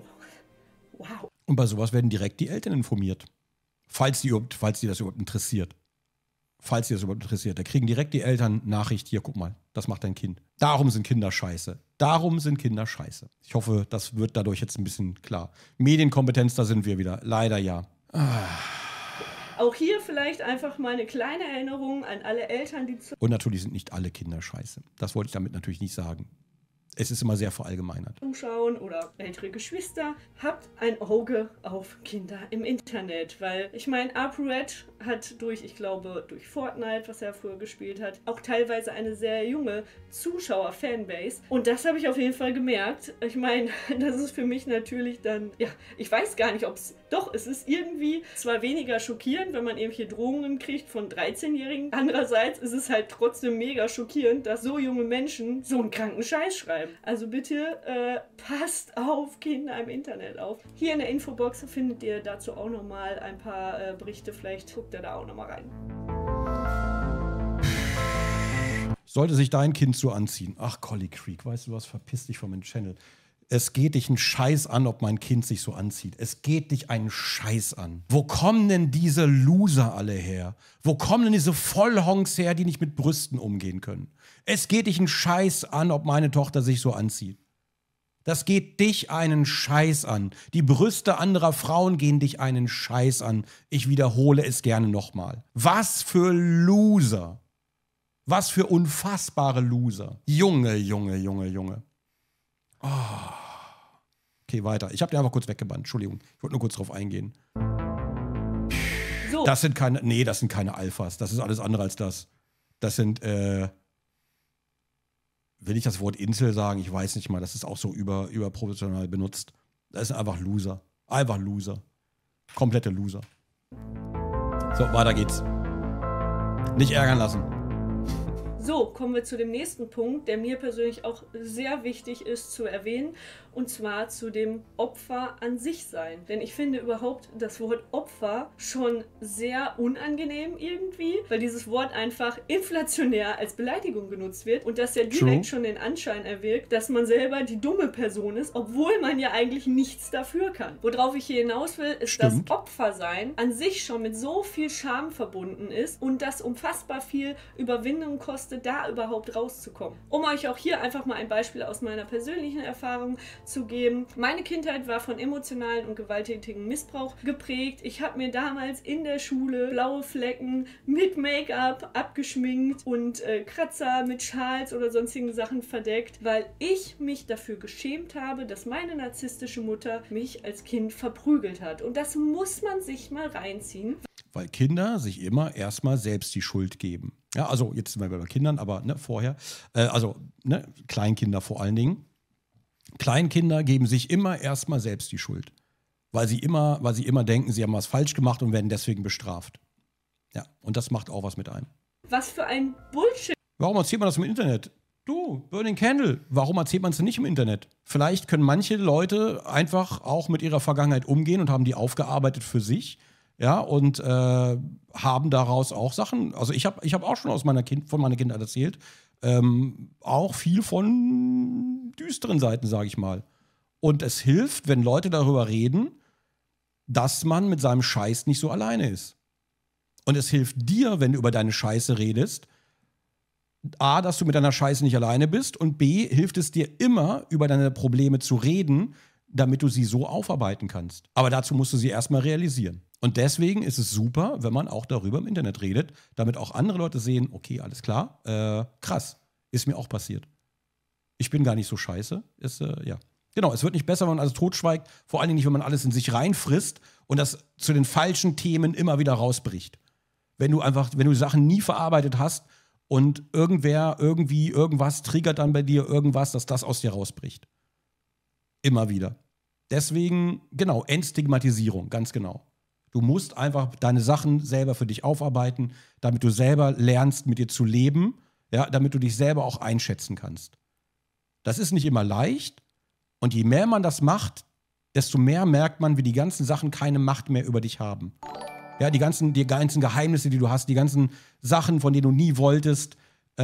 wow. Und bei sowas werden direkt die Eltern informiert. Falls die das überhaupt interessiert. Da kriegen direkt die Eltern Nachricht, hier, guck mal, das macht dein Kind. Darum sind Kinder scheiße. Ich hoffe, das wird dadurch jetzt ein bisschen klar. Medienkompetenz, da sind wir wieder. Leider ja. Auch hier vielleicht einfach mal eine kleine Erinnerung an alle Eltern, die Und natürlich sind nicht alle Kinder scheiße. Das wollte ich damit natürlich nicht sagen. Es ist immer sehr verallgemeinert. Zuschauen oder ältere Geschwister, habt ein Auge auf Kinder im Internet, weil ich meine, ApoRed hat durch Fortnite, was er früher gespielt hat, auch teilweise eine sehr junge Zuschauer-Fanbase und das habe ich auf jeden Fall gemerkt. Ich meine, das ist für mich natürlich dann, ja, ich weiß gar nicht, es ist irgendwie zwar weniger schockierend, wenn man irgendwelche Drohungen kriegt von 13-Jährigen, andererseits ist es halt trotzdem mega schockierend, dass so junge Menschen so einen kranken Scheiß schreiben. Also bitte passt auf Kinder im Internet auf. Hier in der Infobox findet ihr dazu auch nochmal ein paar Berichte. Vielleicht guckt ihr da auch nochmal rein. Sollte sich dein Kind so anziehen? Ach, Collie Creek, weißt du was? Verpiss dich von meinem Channel. Es geht dich einen Scheiß an, ob mein Kind sich so anzieht. Es geht dich einen Scheiß an. Wo kommen denn diese Loser alle her? Wo kommen denn diese Vollhonks her, die nicht mit Brüsten umgehen können? Es geht dich einen Scheiß an, ob meine Tochter sich so anzieht. Das geht dich einen Scheiß an. Die Brüste anderer Frauen gehen dich einen Scheiß an. Ich wiederhole es gerne nochmal. Was für Loser. Was für unfassbare Loser. Junge, Junge, Junge, Junge. Oh. Okay, weiter. Ich habe den einfach kurz weggebannt. Entschuldigung. Ich wollte nur kurz drauf eingehen. So. Das sind keine Alphas. Das ist alles andere als das. Das sind, will ich das Wort Insel sagen? Ich weiß nicht mal. Das ist auch so überproportional benutzt. Das sind einfach Loser. Einfach Loser. Komplette Loser. So, weiter geht's. Nicht ärgern lassen. So, kommen wir zu dem nächsten Punkt, der mir persönlich auch sehr wichtig ist zu erwähnen, und zwar zu dem Opfer an sich sein. Denn ich finde überhaupt das Wort Opfer schon sehr unangenehm irgendwie, weil dieses Wort einfach inflationär als Beleidigung genutzt wird und das ja direkt schon den Anschein erwirkt, dass man selber die dumme Person ist, obwohl man ja eigentlich nichts dafür kann. Worauf ich hier hinaus will, ist, dass Opfersein an sich schon mit so viel Scham verbunden ist und das unfassbar viel Überwindung kostet, da überhaupt rauszukommen. Um euch auch hier einfach mal ein Beispiel aus meiner persönlichen Erfahrung zu geben. Meine Kindheit war von emotionalen und gewalttätigen Missbrauch geprägt. Ich habe mir damals in der Schule blaue Flecken mit Make-up abgeschminkt und Kratzer mit Schals oder sonstigen Sachen verdeckt, weil ich mich dafür geschämt habe, dass meine narzisstische Mutter mich als Kind verprügelt hat. Und das muss man sich mal reinziehen. Weil Kinder sich immer erstmal selbst die Schuld geben. Ja, also jetzt sind wir bei Kindern, aber vorher. Kleinkinder vor allen Dingen. Kleinkinder geben sich immer erstmal selbst die Schuld. Weil sie immer denken, sie haben was falsch gemacht und werden deswegen bestraft. Ja, und das macht auch was mit einem. Was für ein Bullshit. Warum erzählt man das im Internet? Du, Burning Candle, warum erzählt man es denn nicht im Internet? Vielleicht können manche Leute einfach auch mit ihrer Vergangenheit umgehen und haben die aufgearbeitet für sich. Ja, und haben daraus auch Sachen, also ich hab auch schon von meiner Kindheit erzählt, auch viel von düsteren Seiten, sage ich mal. Und es hilft, wenn Leute darüber reden, dass man mit seinem Scheiß nicht so alleine ist. Und es hilft dir, wenn du über deine Scheiße redest, A, dass du mit deiner Scheiße nicht alleine bist und B, hilft es dir immer, über deine Probleme zu reden, damit du sie so aufarbeiten kannst. Aber dazu musst du sie erstmal realisieren. Und deswegen ist es super, wenn man auch darüber im Internet redet, damit auch andere Leute sehen, okay, alles klar, krass, ist mir auch passiert. Ich bin gar nicht so scheiße. Ja. Genau, es wird nicht besser, wenn man alles totschweigt, vor allen Dingen nicht, wenn man alles in sich reinfrisst und das zu den falschen Themen immer wieder rausbricht. Wenn du Sachen nie verarbeitet hast und irgendwas triggert dann bei dir irgendwas, dass das aus dir rausbricht. Immer wieder. Deswegen, genau, Entstigmatisierung, ganz genau. Du musst einfach deine Sachen selber für dich aufarbeiten, damit du selber lernst, mit dir zu leben, ja, damit du dich selber auch einschätzen kannst. Das ist nicht immer leicht und je mehr man das macht, desto mehr merkt man, wie die ganzen Sachen keine Macht mehr über dich haben. Ja, die ganzen Geheimnisse, die du hast, die ganzen Sachen, von denen du nie wolltest,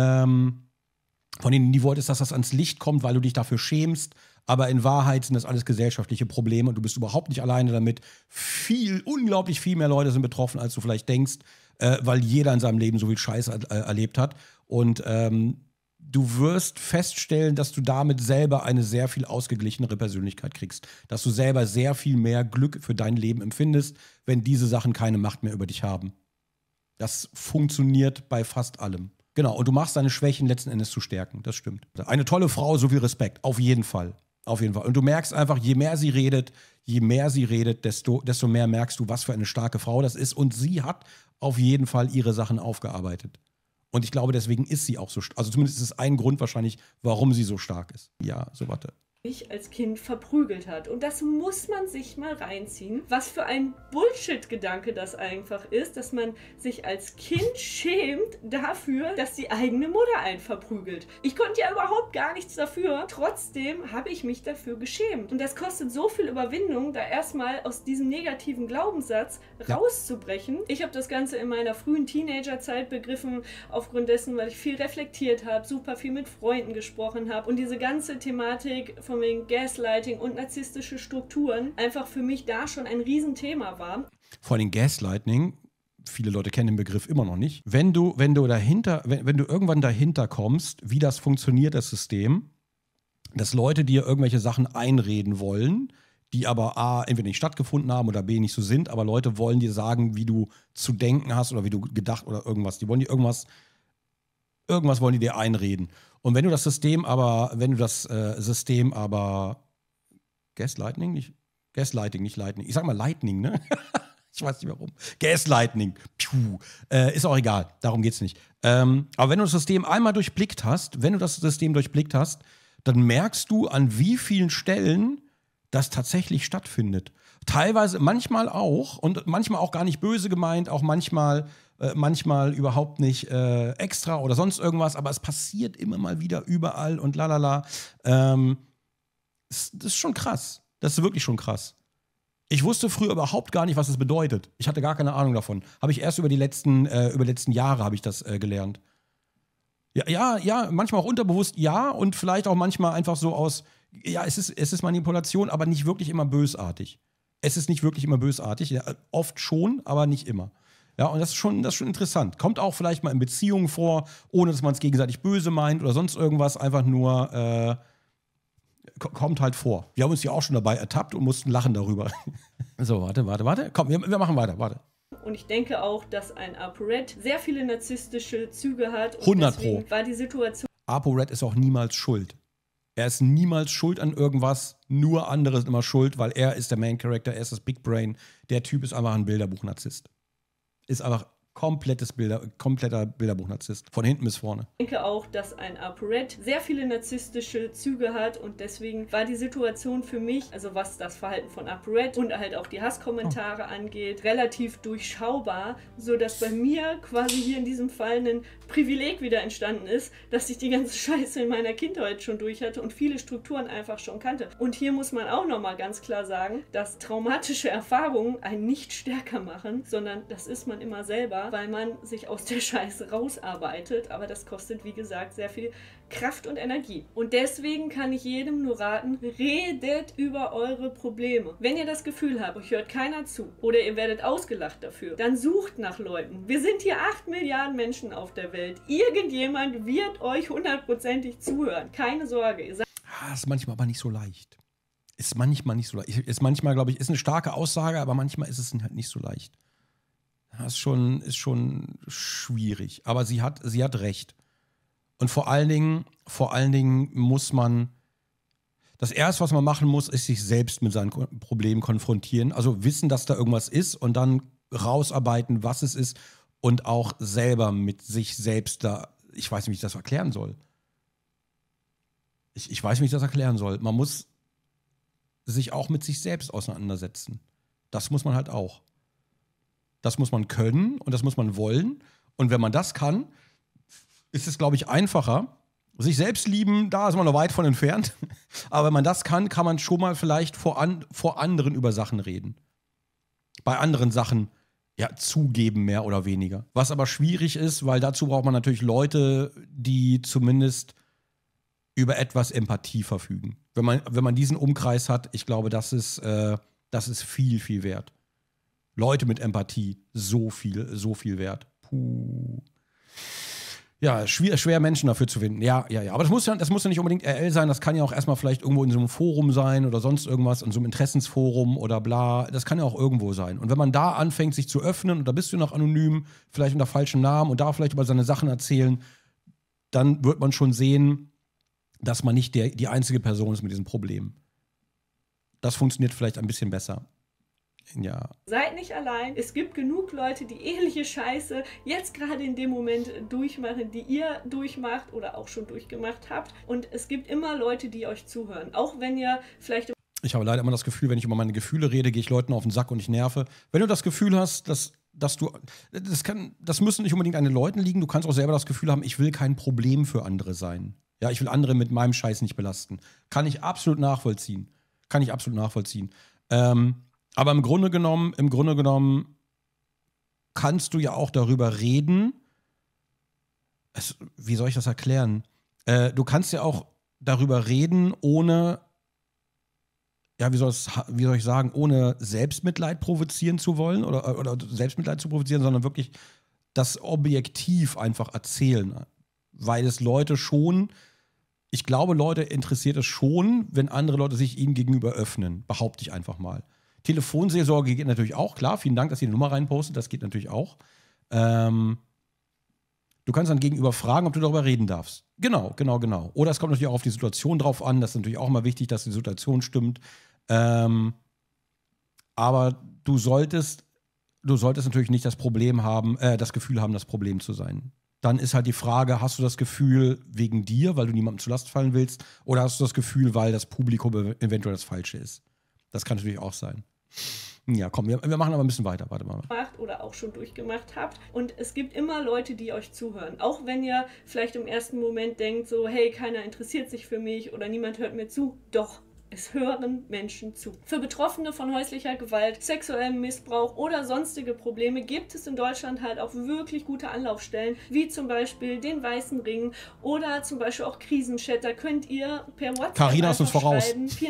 dass das ans Licht kommt, weil du dich dafür schämst. Aber in Wahrheit sind das alles gesellschaftliche Probleme und du bist überhaupt nicht alleine damit. Unglaublich viel mehr Leute sind betroffen, als du vielleicht denkst, weil jeder in seinem Leben so viel Scheiß erlebt hat. Und du wirst feststellen, dass du damit selber eine sehr viel ausgeglichenere Persönlichkeit kriegst. Dass du selber sehr viel mehr Glück für dein Leben empfindest, wenn diese Sachen keine Macht mehr über dich haben. Das funktioniert bei fast allem. Genau, und du machst deine Schwächen letzten Endes zu stärken, das stimmt. Eine tolle Frau, so viel Respekt, auf jeden Fall. Auf jeden Fall. Und du merkst einfach, je mehr sie redet, desto mehr merkst du, was für eine starke Frau das ist. Und sie hat auf jeden Fall ihre Sachen aufgearbeitet. Und ich glaube, deswegen ist sie auch so stark. Also zumindest ist es ein Grund wahrscheinlich, warum sie so stark ist. Ja, so warte. Mich als Kind verprügelt hat. Und das muss man sich mal reinziehen. Was für ein Bullshit-Gedanke das einfach ist, dass man sich als Kind schämt dafür, dass die eigene Mutter einen verprügelt. Ich konnte ja überhaupt gar nichts dafür. Trotzdem habe ich mich dafür geschämt. Und das kostet so viel Überwindung, da erstmal aus diesem negativen Glaubenssatz rauszubrechen. Ich habe das Ganze in meiner frühen Teenagerzeit begriffen, aufgrund dessen, weil ich viel reflektiert habe, super viel mit Freunden gesprochen habe und diese ganze Thematik vom Mindbombing, Gaslighting und narzisstische Strukturen einfach für mich da schon ein Riesenthema war. Vor allem Gaslighting, viele Leute kennen den Begriff immer noch nicht. Wenn du irgendwann dahinter kommst, wie das funktioniert, das System, dass Leute dir irgendwelche Sachen einreden wollen, die aber A, entweder nicht stattgefunden haben oder B, nicht so sind, aber Leute wollen dir sagen, wie du zu denken hast oder wie du gedacht oder irgendwas. Die wollen dir irgendwas wollen die dir einreden. Und wenn du das System aber, Gaslighting, nicht Lightning. Ich sag mal Lightning, ne? Ich weiß nicht warum. Gaslighting. Ist auch egal. Darum geht's nicht. Aber wenn du das System einmal durchblickt hast, dann merkst du, an wie vielen Stellen das tatsächlich stattfindet. Teilweise, manchmal auch und manchmal auch gar nicht böse gemeint, auch manchmal überhaupt nicht extra oder sonst irgendwas, aber es passiert immer mal wieder überall und lalala. Das ist schon krass. Das ist wirklich schon krass. Ich wusste früher überhaupt gar nicht, was es bedeutet. Ich hatte gar keine Ahnung davon. Habe ich erst über die letzten Jahre habe ich das gelernt. Ja, manchmal auch unterbewusst, ja, und vielleicht auch manchmal einfach so aus, ja, es ist Manipulation, aber nicht wirklich immer bösartig. Ja, oft schon, aber nicht immer. Ja, und das ist schon interessant. Kommt auch vielleicht mal in Beziehungen vor, ohne dass man es gegenseitig böse meint oder sonst irgendwas, einfach nur kommt halt vor. Wir haben uns ja auch schon dabei ertappt und mussten lachen darüber. So, warte. Komm, wir machen weiter, warte. Und ich denke auch, dass ein ApoRed sehr viele narzisstische Züge hat. Und 100 deswegen Pro. war die Situation. ApoRed ist auch niemals schuld. Er ist niemals schuld an irgendwas, nur andere sind immer schuld, weil er ist der Main Character, er ist das Big Brain. Der Typ ist einfach ein Bilderbuch-Narzisst. Ist einfach kompletter Bilderbuch-Narzisst. Von hinten bis vorne. Ich denke auch, dass ein ApoRed sehr viele narzisstische Züge hat und deswegen war die Situation für mich, also was das Verhalten von ApoRed und halt auch die Hasskommentare angeht, relativ durchschaubar, sodass bei mir quasi hier in diesem Fall ein Privileg wieder entstanden ist, dass ich die ganze Scheiße in meiner Kindheit schon durch hatte und viele Strukturen einfach schon kannte. Und hier muss man auch nochmal ganz klar sagen, dass traumatische Erfahrungen einen nicht stärker machen, sondern das ist man immer selber, weil man sich aus der Scheiße rausarbeitet, aber das kostet, wie gesagt, sehr viel Kraft und Energie. Und deswegen kann ich jedem nur raten, redet über eure Probleme. Wenn ihr das Gefühl habt, euch hört keiner zu oder ihr werdet ausgelacht dafür, dann sucht nach Leuten. Wir sind hier 8 Milliarden Menschen auf der Welt. Irgendjemand wird euch 100%ig zuhören. Keine Sorge. Ihr seid Ist manchmal aber nicht so leicht. Ist manchmal, glaube ich, ist eine starke Aussage, aber manchmal ist es halt nicht so leicht. Das ist schon schwierig. Aber sie hat recht. Und vor allen Dingen muss man, das Erste, was man machen muss, ist sich selbst mit seinen Problemen konfrontieren. Also wissen, dass da irgendwas ist und dann rausarbeiten, was es ist und auch selber mit sich selbst da, ich weiß nicht, wie ich das erklären soll. Ich weiß nicht, wie ich das erklären soll. Man muss sich auch mit sich selbst auseinandersetzen. Das muss man halt auch. Das muss man können und das muss man wollen. Und wenn man das kann, ist es, glaube ich, einfacher. Sich selbst lieben, da ist man noch weit von entfernt. Aber wenn man das kann man schon mal vielleicht vor anderen über Sachen reden. Bei anderen Sachen, ja, zugeben, mehr oder weniger. Was aber schwierig ist, weil dazu braucht man natürlich Leute, die zumindest über etwas Empathie verfügen. Wenn man diesen Umkreis hat, ich glaube, das ist viel, viel wert. Leute mit Empathie, so viel wert. Puh. Ja, schwer Menschen dafür zu finden. Ja. Aber das muss ja nicht unbedingt RL sein. Das kann ja auch erstmal vielleicht irgendwo in so einem Forum sein oder sonst irgendwas, in so einem Interessensforum oder bla. Das kann ja auch irgendwo sein. Und wenn man da anfängt, sich zu öffnen, und da bist du noch anonym, vielleicht unter falschem Namen und da vielleicht über seine Sachen erzählen, dann wird man schon sehen, dass man nicht die einzige Person ist mit diesem Problem. Das funktioniert vielleicht ein bisschen besser. Ja. Seid nicht allein. Es gibt genug Leute, die ähnliche Scheiße jetzt gerade in dem Moment durchmachen, die ihr durchmacht oder auch schon durchgemacht habt. Und es gibt immer Leute, die euch zuhören. Auch wenn ihr vielleicht... Ich habe leider immer das Gefühl, wenn ich über meine Gefühle rede, gehe ich Leuten auf den Sack und ich nerve. Wenn du das Gefühl hast, das müssen nicht unbedingt an den Leuten liegen. Du kannst auch selber das Gefühl haben, ich will kein Problem für andere sein. Ja, ich will andere mit meinem Scheiß nicht belasten. Kann ich absolut nachvollziehen. Aber im Grunde genommen kannst du ja auch darüber reden. Wie soll ich das erklären? Du kannst ja auch darüber reden, ohne ja, wie soll ich sagen, ohne Selbstmitleid provozieren zu wollen oder Selbstmitleid zu provozieren, sondern wirklich das objektiv einfach erzählen. Weil es Leute schon, ich glaube, Leute interessiert es schon, wenn andere Leute sich ihnen gegenüber öffnen, behaupte ich einfach mal. Telefonseelsorge geht natürlich auch, klar, vielen Dank, dass ihr die Nummer reinpostet, das geht natürlich auch. Du kannst dann gegenüber fragen, ob du darüber reden darfst. Genau. Oder es kommt natürlich auch auf die Situation drauf an, das ist natürlich auch mal wichtig, dass die Situation stimmt. Aber du solltest natürlich nicht das Problem haben, das Gefühl haben, das Problem zu sein. Dann ist halt die Frage, hast du das Gefühl wegen dir, weil du niemandem zur Last fallen willst, oder hast du das Gefühl, weil das Publikum eventuell das Falsche ist? Das kann natürlich auch sein. Ja, komm, wir machen aber ein bisschen weiter. Warte mal. Oder auch schon durchgemacht habt. Und es gibt immer Leute, die euch zuhören. Auch wenn ihr vielleicht im ersten Moment denkt, so, hey, keiner interessiert sich für mich oder niemand hört mir zu. Doch. Es hören Menschen zu. Für Betroffene von häuslicher Gewalt, sexuellem Missbrauch oder sonstige Probleme gibt es in Deutschland halt auch wirklich gute Anlaufstellen, wie zum Beispiel den Weißen Ring oder zum Beispiel auch Krisenchat. Da könnt ihr per WhatsApp Carina ist uns voraus.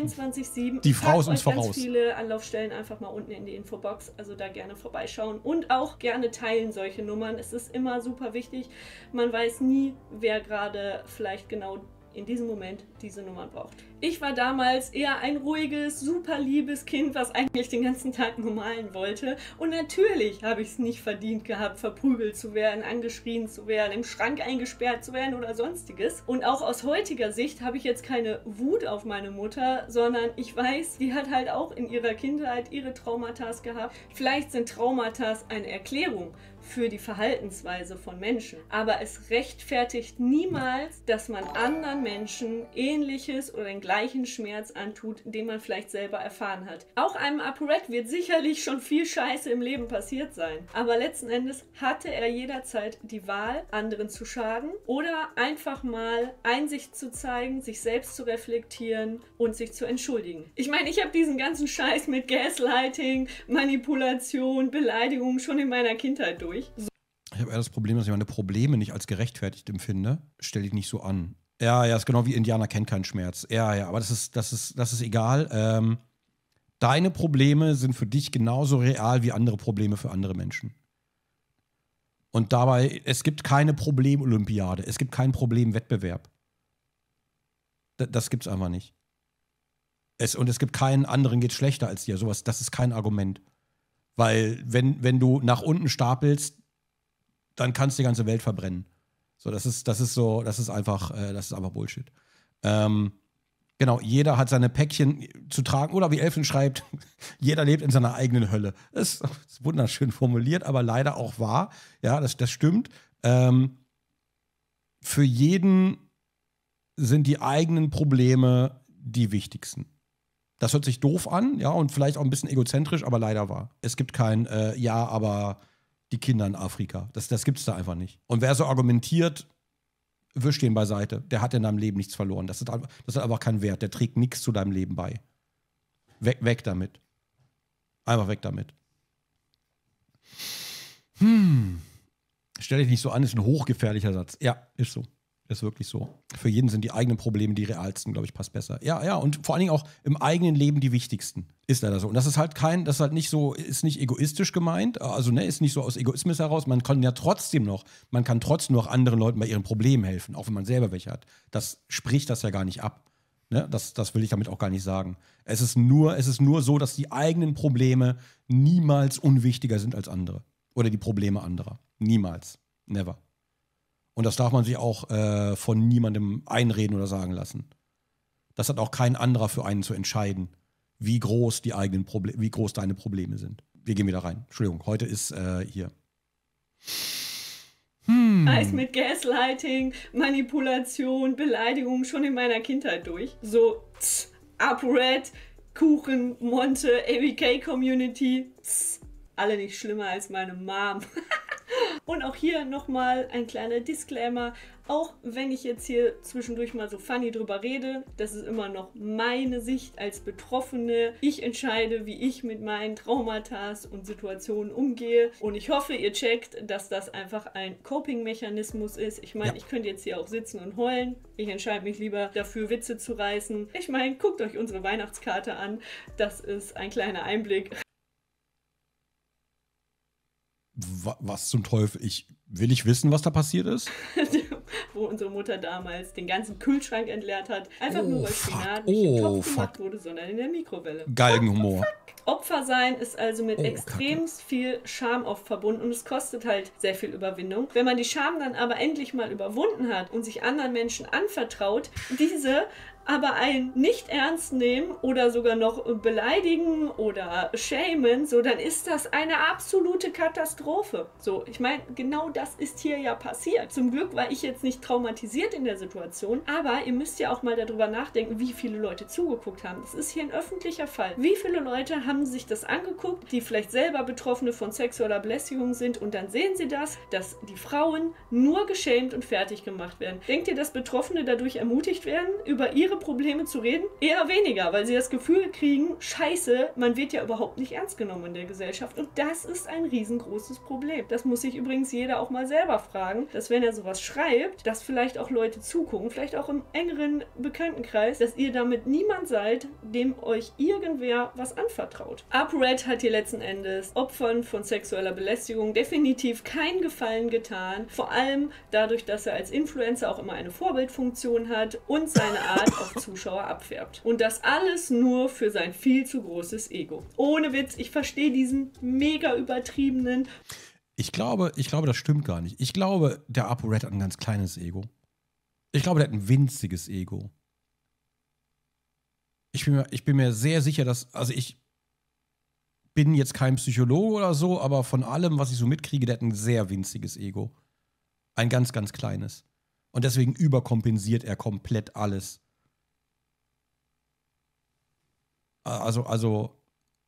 24/7. Die Frau ist uns voraus. Ganz viele Anlaufstellen einfach mal unten in die Infobox. Also da gerne vorbeischauen und auch gerne teilen solche Nummern. Es ist immer super wichtig. Man weiß nie, wer gerade vielleicht genau in diesem Moment diese Nummern braucht. Ich war damals eher ein ruhiges, super liebes Kind, was eigentlich den ganzen Tag nur malen wollte. Und natürlich habe ich es nicht verdient gehabt, verprügelt zu werden, angeschrien zu werden, im Schrank eingesperrt zu werden oder sonstiges. Und auch aus heutiger Sicht habe ich jetzt keine Wut auf meine Mutter, sondern ich weiß, die hat halt auch in ihrer Kindheit ihre Traumata gehabt. Vielleicht sind Traumata eine Erklärung für die Verhaltensweise von Menschen. Aber es rechtfertigt niemals, dass man anderen Menschen Ähnliches oder den gleichen Schmerz antut, den man vielleicht selber erfahren hat. Auch einem ApoRed wird sicherlich schon viel Scheiße im Leben passiert sein. Aber letzten Endes hatte er jederzeit die Wahl, anderen zu schaden oder einfach mal Einsicht zu zeigen, sich selbst zu reflektieren und sich zu entschuldigen. Ich meine, ich habe diesen ganzen Scheiß mit Gaslighting, Manipulation, Beleidigung schon in meiner Kindheit durch. Ich habe eher das Problem, dass ich meine Probleme nicht als gerechtfertigt empfinde. Stell dich nicht so an. Ja, ist genau wie Indianer kennt keinen Schmerz. Ja, aber das ist egal. Deine Probleme sind für dich genauso real wie andere Probleme für andere Menschen. Und dabei, es gibt keine Problem-Olympiade. Es gibt keinen Problem-Wettbewerb. Das gibt's einfach nicht. Und es gibt keinen anderen, geht schlechter als dir. Sowas, das ist kein Argument. Weil, wenn du nach unten stapelst, dann kannst du die ganze Welt verbrennen. So, das ist einfach Bullshit. Genau, jeder hat seine Päckchen zu tragen. Oder wie Elfen schreibt, jeder lebt in seiner eigenen Hölle. Das ist wunderschön formuliert, aber leider auch wahr. Ja, das stimmt. Für jeden sind die eigenen Probleme die wichtigsten. Das hört sich doof an, ja, und vielleicht auch ein bisschen egozentrisch, aber leider wahr. Es gibt kein aber die Kinder in Afrika. Das gibt's da einfach nicht. Und wer so argumentiert, wisch den beiseite. Der hat in deinem Leben nichts verloren. Das hat einfach keinen Wert. Der trägt nichts zu deinem Leben bei. Weg damit. Einfach weg damit. Stell dich nicht so an, ist ein hochgefährlicher Satz. Ja, ist so. Ist wirklich so. Für jeden sind die eigenen Probleme die realsten, glaube ich, passt besser. Ja, und vor allen Dingen auch im eigenen Leben die wichtigsten. Ist leider so. Und das ist nicht so, ist nicht egoistisch gemeint, also ist nicht so aus Egoismus heraus. Man kann trotzdem noch anderen Leuten bei ihren Problemen helfen, auch wenn man selber welche hat. Das spricht das ja gar nicht ab. Ne? Das will ich damit auch gar nicht sagen. Es ist nur so, dass die eigenen Probleme niemals unwichtiger sind als andere. Oder die Probleme anderer. Niemals. Never. Und das darf man sich auch von niemandem einreden oder sagen lassen. Das hat auch kein anderer für einen zu entscheiden, wie groß deine Probleme sind. Wir gehen wieder rein. Entschuldigung, heute ist hier. Heißt mit Gaslighting, Manipulation, Beleidigung schon in meiner Kindheit durch. So, ApoRed, Kuchen, Monte, ABK Community, alle nicht schlimmer als meine Mom. Und auch hier nochmal ein kleiner Disclaimer. Auch wenn ich jetzt hier zwischendurch mal so funny drüber rede, das ist immer noch meine Sicht als Betroffene. Ich entscheide, wie ich mit meinen Traumata und Situationen umgehe. Und ich hoffe, ihr checkt, dass das einfach ein Coping-Mechanismus ist. Ich meine, ich könnte jetzt hier auch sitzen und heulen. Ich entscheide mich lieber dafür, Witze zu reißen. Ich meine, guckt euch unsere Weihnachtskarte an. Das ist ein kleiner Einblick. Was zum Teufel? Will ich wissen, was da passiert ist? Wo unsere Mutter damals den ganzen Kühlschrank entleert hat. Einfach nur, weil Spinat nicht im Topf gemacht wurde, sondern in der Mikrowelle. Galgenhumor. Opfer sein ist also mit extrem viel Scham oft verbunden und es kostet halt sehr viel Überwindung. Wenn man die Scham dann aber endlich mal überwunden hat und sich anderen Menschen anvertraut, diese aber einen nicht ernst nehmen oder sogar noch beleidigen oder schämen, so, dann ist das eine absolute Katastrophe. So, ich meine, genau das ist hier ja passiert. Zum Glück war ich jetzt nicht traumatisiert in der Situation, aber ihr müsst ja auch mal darüber nachdenken, wie viele Leute zugeguckt haben. Das ist hier ein öffentlicher Fall. Wie viele Leute haben sich das angeguckt, die vielleicht selber Betroffene von sexueller Belästigung sind und dann sehen sie das, dass die Frauen nur geschämt und fertig gemacht werden. Denkt ihr, dass Betroffene dadurch ermutigt werden, über ihre Probleme zu reden? Eher weniger, weil sie das Gefühl kriegen, scheiße, man wird ja überhaupt nicht ernst genommen in der Gesellschaft und das ist ein riesengroßes Problem. Das muss sich übrigens jeder auch mal selber fragen, dass wenn er sowas schreibt, dass vielleicht auch Leute zugucken, vielleicht auch im engeren Bekanntenkreis, dass ihr damit niemand seid, dem euch irgendwer was anvertraut. ApoRed hat hier letzten Endes Opfern von sexueller Belästigung definitiv keinen Gefallen getan, vor allem dadurch, dass er als Influencer auch immer eine Vorbildfunktion hat und seine Art auf Zuschauer abfärbt. Und das alles nur für sein viel zu großes Ego. Ohne Witz, ich verstehe diesen mega übertriebenen... Ich glaube, das stimmt gar nicht. Ich glaube, der ApoRed hat ein ganz kleines Ego. Ich glaube, der hat ein winziges Ego. Ich bin mir sehr sicher, dass, also ich bin jetzt kein Psychologe oder so, aber von allem, was ich so mitkriege, der hat ein sehr winziges Ego. Ein ganz, ganz kleines. Und deswegen überkompensiert er komplett alles. Also,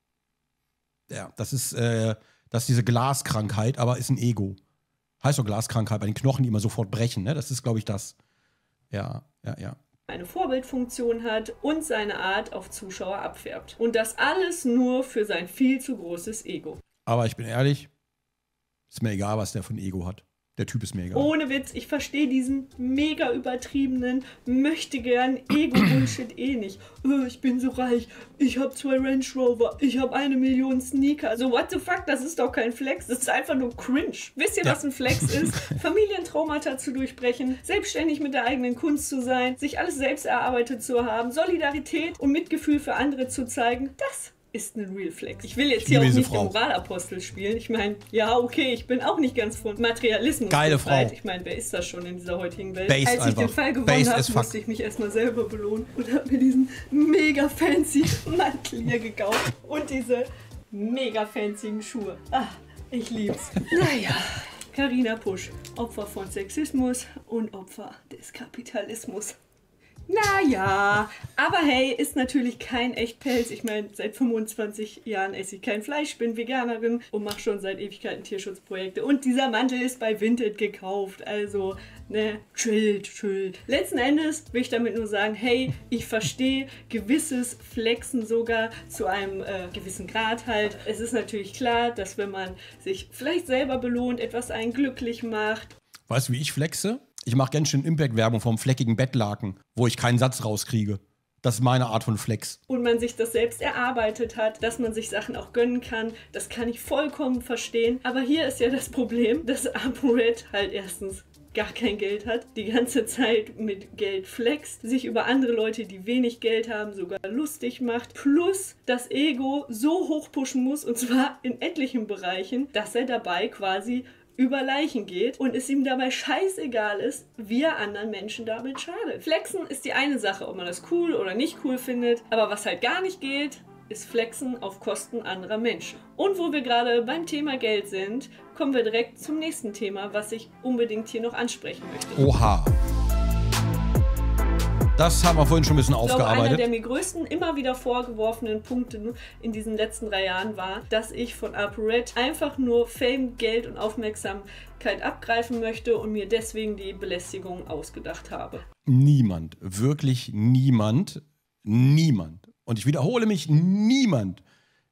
ja, das ist diese Glaskrankheit, aber ist ein Ego. Heißt doch Glaskrankheit, bei den Knochen, die immer sofort brechen, ne? Das ist, glaube ich, das. Ja. Eine Vorbildfunktion hat und seine Art auf Zuschauer abfärbt. Und das alles nur für sein viel zu großes Ego. Aber ich bin ehrlich, ist mir egal, was der für ein Ego hat. Der Typ ist mega. Ohne Witz, ich verstehe diesen mega übertriebenen, möchte gern Ego-Bullshit nicht. Ich bin so reich, ich habe 2 Range Rover, ich habe 1 Million Sneaker. So, what the fuck, das ist doch kein Flex, das ist einfach nur cringe. Wisst ihr, was ein Flex ist? Familientraumata zu durchbrechen, selbstständig mit der eigenen Kunst zu sein, sich alles selbst erarbeitet zu haben, Solidarität und Mitgefühl für andere zu zeigen, das ist ein Real Flex. Ich will jetzt hier auch nicht den Moralapostel spielen. Ich meine, ja, okay, ich bin auch nicht ganz von Materialismus. Geile Frau. Ich meine, wer ist das schon in dieser heutigen Welt? Based Als ich den Fall gewonnen habe, musste ich mich erstmal selber belohnen und habe mir diesen mega fancy Mantel hier gekauft und diese mega fancy Schuhe. Ach, ich lieb's. Naja. Carina Pusch, Opfer von Sexismus und Opfer des Kapitalismus. Naja, aber hey, ist natürlich kein Echtpelz. Ich meine, seit 25 Jahren esse ich kein Fleisch, bin Veganerin und mache schon seit Ewigkeiten Tierschutzprojekte. Und dieser Mantel ist bei Vinted gekauft, also, ne, chillt. Letzten Endes will ich damit nur sagen, hey, ich verstehe gewisses Flexen sogar zu einem gewissen Grad halt. Es ist natürlich klar, dass wenn man sich vielleicht selber belohnt, etwas einen glücklich macht. Weißt du, wie ich flexe? Ich mache ganz schön Impact-Werbung vom fleckigen Bettlaken, wo ich keinen Satz rauskriege. Das ist meine Art von Flex. Und man sich das selbst erarbeitet hat, dass man sich Sachen auch gönnen kann, das kann ich vollkommen verstehen. Aber hier ist ja das Problem, dass ApoRed halt erstens gar kein Geld hat, die ganze Zeit mit Geld flext, sich über andere Leute, die wenig Geld haben, sogar lustig macht, plus das Ego so hoch pushen muss, und zwar in etlichen Bereichen, dass er dabei quasi über Leichen geht und es ihm dabei scheißegal ist, wie er anderen Menschen damit schadet. Flexen ist die eine Sache, ob man das cool oder nicht cool findet, aber was halt gar nicht geht, ist Flexen auf Kosten anderer Menschen. Und wo wir gerade beim Thema Geld sind, kommen wir direkt zum nächsten Thema, was ich unbedingt hier noch ansprechen möchte. Oha. Das haben wir vorhin schon ein bisschen Ich glaube, einer aufgearbeitet. der mir größten, immer wieder vorgeworfenen Punkte in diesen letzten 3 Jahren war, dass ich von ApoRed einfach nur Fame, Geld und Aufmerksamkeit abgreifen möchte und mir deswegen die Belästigung ausgedacht habe. Niemand, wirklich niemand, und ich wiederhole mich, niemand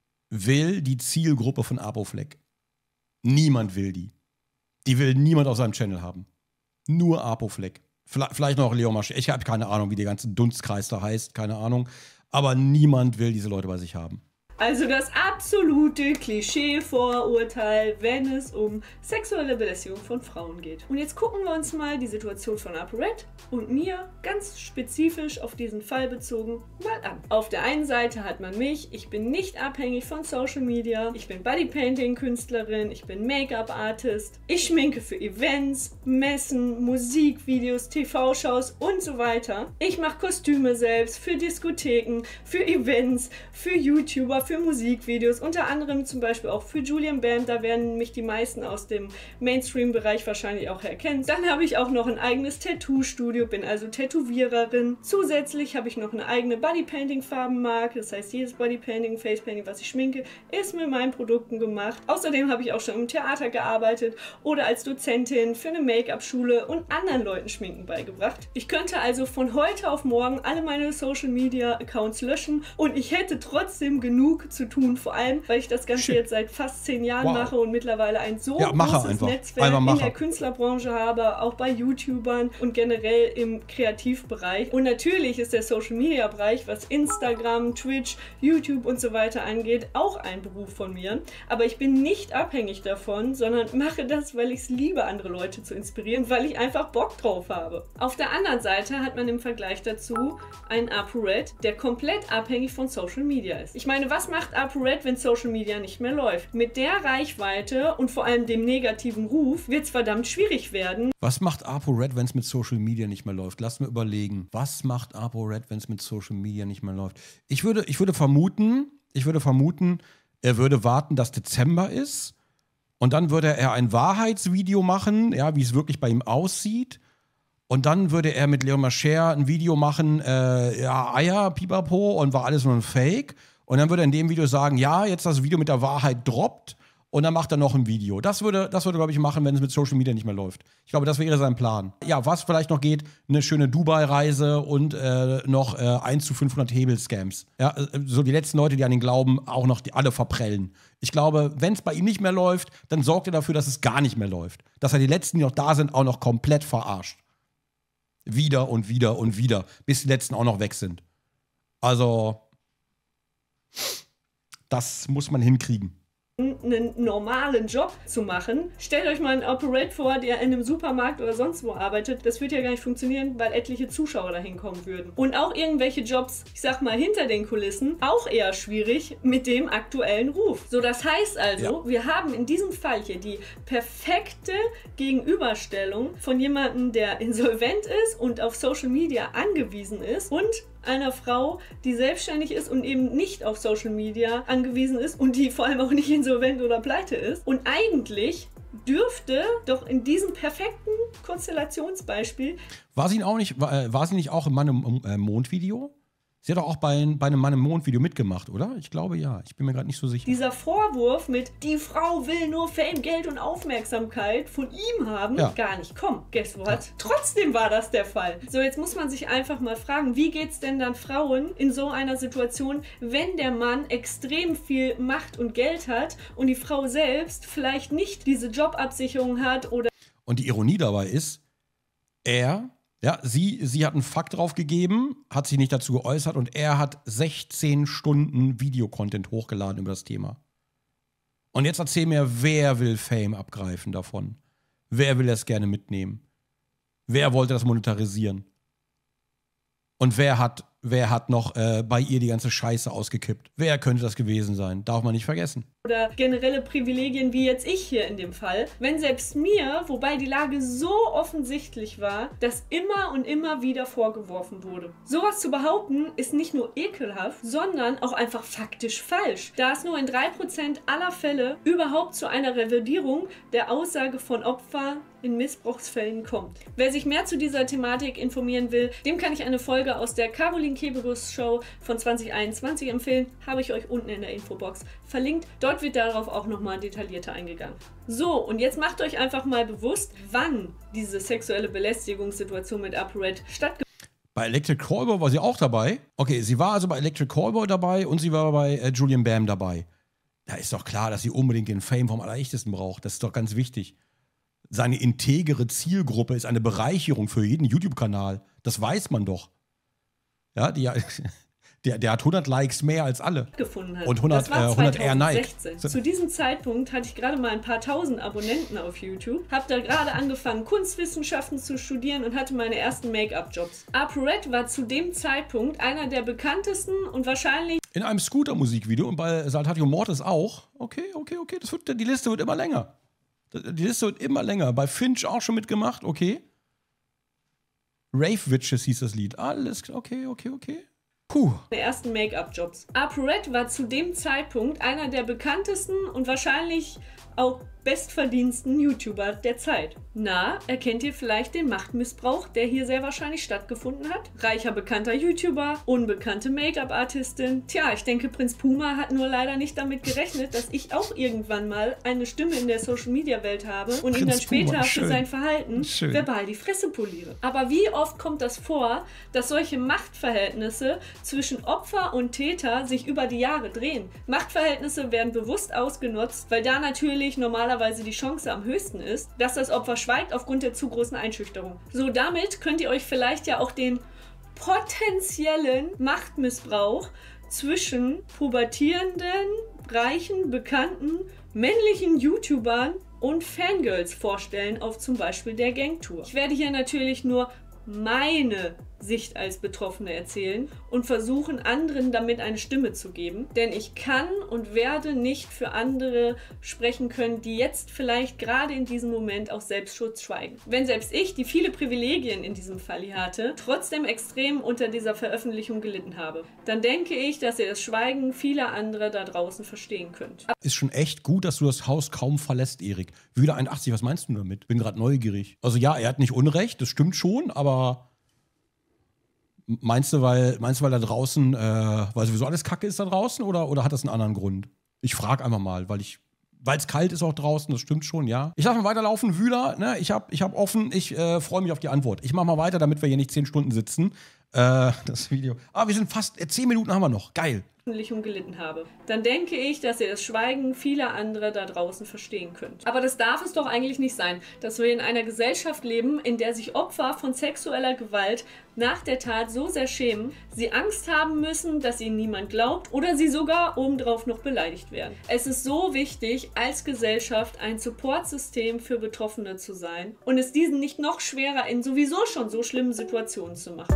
will die Zielgruppe von ApoFleck. Niemand will die. Die will niemand auf seinem Channel haben. Nur ApoFleck. Vielleicht noch Leon Mascher. Ich habe keine Ahnung, wie der ganze Dunstkreis da heißt. Keine Ahnung. Aber niemand will diese Leute bei sich haben. Also das absolute Klischee-Vorurteil, wenn es um sexuelle Belästigung von Frauen geht. Und jetzt gucken wir uns mal die Situation von ApoRed und mir ganz spezifisch auf diesen Fall bezogen mal an. Auf der einen Seite hat man mich, ich bin nicht abhängig von Social Media, ich bin Bodypainting-Künstlerin, ich bin Make-up-Artist, ich schminke für Events, Messen, Musikvideos, TV-Shows und so weiter. Ich mache Kostüme selbst für Diskotheken, für Events, für YouTuber, für Musikvideos, unter anderem zum Beispiel auch für Julian Bam, da werden mich die meisten aus dem Mainstream-Bereich wahrscheinlich auch erkennen. Dann habe ich auch noch ein eigenes Tattoo-Studio, bin also Tätowiererin. Zusätzlich habe ich noch eine eigene Bodypainting-Farbenmarke, das heißt jedes Bodypainting, Facepainting, was ich schminke, ist mit meinen Produkten gemacht. Außerdem habe ich auch schon im Theater gearbeitet oder als Dozentin für eine Make-up-Schule und anderen Leuten Schminken beigebracht. Ich könnte also von heute auf morgen alle meine Social-Media-Accounts löschen und ich hätte trotzdem genug zu tun, vor allem, weil ich das Ganze jetzt seit fast 10 Jahren mache und mittlerweile ein so großes Netzwerk in der Künstlerbranche habe, auch bei YouTubern und generell im Kreativbereich. Und natürlich ist der Social-Media-Bereich, was Instagram, Twitch, YouTube und so weiter angeht, auch ein Beruf von mir. Aber ich bin nicht abhängig davon, sondern mache das, weil ich es liebe, andere Leute zu inspirieren, weil ich einfach Bock drauf habe. Auf der anderen Seite hat man im Vergleich dazu einen ApoRed, der komplett abhängig von Social Media ist. Ich meine, was macht ApoRed, wenn Social Media nicht mehr läuft? Mit der Reichweite und vor allem dem negativen Ruf wird es verdammt schwierig werden. Was macht ApoRed, wenn es mit Social Media nicht mehr läuft? Lass mir überlegen. Was macht ApoRed, wenn es mit Social Media nicht mehr läuft? Ich würde vermuten, er würde warten, dass Dezember ist und dann würde er ein Wahrheitsvideo machen, ja, wie es wirklich bei ihm aussieht. Und dann würde er mit Leon Mascher ein Video machen, ja, Eier, Pipapo und war alles nur ein Fake. Und dann würde er in dem Video sagen, ja, jetzt das Video mit der Wahrheit droppt und dann macht er noch ein Video. Das würde glaube ich, machen, wenn es mit Social Media nicht mehr läuft. Ich glaube, das wäre sein Plan. Ja, was vielleicht noch geht, eine schöne Dubai-Reise und noch 1:500 Hebel-Scams. Ja, so die letzten Leute, die an ihn glauben, auch noch die alle verprellen. Ich glaube, wenn es bei ihm nicht mehr läuft, dann sorgt er dafür, dass es gar nicht mehr läuft. Dass er die Letzten, die noch da sind, auch noch komplett verarscht. Wieder und wieder und wieder, bis die Letzten auch noch weg sind. Also, das muss man hinkriegen. Einen normalen Job zu machen. Stellt euch mal einen ApoRed vor, der in einem Supermarkt oder sonst wo arbeitet. Das würde ja gar nicht funktionieren, weil etliche Zuschauer dahin kommen würden. Und auch irgendwelche Jobs, ich sag mal, hinter den Kulissen, auch eher schwierig mit dem aktuellen Ruf. So, das heißt also, wir haben in diesem Fall hier die perfekte Gegenüberstellung von jemandem, der insolvent ist und auf Social Media angewiesen ist und einer Frau, die selbstständig ist und eben nicht auf Social Media angewiesen ist und die vor allem auch nicht insolvent oder pleite ist. Und eigentlich dürfte doch in diesem perfekten Konstellationsbeispiel... War sie nicht auch im Mann im Mond-Video? Sie hat doch auch bei einem Mann im Mond-Video mitgemacht, oder? Ich glaube ja. Ich bin mir gerade nicht so sicher. Dieser Vorwurf mit, die Frau will nur Fame, Geld und Aufmerksamkeit von ihm haben, gar nicht kommen. Guess what? Ja. Trotzdem war das der Fall. So, jetzt muss man sich einfach mal fragen, wie geht's denn dann Frauen in so einer Situation, wenn der Mann extrem viel Macht und Geld hat und die Frau selbst vielleicht nicht diese Jobabsicherung hat oder... Und die Ironie dabei ist, sie hat einen Fakt drauf gegeben, hat sich nicht dazu geäußert und er hat 16 Stunden Videocontent hochgeladen über das Thema. Und jetzt erzähl mir, wer will Fame abgreifen davon? Wer will das gerne mitnehmen? Wer wollte das monetarisieren? Und wer hat wer hat noch bei ihr die ganze Scheiße ausgekippt? Wer könnte das gewesen sein? Darf man nicht vergessen. Oder generelle Privilegien wie jetzt ich hier in dem Fall, wenn selbst mir, wobei die Lage so offensichtlich war, das immer und immer wieder vorgeworfen wurde. Sowas zu behaupten ist nicht nur ekelhaft, sondern auch einfach faktisch falsch, da es nur in 3% aller Fälle überhaupt zu einer Revidierung der Aussage von Opfern in Missbrauchsfällen kommt. Wer sich mehr zu dieser Thematik informieren will, dem kann ich eine Folge aus der Caroline Kebekus Show von 2021 empfehlen. Habe ich euch unten in der Infobox verlinkt. Dort wird darauf auch nochmal detaillierter eingegangen. So, und jetzt macht euch einfach mal bewusst, wann diese sexuelle Belästigungssituation mit ApoRed stattgefunden hat. Bei Electric Callboy war sie auch dabei. Okay, sie war also bei Electric Callboy dabei und sie war bei Julian Bam dabei. Da ist doch klar, dass sie unbedingt den Fame vom Allerechtesten braucht. Das ist doch ganz wichtig. Seine integere Zielgruppe ist eine Bereicherung für jeden YouTube-Kanal. Das weiß man doch. Ja, der hat 100 Likes mehr als alle. Gefunden hat. Und 100 Air Nike. Zu diesem Zeitpunkt hatte ich gerade mal ein paar tausend Abonnenten auf YouTube, habe da gerade angefangen, Kunstwissenschaften zu studieren und hatte meine ersten Make-up-Jobs. ApoRed war zu dem Zeitpunkt einer der bekanntesten und wahrscheinlich in einem Scooter-Musikvideo und bei Saltatio Mortis auch. Okay. Die Liste wird immer länger. Die Liste wird immer länger. Bei Finch auch schon mitgemacht, okay. Rave Witches hieß das Lied. Alles, okay. Puh. der ersten Make-up-Jobs. ApoRed war zu dem Zeitpunkt einer der bekanntesten und wahrscheinlich auch bestverdiensten YouTuber der Zeit. Na, erkennt ihr vielleicht den Machtmissbrauch, der hier sehr wahrscheinlich stattgefunden hat? Reicher bekannter YouTuber, unbekannte Make-up-Artistin. Tja, ich denke, Prinz Puma hat nur leider nicht damit gerechnet, dass ich auch irgendwann mal eine Stimme in der Social-Media-Welt habe und ihn dann später für sein Verhalten verbal die Fresse poliere. Aber wie oft kommt das vor, dass solche Machtverhältnisse zwischen Opfer und Täter sich über die Jahre drehen? Machtverhältnisse werden bewusst ausgenutzt, weil da natürlich normalerweise die Chance am höchsten ist, dass das Opfer schweigt aufgrund der zu großen Einschüchterung. So, damit könnt ihr euch vielleicht ja auch den potenziellen Machtmissbrauch zwischen pubertierenden, reichen, bekannten, männlichen YouTubern und Fangirls vorstellen auf zum Beispiel der Gangtour. Ich werde hier natürlich nur meine Sicht als Betroffene erzählen und versuchen, anderen damit eine Stimme zu geben. Denn ich kann und werde nicht für andere sprechen können, die jetzt vielleicht gerade in diesem Moment aus Selbstschutz schweigen. Wenn selbst ich, die viele Privilegien in diesem Fall hier hatte, trotzdem extrem unter dieser Veröffentlichung gelitten habe, dann denke ich, dass ihr das Schweigen vieler anderer da draußen verstehen könnt. Ist schon echt gut, dass du das Haus kaum verlässt, Erik. Wieder 81, was meinst du damit? Bin gerade neugierig. Also ja, er hat nicht Unrecht, das stimmt schon, aber Meinst du, weil da draußen, weil sowieso alles Kacke ist da draußen oder hat das einen anderen Grund? Ich frage einfach mal, weil es kalt ist auch draußen, das stimmt schon, ja. Ich lasse mal weiterlaufen, Wühler, ne? Ich hab offen, ich freue mich auf die Antwort. Ich mache mal weiter, damit wir hier nicht 10 Stunden sitzen. Das Video. Wir sind fast, 10 Minuten haben wir noch. Geil. Gelitten habe, dann denke ich, dass ihr das Schweigen vieler anderer da draußen verstehen könnt. Aber das darf es doch eigentlich nicht sein, dass wir in einer Gesellschaft leben, in der sich Opfer von sexueller Gewalt nach der Tat so sehr schämen, sie Angst haben müssen, dass ihnen niemand glaubt oder sie sogar obendrauf noch beleidigt werden. Es ist so wichtig, als Gesellschaft ein Supportsystem für Betroffene zu sein und es diesen nicht noch schwerer in sowieso schon so schlimmen Situationen zu machen.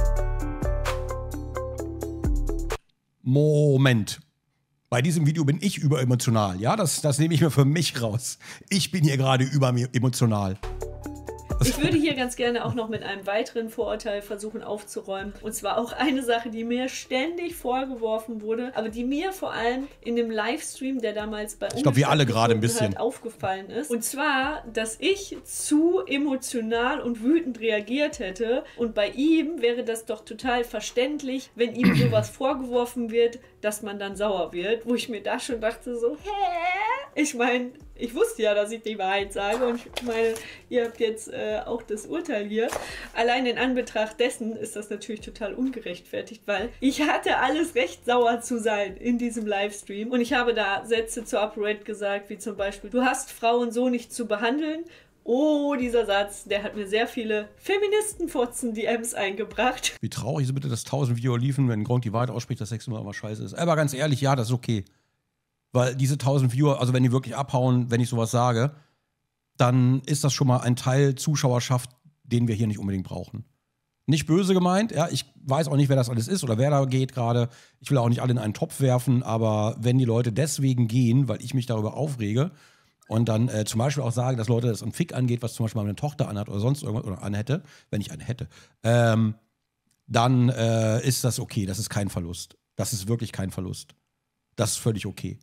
Moment. Bei diesem Video bin ich überemotional. Ja, das nehme ich mir für mich raus. Ich bin hier gerade überemotional. Ich würde hier ganz gerne auch noch mit einem weiteren Vorurteil versuchen aufzuräumen. Und zwar auch eine Sache, die mir ständig vorgeworfen wurde, aber die mir vor allem in dem Livestream, der damals bei uns ich glaube, wir alle gerade ein bisschen aufgefallen ist. Und zwar, dass ich zu emotional und wütend reagiert hätte. Und bei ihm wäre das doch total verständlich, wenn ihm sowas vorgeworfen wird, dass man dann sauer wird. Wo ich mir da schon dachte so, hä? Ich meine, ich wusste ja, dass ich die Wahrheit sage und ich meine, ihr habt jetzt auch das Urteil hier. Allein in Anbetracht dessen ist das natürlich total ungerechtfertigt, weil ich hatte alles Recht, sauer zu sein in diesem Livestream und ich habe da Sätze zu ApoRed gesagt, wie zum Beispiel, du hast Frauen so nicht zu behandeln. Oh, dieser Satz, der hat mir sehr viele Feministenfotzen-DMs eingebracht. Wie traurig ist bitte, dass 1000 Videos liefen, wenn Gronk die Wahrheit ausspricht, dass Sex immer scheiße ist. Aber ganz ehrlich, ja, das ist okay. Weil diese 1000 Viewer, also wenn die wirklich abhauen, wenn ich sowas sage, dann ist das schon mal ein Teil Zuschauerschaft, den wir hier nicht unbedingt brauchen. Nicht böse gemeint, ja, ich weiß auch nicht, wer das alles ist oder wer da geht gerade. Ich will auch nicht alle in einen Topf werfen, aber wenn die Leute deswegen gehen, weil ich mich darüber aufrege und dann zum Beispiel auch sage, dass Leute das einen Fick angeht, was zum Beispiel meine Tochter anhat oder sonst irgendwas oder anhätte, wenn ich eine hätte, dann ist das okay, das ist kein Verlust. Das ist wirklich kein Verlust. Das ist völlig okay.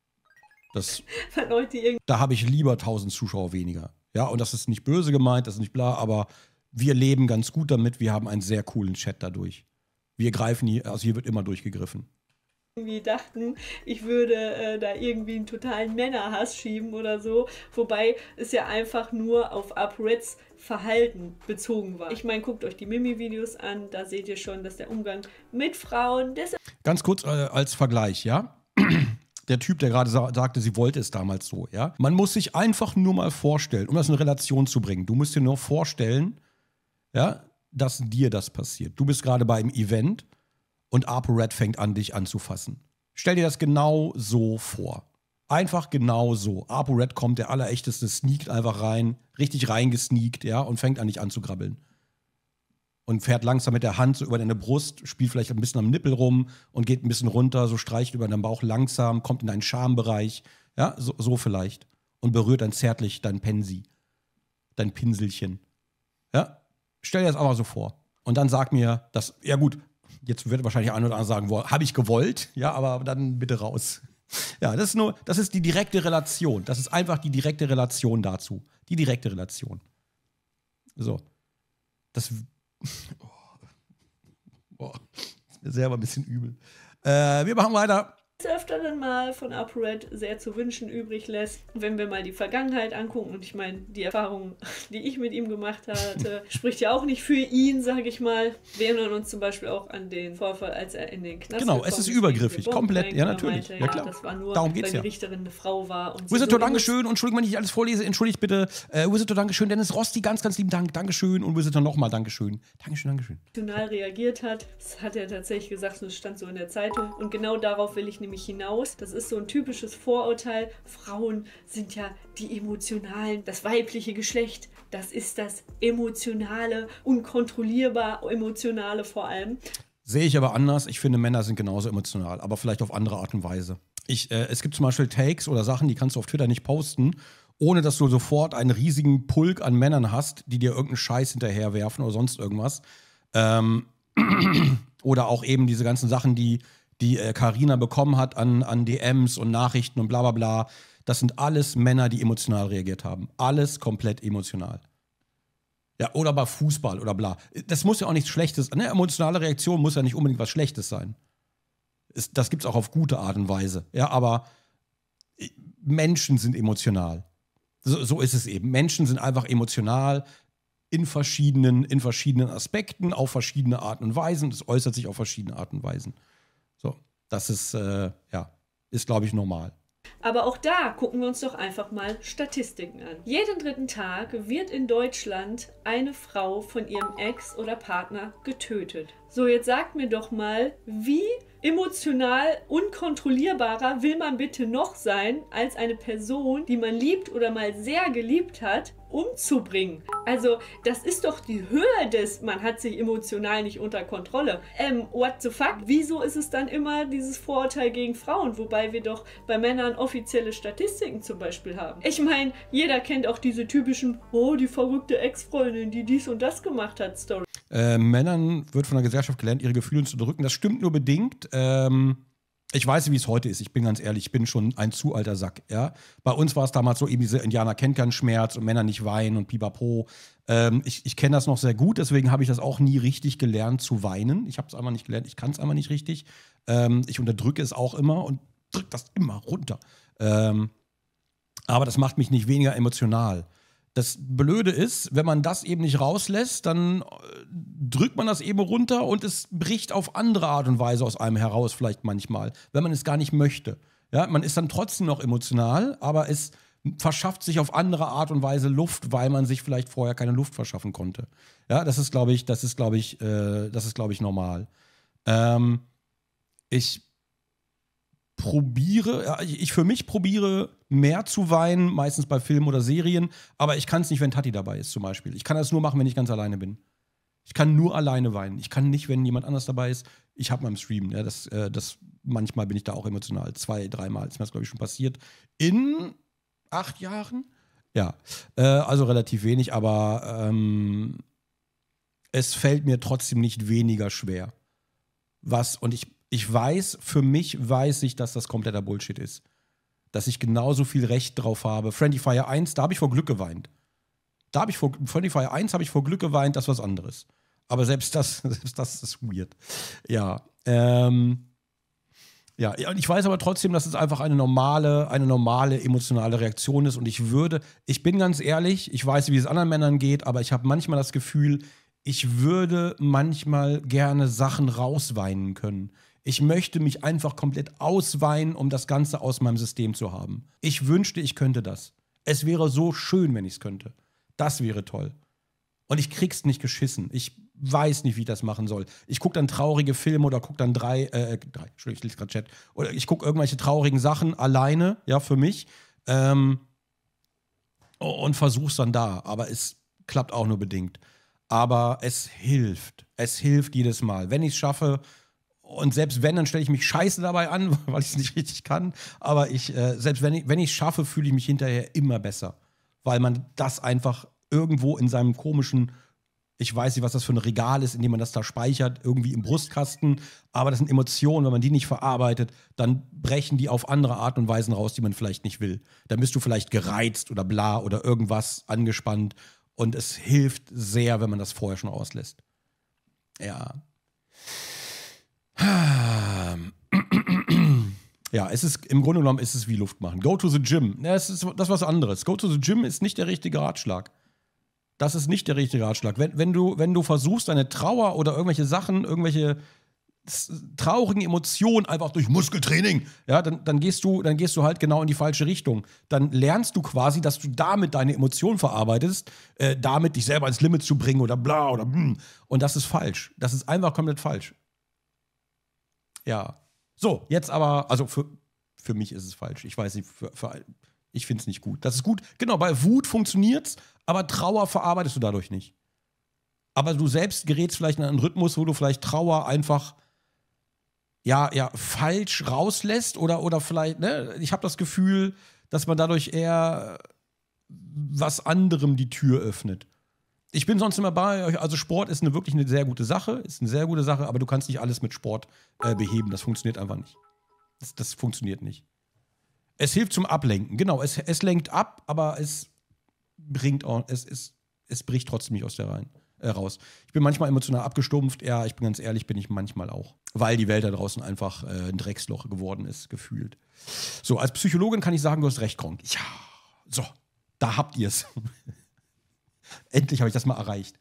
Da habe ich lieber 1000 Zuschauer weniger. Ja, und das ist nicht böse gemeint, das ist nicht bla, aber wir leben ganz gut damit. Wir haben einen sehr coolen Chat dadurch. Wir greifen hier, also hier wird immer durchgegriffen. Irgendwie dachten, ich würde da irgendwie einen totalen Männerhass schieben oder so. Wobei es ja einfach nur auf ApoReds Verhalten bezogen war. Ich meine, guckt euch die Mimi-Videos an, da seht ihr schon, dass der Umgang mit Frauen... Ganz kurz als Vergleich, ja? Der Typ, der gerade sagte, sie wollte es damals so, ja? Man muss sich einfach nur mal vorstellen, um das in Relation zu bringen. Du musst dir nur vorstellen, ja, dass dir das passiert. Du bist gerade beim Event und ApoRed fängt an, dich anzufassen. Stell dir das genau so vor. Einfach genau so. ApoRed kommt, der Allerechteste, sneakt einfach rein, richtig reingesneakt, ja, und fängt an, dich anzugrabbeln. Und fährt langsam mit der Hand so über deine Brust, spielt vielleicht ein bisschen am Nippel rum und geht ein bisschen runter, so streicht über deinen Bauch langsam, kommt in deinen Schambereich, ja, so vielleicht. Und berührt dann zärtlich dein Pensi, dein Pinselchen. Ja, stell dir das aber so vor. Und dann sag mir, dass, ja gut, jetzt wird wahrscheinlich ein oder andere sagen, habe ich gewollt, ja, aber dann bitte raus. Ja, das ist die direkte Relation. Das ist einfach die direkte Relation dazu. Die direkte Relation. So. Das. Boah, ist mir selber ein bisschen übel. Wir machen weiter. Öfteren mal von ApoRed sehr zu wünschen übrig lässt. Wenn wir mal die Vergangenheit angucken, und ich meine, die Erfahrung, die ich mit ihm gemacht hatte, spricht ja auch nicht für ihn, sage ich mal. Wir erinnern uns zum Beispiel auch an den Vorfall, als er in den Knast Genau, es ist übergriffig, komplett, ja natürlich. Meinte, ja, klar. Das war nur, darum geht's weil die ja. Richterin eine Frau war. Und Wizardo, Dankeschön. Und Entschuldigung, wenn ich nicht alles vorlese. Entschuldigt bitte. Wizardo, Dankeschön. Dennis Rosti, ganz, ganz lieben Dank. Dankeschön. Und Wizardo nochmal Dankeschön. Dankeschön. Emotional reagiert hat. Das hat er tatsächlich gesagt, das stand so in der Zeitung. Und genau darauf will ich nämlich hinaus. Das ist so ein typisches Vorurteil. Frauen sind ja die emotionalen, das weibliche Geschlecht. Das ist das emotionale, unkontrollierbar emotionale vor allem. Sehe ich aber anders. Ich finde, Männer sind genauso emotional, aber vielleicht auf andere Art und Weise. Es gibt zum Beispiel Takes oder Sachen, die kannst du auf Twitter nicht posten, ohne dass du sofort einen riesigen Pulk an Männern hast, die dir irgendeinen Scheiß hinterherwerfen oder sonst irgendwas. Oder auch eben diese ganzen Sachen, die Carina bekommen hat an DMs und Nachrichten und bla bla bla. Das sind alles Männer, die emotional reagiert haben. Alles komplett emotional. Ja, oder bei Fußball oder bla. Das muss ja auch nichts Schlechtes. Eine emotionale Reaktion muss ja nicht unbedingt was Schlechtes sein. Das gibt's auch auf gute Art und Weise. Ja, aber Menschen sind emotional. So ist es eben. Menschen sind einfach emotional in verschiedenen Aspekten, auf verschiedene Arten und Weisen. Das äußert sich auf verschiedene Arten und Weisen. So, das ist, ist, glaube ich, normal. Aber auch da gucken wir uns doch einfach mal Statistiken an. Jeden dritten Tag wird in Deutschland eine Frau von ihrem Ex oder Partner getötet. So, jetzt sagt mir doch mal, wie emotional unkontrollierbarer will man bitte noch sein, als eine Person, die man liebt oder mal sehr geliebt hat, umzubringen. Also, das ist doch die Höhe des, man hat sich emotional nicht unter Kontrolle. What the fuck? Wieso ist es dann immer dieses Vorurteil gegen Frauen, wobei wir doch bei Männern offizielle Statistiken zum Beispiel haben? Ich meine, jeder kennt auch diese typischen, oh, die verrückte Ex-Freundin, die dies und das gemacht hat, Story. Männern wird von der Gesellschaft gelernt, ihre Gefühle zu unterdrücken. Das stimmt nur bedingt. Ich weiß nicht, wie es heute ist. Ich bin ganz ehrlich, ich bin schon ein zu alter Sack. Ja? Bei uns war es damals so, eben diese Indianer kennt keinen Schmerz und Männer nicht weinen und pipapo. Ich kenne das noch sehr gut, deswegen habe ich das auch nie richtig gelernt zu weinen. Ich habe es einmal nicht gelernt, ich kann es einmal nicht richtig. Ich unterdrücke es auch immer und drücke das immer runter. Aber das macht mich nicht weniger emotional. Das Blöde ist, wenn man das eben nicht rauslässt, dann drückt man das eben runter und es bricht auf andere Art und Weise aus einem heraus, vielleicht manchmal, wenn man es gar nicht möchte. Ja, man ist dann trotzdem noch emotional, aber es verschafft sich auf andere Art und Weise Luft, weil man sich vielleicht vorher keine Luft verschaffen konnte. Ja, das ist, glaube ich, normal. Ich für mich probiere mehr zu weinen, meistens bei Filmen oder Serien, aber ich kann es nicht, wenn Tati dabei ist zum Beispiel. Ich kann das nur machen, wenn ich ganz alleine bin. Ich kann nur alleine weinen. Ich kann nicht, wenn jemand anders dabei ist. Ich habe mal im Stream, ja, manchmal bin ich da auch emotional. 2, 3 Mal ist mir das, glaube ich, schon passiert. In 8 Jahren? Ja, also relativ wenig, aber es fällt mir trotzdem nicht weniger schwer. Und ich weiß, für mich weiß ich, dass das kompletter Bullshit ist. Dass ich genauso viel Recht drauf habe. Friendly Fire 1, da habe ich vor Glück geweint. Friendly Fire 1 habe ich vor Glück geweint, das ist was anderes. Aber selbst das ist weird. Ja, ja, und ich weiß aber trotzdem, dass es einfach eine normale emotionale Reaktion ist. Und ich bin ganz ehrlich, ich weiß, wie es anderen Männern geht, aber ich habe manchmal das Gefühl, ich würde manchmal gerne Sachen rausweinen können. Ich möchte mich einfach komplett ausweinen, um das Ganze aus meinem System zu haben. Ich wünschte, ich könnte das. Es wäre so schön, wenn ich es könnte. Das wäre toll. Und ich krieg's nicht geschissen. Ich weiß nicht, wie ich das machen soll. Ich gucke dann traurige Filme oder gucke dann Entschuldigung, ich lese gerade Chat. Oder ich gucke irgendwelche traurigen Sachen alleine, ja, für mich. Und versuch's dann da. Aber es klappt auch nur bedingt. Aber es hilft. Es hilft jedes Mal. Wenn ich es schaffe, und selbst wenn, dann stelle ich mich scheiße dabei an, weil ich es nicht richtig kann. Aber selbst wenn ich es schaffe, fühle ich mich hinterher immer besser. Weil man das einfach irgendwo in seinem komischen, ich weiß nicht, was das für ein Regal ist, in dem man das da speichert, irgendwie im Brustkasten. Aber das sind Emotionen, wenn man die nicht verarbeitet, dann brechen die auf andere Art und Weisen raus, die man vielleicht nicht will. Dann bist du vielleicht gereizt oder bla oder irgendwas angespannt. Und es hilft sehr, wenn man das vorher schon auslässt. Ja. Ja, im Grunde genommen ist es wie Luft machen. Go to the gym. Ja, das ist was anderes. Go to the gym ist nicht der richtige Ratschlag. Das ist nicht der richtige Ratschlag. Wenn du versuchst, deine Trauer oder irgendwelche Sachen, irgendwelche traurigen Emotionen einfach durch Muskeltraining, ja, dann gehst du halt genau in die falsche Richtung. Dann lernst du quasi, dass du damit deine Emotionen verarbeitest, damit dich selber ins Limit zu bringen oder bla oder und das ist falsch. Das ist einfach komplett falsch. Ja. So, jetzt aber, also für mich ist es falsch. Ich weiß nicht, ich finde es nicht gut. Das ist gut, genau, bei Wut funktioniert's, aber Trauer verarbeitest du dadurch nicht. Aber du selbst gerätst vielleicht in einen Rhythmus, wo du vielleicht Trauer einfach falsch rauslässt oder vielleicht, ne? Ich habe das Gefühl, dass man dadurch eher was anderem die Tür öffnet. Ich bin sonst immer bei euch, also Sport ist wirklich eine sehr gute Sache, aber du kannst nicht alles mit Sport beheben. Das funktioniert einfach nicht. Das funktioniert nicht. Es hilft zum Ablenken, genau. Es lenkt ab, aber es bricht trotzdem nicht aus der Reihe raus. Ich bin manchmal emotional abgestumpft, ja, ich bin ganz ehrlich, bin ich manchmal auch. Weil die Welt da draußen einfach ein Drecksloch geworden ist, gefühlt. So, als Psychologin kann ich sagen, du hast recht, Kronk. Ja, so, da habt ihr es. Endlich habe ich das mal erreicht.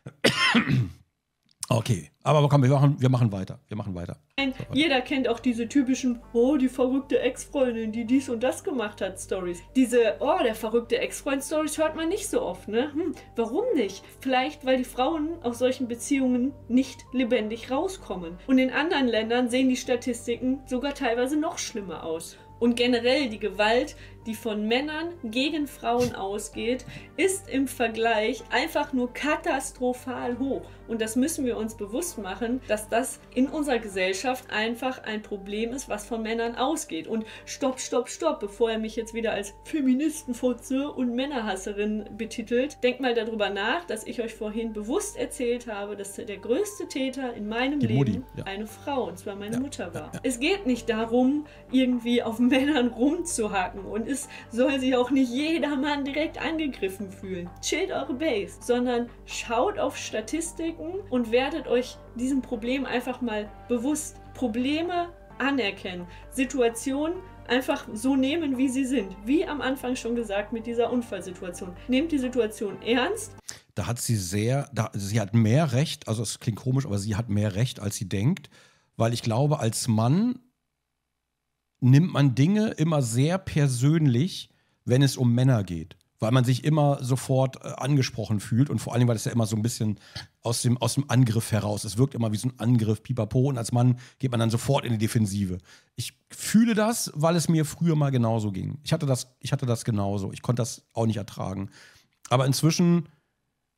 Okay, aber komm, wir machen weiter. Jeder kennt auch diese typischen, die verrückte Ex-Freundin, die dies und das gemacht hat, Stories. Diese, der verrückte Ex-Freund-Stories hört man nicht so oft, ne? Warum nicht? Vielleicht, weil die Frauen aus solchen Beziehungen nicht lebendig rauskommen. Und in anderen Ländern sehen die Statistiken sogar teilweise noch schlimmer aus. Und generell die Gewalt, die von Männern gegen Frauen ausgeht, ist im Vergleich einfach nur katastrophal hoch. Und das müssen wir uns bewusst machen, dass das in unserer Gesellschaft einfach ein Problem ist, was von Männern ausgeht. Und stopp, bevor er mich jetzt wieder als Feministenfutze und Männerhasserin betitelt, denkt mal darüber nach, dass ich euch vorhin bewusst erzählt habe, dass der größte Täter in meinem Leben eine Frau, und zwar meine Mutter war. Es geht nicht darum, irgendwie auf Männern rumzuhacken, und es soll sich auch nicht jeder Mann direkt angegriffen fühlen. Chillt eure Base, sondern schaut auf Statistiken und werdet euch diesem Problem einfach mal bewusst. Probleme anerkennen, Situationen einfach so nehmen, wie sie sind. Wie am Anfang schon gesagt mit dieser Unfallsituation. Nehmt die Situation ernst. Da hat sie sie hat mehr Recht, also es klingt komisch, aber sie hat mehr Recht, als sie denkt, weil ich glaube, als Mann nimmt man Dinge immer sehr persönlich, wenn es um Männer geht. Weil man sich immer sofort angesprochen fühlt und vor allem, weil es ja immer so ein bisschen aus dem Angriff heraus, es wirkt immer wie so ein Angriff, pipapo, und als Mann geht man dann sofort in die Defensive. Ich fühle das, weil es mir früher mal genauso ging. Ich hatte das genauso. Ich konnte das auch nicht ertragen. Aber inzwischen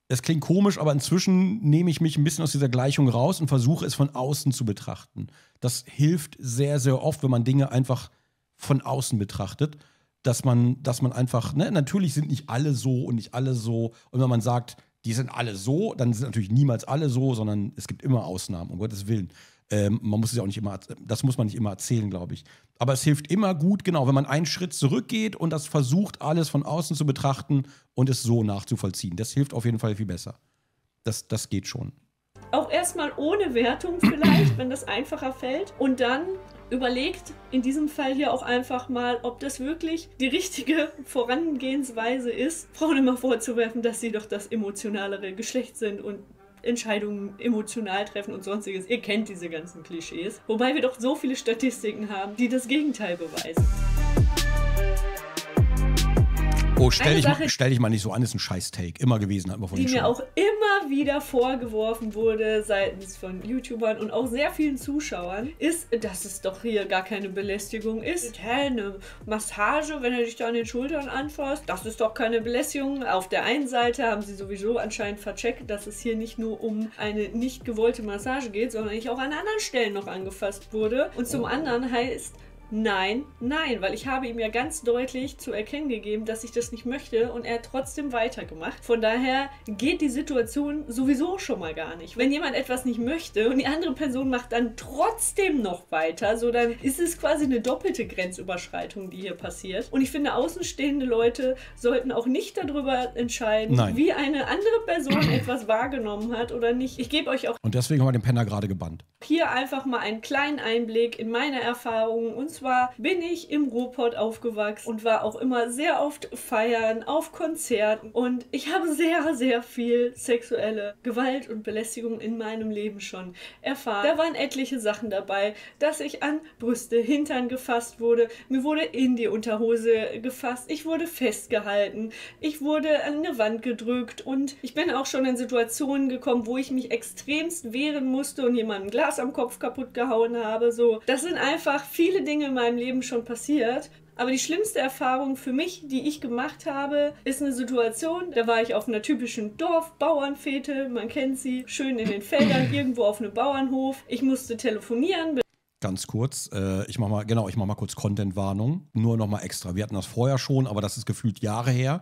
Es klingt komisch, aber inzwischen nehme ich mich ein bisschen aus dieser Gleichung raus und versuche es von außen zu betrachten. Das hilft sehr, sehr oft, wenn man Dinge einfach von außen betrachtet, dass man einfach, ne, natürlich sind nicht alle so und nicht alle so. Und wenn man sagt, die sind alle so, dann sind natürlich niemals alle so, sondern es gibt immer Ausnahmen, um Gottes Willen. Man muss es ja auch nicht immer, das muss man nicht immer erzählen, glaube ich. Aber es hilft immer gut, genau, wenn man einen Schritt zurückgeht und das versucht, alles von außen zu betrachten und es so nachzuvollziehen. Das hilft auf jeden Fall viel besser. Das geht schon. Auch erstmal ohne Wertung vielleicht, wenn das einfacher fällt. Und dann überlegt in diesem Fall hier auch einfach mal, ob das wirklich die richtige Vorangehensweise ist, Frauen immer vorzuwerfen, dass sie doch das emotionalere Geschlecht sind und Entscheidungen emotional treffen und sonstiges. Ihr kennt diese ganzen Klischees. Wobei wir doch so viele Statistiken haben, die das Gegenteil beweisen. Oh, stell dich mal nicht so an, ist ein Scheiß-Take. Immer gewesen, hat man von die den mir schon. auch immer wieder vorgeworfen wurde, seitens von YouTubern und auch sehr vielen Zuschauern, ist, dass es doch hier gar keine Belästigung ist. Eine Massage, wenn er dich da an den Schultern anfasst, das ist doch keine Belästigung. Auf der einen Seite haben sie sowieso anscheinend vercheckt, dass es hier nicht nur um eine nicht gewollte Massage geht, sondern ich auch an anderen Stellen noch angefasst wurde. Und zum anderen heißt nein, weil ich habe ihm ja ganz deutlich zu erkennen gegeben, dass ich das nicht möchte und er hat trotzdem weitergemacht. Von daher geht die Situation sowieso schon mal gar nicht. Wenn jemand etwas nicht möchte und die andere Person macht dann trotzdem noch weiter, so dann ist es quasi eine doppelte Grenzüberschreitung, die hier passiert. Und ich finde, außenstehende Leute sollten auch nicht darüber entscheiden, wie eine andere Person etwas wahrgenommen hat oder nicht. Ich gebe euch auch und deswegen haben wir den Penner gerade gebannt. Hier einfach mal einen kleinen Einblick in meine Erfahrungen. Und zwar bin ich im Ruhrpott aufgewachsen und war auch immer sehr oft feiern, auf Konzerten. Und ich habe sehr, sehr viel sexuelle Gewalt und Belästigung in meinem Leben schon erfahren. Da waren etliche Sachen dabei, dass ich an Brüste, Hintern gefasst wurde. Mir wurde in die Unterhose gefasst. Ich wurde festgehalten. Ich wurde an eine Wand gedrückt. Und ich bin auch schon in Situationen gekommen, wo ich mich extremst wehren musste und jemandem ein Glas am Kopf kaputt gehauen habe. So, das sind einfach viele Dinge in meinem Leben schon passiert. Aber die schlimmste Erfahrung für mich, die ich gemacht habe, ist eine Situation, da war ich auf einer typischen Dorf-Bauernfete, man kennt sie, schön in den Feldern, irgendwo auf einem Bauernhof. Ich musste telefonieren. Ganz kurz, ich mach mal kurz Content-Warnung, nur noch mal extra. Wir hatten das vorher schon, aber das ist gefühlt Jahre her.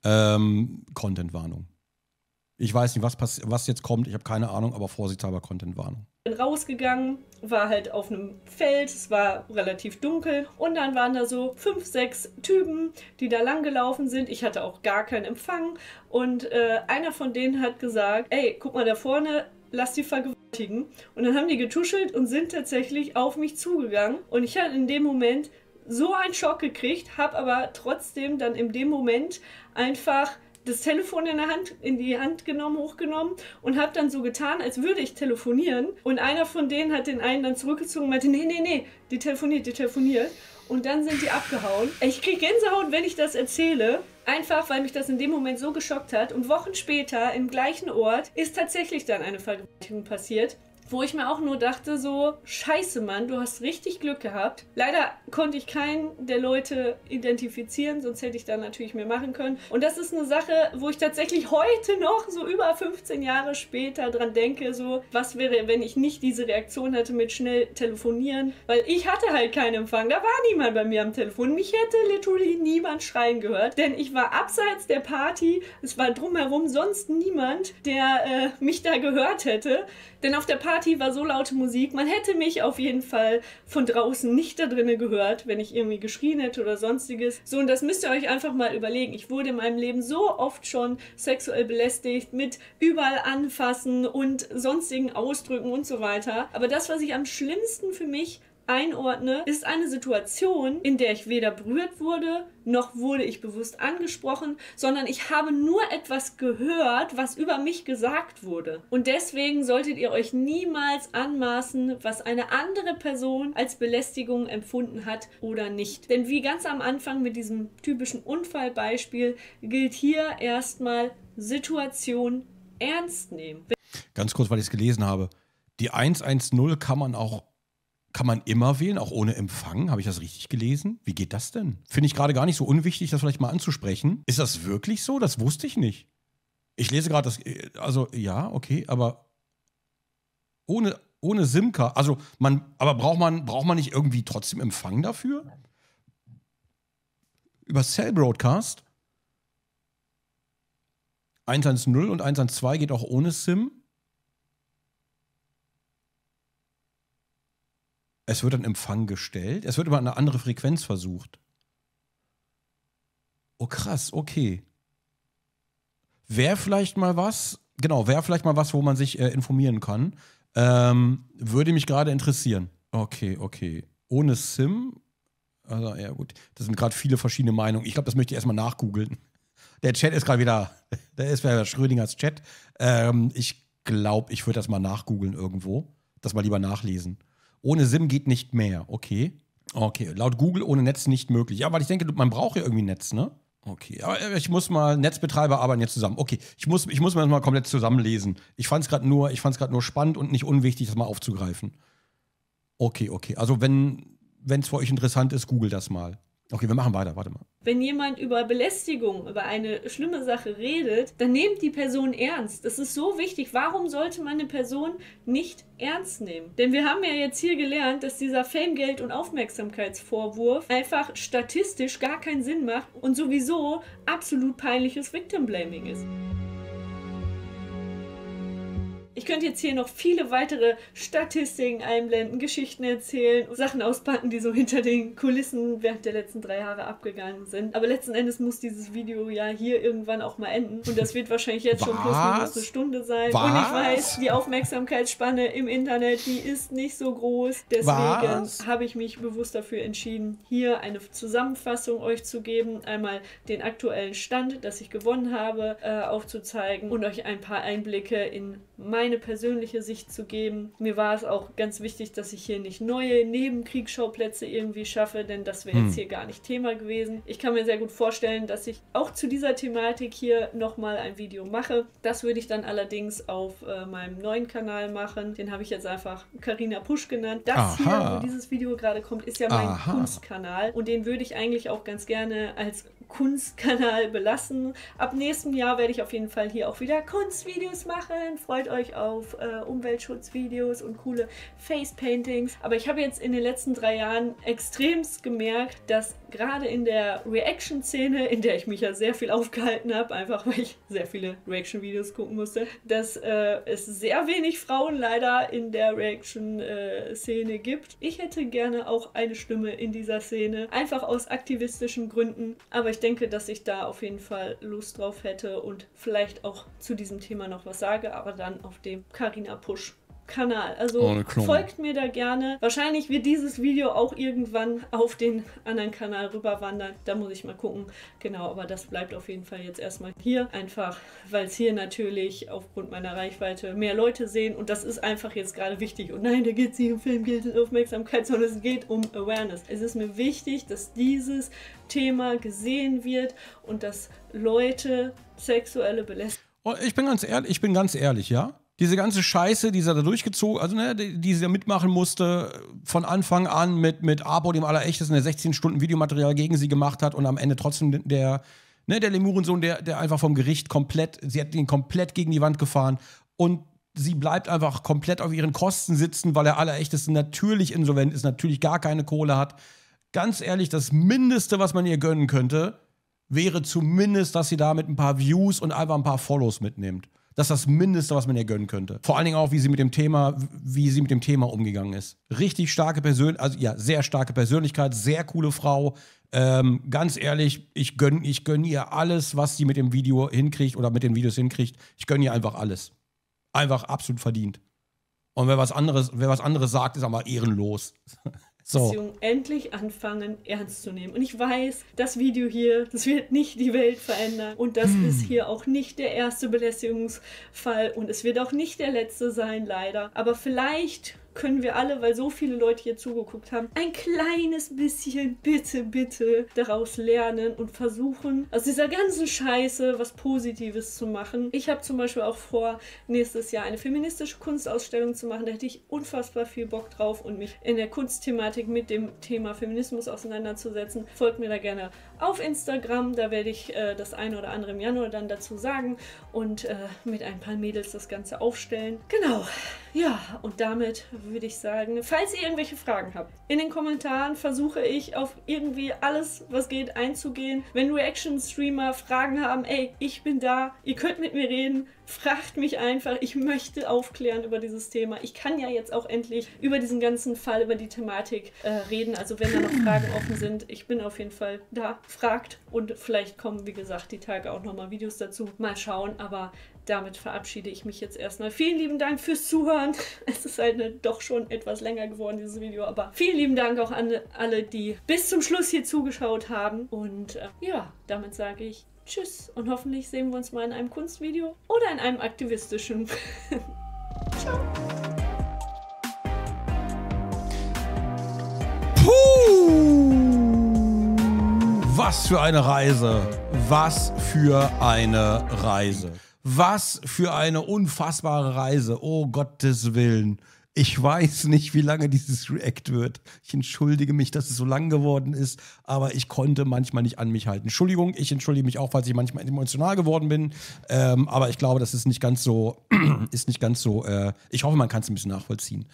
Content-Warnung. Ich weiß nicht, was jetzt kommt, ich habe keine Ahnung, aber vorsichtshalber Content-Warnung. Bin rausgegangen, war halt auf einem Feld, es war relativ dunkel und dann waren da so 5, 6 Typen, die da lang gelaufen sind. Ich hatte auch gar keinen Empfang und einer von denen hat gesagt, ey, guck mal da vorne, lass die vergewaltigen. Und dann haben die getuschelt und sind tatsächlich auf mich zugegangen und ich hatte in dem Moment so einen Schock gekriegt, habe aber trotzdem dann in dem Moment einfach das Telefon in die Hand genommen, hochgenommen und habe dann so getan, als würde ich telefonieren. Und einer von denen hat den einen dann zurückgezogen und meinte, nee, die telefoniert. Und dann sind die abgehauen. Ich kriege Gänsehaut, wenn ich das erzähle. Einfach, weil mich das in dem Moment so geschockt hat. Und Wochen später, im gleichen Ort, ist tatsächlich dann eine Vergewaltigung passiert. Wo ich mir auch nur dachte so, scheiße Mann, du hast richtig Glück gehabt. Leider konnte ich keinen der Leute identifizieren, sonst hätte ich da natürlich mehr machen können. Und das ist eine Sache, wo ich tatsächlich heute noch, so über 15 Jahre später dran denke, so, was wäre, wenn ich nicht diese Reaktion hatte mit schnell telefonieren. Weil ich hatte halt keinen Empfang, da war niemand bei mir am Telefon. Mich hätte literally niemand schreien gehört, denn ich war abseits der Party, es war drumherum sonst niemand, der mich da gehört hätte. Denn auf der Party war so laute Musik, man hätte mich auf jeden Fall von draußen nicht da drinnen gehört, wenn ich irgendwie geschrien hätte oder sonstiges. So, und das müsst ihr euch einfach mal überlegen. Ich wurde in meinem Leben so oft schon sexuell belästigt, mit überall anfassen und sonstigen Ausdrücken und so weiter. Aber das, was ich am schlimmsten für mich einordne, ist eine Situation, in der ich weder berührt wurde, noch wurde ich bewusst angesprochen, sondern ich habe nur etwas gehört, was über mich gesagt wurde. Und deswegen solltet ihr euch niemals anmaßen, was eine andere Person als Belästigung empfunden hat oder nicht. Denn wie ganz am Anfang mit diesem typischen Unfallbeispiel gilt hier erstmal Situation ernst nehmen. Ganz kurz, weil ich es gelesen habe. Die 110 kann man immer wählen, auch ohne Empfang? Habe ich das richtig gelesen? Wie geht das denn? Finde ich gerade gar nicht so unwichtig, das vielleicht mal anzusprechen. Ist das wirklich so? Das wusste ich nicht. Ich lese gerade das, also ja, okay, aber ohne SIM-Card, also aber braucht man nicht irgendwie trotzdem Empfang dafür? Über Cell Broadcast? 110 und 112 geht auch ohne SIM. Es wird ein Empfang gestellt. Es wird über eine andere Frequenz versucht. Oh krass, okay. Wäre vielleicht mal was, wo man sich informieren kann. Würde mich gerade interessieren. Okay. Ohne SIM? Also, ja gut, das sind gerade viele verschiedene Meinungen. Ich glaube, das möchte ich erstmal nachgoogeln. Der Chat ist gerade wieder, der ist wieder Schrödingers Chat. Ich glaube, ich würde das mal nachgoogeln irgendwo. Das mal lieber nachlesen. Ohne SIM geht nicht mehr. Okay, laut Google ohne Netz nicht möglich. Ja, weil ich denke, man braucht ja irgendwie Netz, ne? Okay, aber ich muss mal, Netzbetreiber arbeiten jetzt zusammen. Okay, ich muss mir das mal komplett zusammenlesen. Ich fand es gerade nur spannend und nicht unwichtig, das mal aufzugreifen. Okay. Also wenn es für euch interessant ist, googelt das mal. Okay, wir machen weiter, warte mal. Wenn jemand über Belästigung, über eine schlimme Sache redet, dann nehmt die Person ernst. Das ist so wichtig. Warum sollte man eine Person nicht ernst nehmen? Denn wir haben ja jetzt hier gelernt, dass dieser Fame-Geld- und Aufmerksamkeitsvorwurf einfach statistisch gar keinen Sinn macht und sowieso absolut peinliches Victim-Blaming ist. Ich könnte jetzt hier noch viele weitere Statistiken einblenden, Geschichten erzählen, Sachen auspacken, die so hinter den Kulissen während der letzten 3 Jahre abgegangen sind. Aber letzten Endes muss dieses Video ja hier irgendwann auch mal enden. Und das wird wahrscheinlich jetzt schon plus minus eine Stunde sein. Was? Und ich weiß, die Aufmerksamkeitsspanne im Internet, die ist nicht so groß. Deswegen habe ich mich bewusst dafür entschieden, hier eine Zusammenfassung euch zu geben. Einmal den aktuellen Stand, dass ich gewonnen habe, aufzuzeigen und euch ein paar Einblicke in meine persönliche Sicht zu geben. Mir war es auch ganz wichtig, dass ich hier nicht neue Nebenkriegsschauplätze irgendwie schaffe, denn das wäre jetzt hier gar nicht Thema gewesen. Ich kann mir sehr gut vorstellen, dass ich auch zu dieser Thematik hier nochmal ein Video mache. Das würde ich dann allerdings auf meinem neuen Kanal machen. Den habe ich jetzt einfach Carina Pusch genannt. Das hier, wo dieses Video gerade kommt, ist ja mein Kunstkanal und den würde ich eigentlich auch ganz gerne als Kunstkanal belassen. Ab nächstem Jahr werde ich auf jeden Fall hier auch wieder Kunstvideos machen. Freut euch auf Umweltschutzvideos und coole Facepaintings. Aber ich habe jetzt in den letzten 3 Jahren extremst gemerkt, dass gerade in der Reaction-Szene, in der ich mich ja sehr viel aufgehalten habe, einfach weil ich sehr viele Reaction-Videos gucken musste, dass es sehr wenig Frauen leider in der Reaction-Szene gibt. Ich hätte gerne auch eine Stimme in dieser Szene, einfach aus aktivistischen Gründen. Aber ich denke, dass ich da auf jeden Fall Lust drauf hätte und vielleicht auch zu diesem Thema noch was sage, aber dann auf dem Carina Pusch Kanal. Also folgt mir da gerne. Wahrscheinlich wird dieses Video auch irgendwann auf den anderen Kanal rüberwandern. Da muss ich mal gucken. Genau, aber das bleibt auf jeden Fall jetzt erstmal hier. Einfach, weil es hier natürlich aufgrund meiner Reichweite mehr Leute sehen und das ist einfach jetzt gerade wichtig. Und nein, da geht es nicht um Filmgeld und Aufmerksamkeit, sondern es geht um Awareness. Es ist mir wichtig, dass dieses Thema gesehen wird und dass Leute sexuelle Belästigung... Ich bin ganz ehrlich, ja? Diese ganze Scheiße, die sie da durchgezogen, also ne, die sie da mitmachen musste, von Anfang an mit Apo, dem Allerechtesten, der 16 Stunden Videomaterial gegen sie gemacht hat und am Ende trotzdem der Lemurensohn, der einfach vom Gericht sie hat ihn komplett gegen die Wand gefahren und sie bleibt einfach komplett auf ihren Kosten sitzen, weil der Allerechteste natürlich insolvent ist, natürlich gar keine Kohle hat. Ganz ehrlich, das Mindeste, was man ihr gönnen könnte, wäre zumindest, dass sie da mit ein paar Views und einfach ein paar Follows mitnimmt. Das ist das Mindeste, was man ihr gönnen könnte. Vor allen Dingen auch, wie sie mit dem Thema umgegangen ist. Richtig starke sehr starke Persönlichkeit, sehr coole Frau. Ganz ehrlich, ich gönn ihr alles, was sie mit dem Video hinkriegt oder mit den Videos hinkriegt. Ich gönn ihr einfach alles. Einfach absolut verdient. Und wer was anderes sagt, ist aber ehrenlos. So. Endlich anfangen, ernst zu nehmen. Und ich weiß, das Video hier, das wird nicht die Welt verändern. Und das ist hier auch nicht der erste Belästigungsfall. Und es wird auch nicht der letzte sein, leider. Aber vielleicht können wir alle, weil so viele Leute hier zugeguckt haben, ein kleines bisschen, bitte, daraus lernen und versuchen, aus dieser ganzen Scheiße was Positives zu machen. Ich habe zum Beispiel auch vor, nächstes Jahr eine feministische Kunstausstellung zu machen. Da hätte ich unfassbar viel Bock drauf und mich in der Kunstthematik mit dem Thema Feminismus auseinanderzusetzen. Folgt mir da gerne auf Instagram, da werde ich das eine oder andere im Januar dann dazu sagen und mit ein paar Mädels das Ganze aufstellen. Genau, ja, und damit würde ich sagen, falls ihr irgendwelche Fragen habt, in den Kommentaren versuche ich auf irgendwie alles, was geht, einzugehen. Wenn Reaction-Streamer Fragen haben, ey, ich bin da, ihr könnt mit mir reden, fragt mich einfach, ich möchte aufklären über dieses Thema. Ich kann ja jetzt auch endlich über diesen ganzen Fall, über die Thematik reden, also wenn da noch Fragen offen sind, ich bin auf jeden Fall da, fragt und vielleicht kommen, wie gesagt, die Tage auch nochmal Videos dazu. Mal schauen, aber damit verabschiede ich mich jetzt erstmal. Vielen lieben Dank fürs Zuhören. Es ist halt doch schon etwas länger geworden, dieses Video, aber vielen lieben Dank auch an alle, die bis zum Schluss hier zugeschaut haben. Und ja, damit sage ich Tschüss und hoffentlich sehen wir uns mal in einem Kunstvideo oder in einem aktivistischen. Ciao. Puh! Was für eine Reise. Was für eine Reise. Was für eine unfassbare Reise. Oh Gottes Willen. Ich weiß nicht, wie lange dieses React wird. Ich entschuldige mich, dass es so lang geworden ist, aber ich konnte manchmal nicht an mich halten. Entschuldigung, ich entschuldige mich auch, falls ich manchmal emotional geworden bin. Aber ich glaube, das ist nicht ganz so, ich hoffe, man kann es ein bisschen nachvollziehen.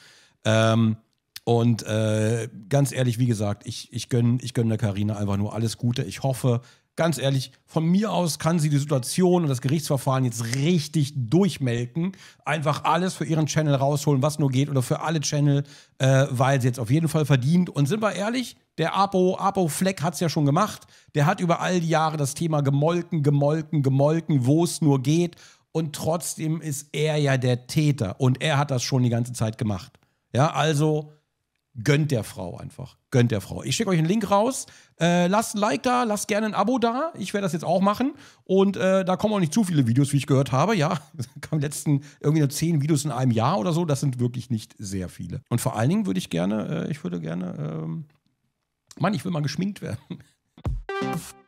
Ganz ehrlich, wie gesagt, ich gönne der Carina einfach nur alles Gute. Ich hoffe, ganz ehrlich, von mir aus kann sie die Situation und das Gerichtsverfahren jetzt richtig durchmelken. Einfach alles für ihren Channel rausholen, was nur geht, oder für alle Channel, weil sie jetzt auf jeden Fall verdient. Und sind wir ehrlich, der Apo Fleck hat es ja schon gemacht. Der hat über all die Jahre das Thema gemolken, wo es nur geht. Und trotzdem ist er ja der Täter. Und er hat das schon die ganze Zeit gemacht. Ja, also gönnt der Frau einfach. Gönnt der Frau. Ich schicke euch einen Link raus. Lasst ein Like da, lasst gerne ein Abo da. Ich werde das jetzt auch machen. Und da kommen auch nicht zu viele Videos, wie ich gehört habe. Ja, es kamen letzten irgendwie nur 10 Videos in einem Jahr oder so. Das sind wirklich nicht sehr viele. Und vor allen Dingen würde ich gerne, Mann, ich will mal geschminkt werden.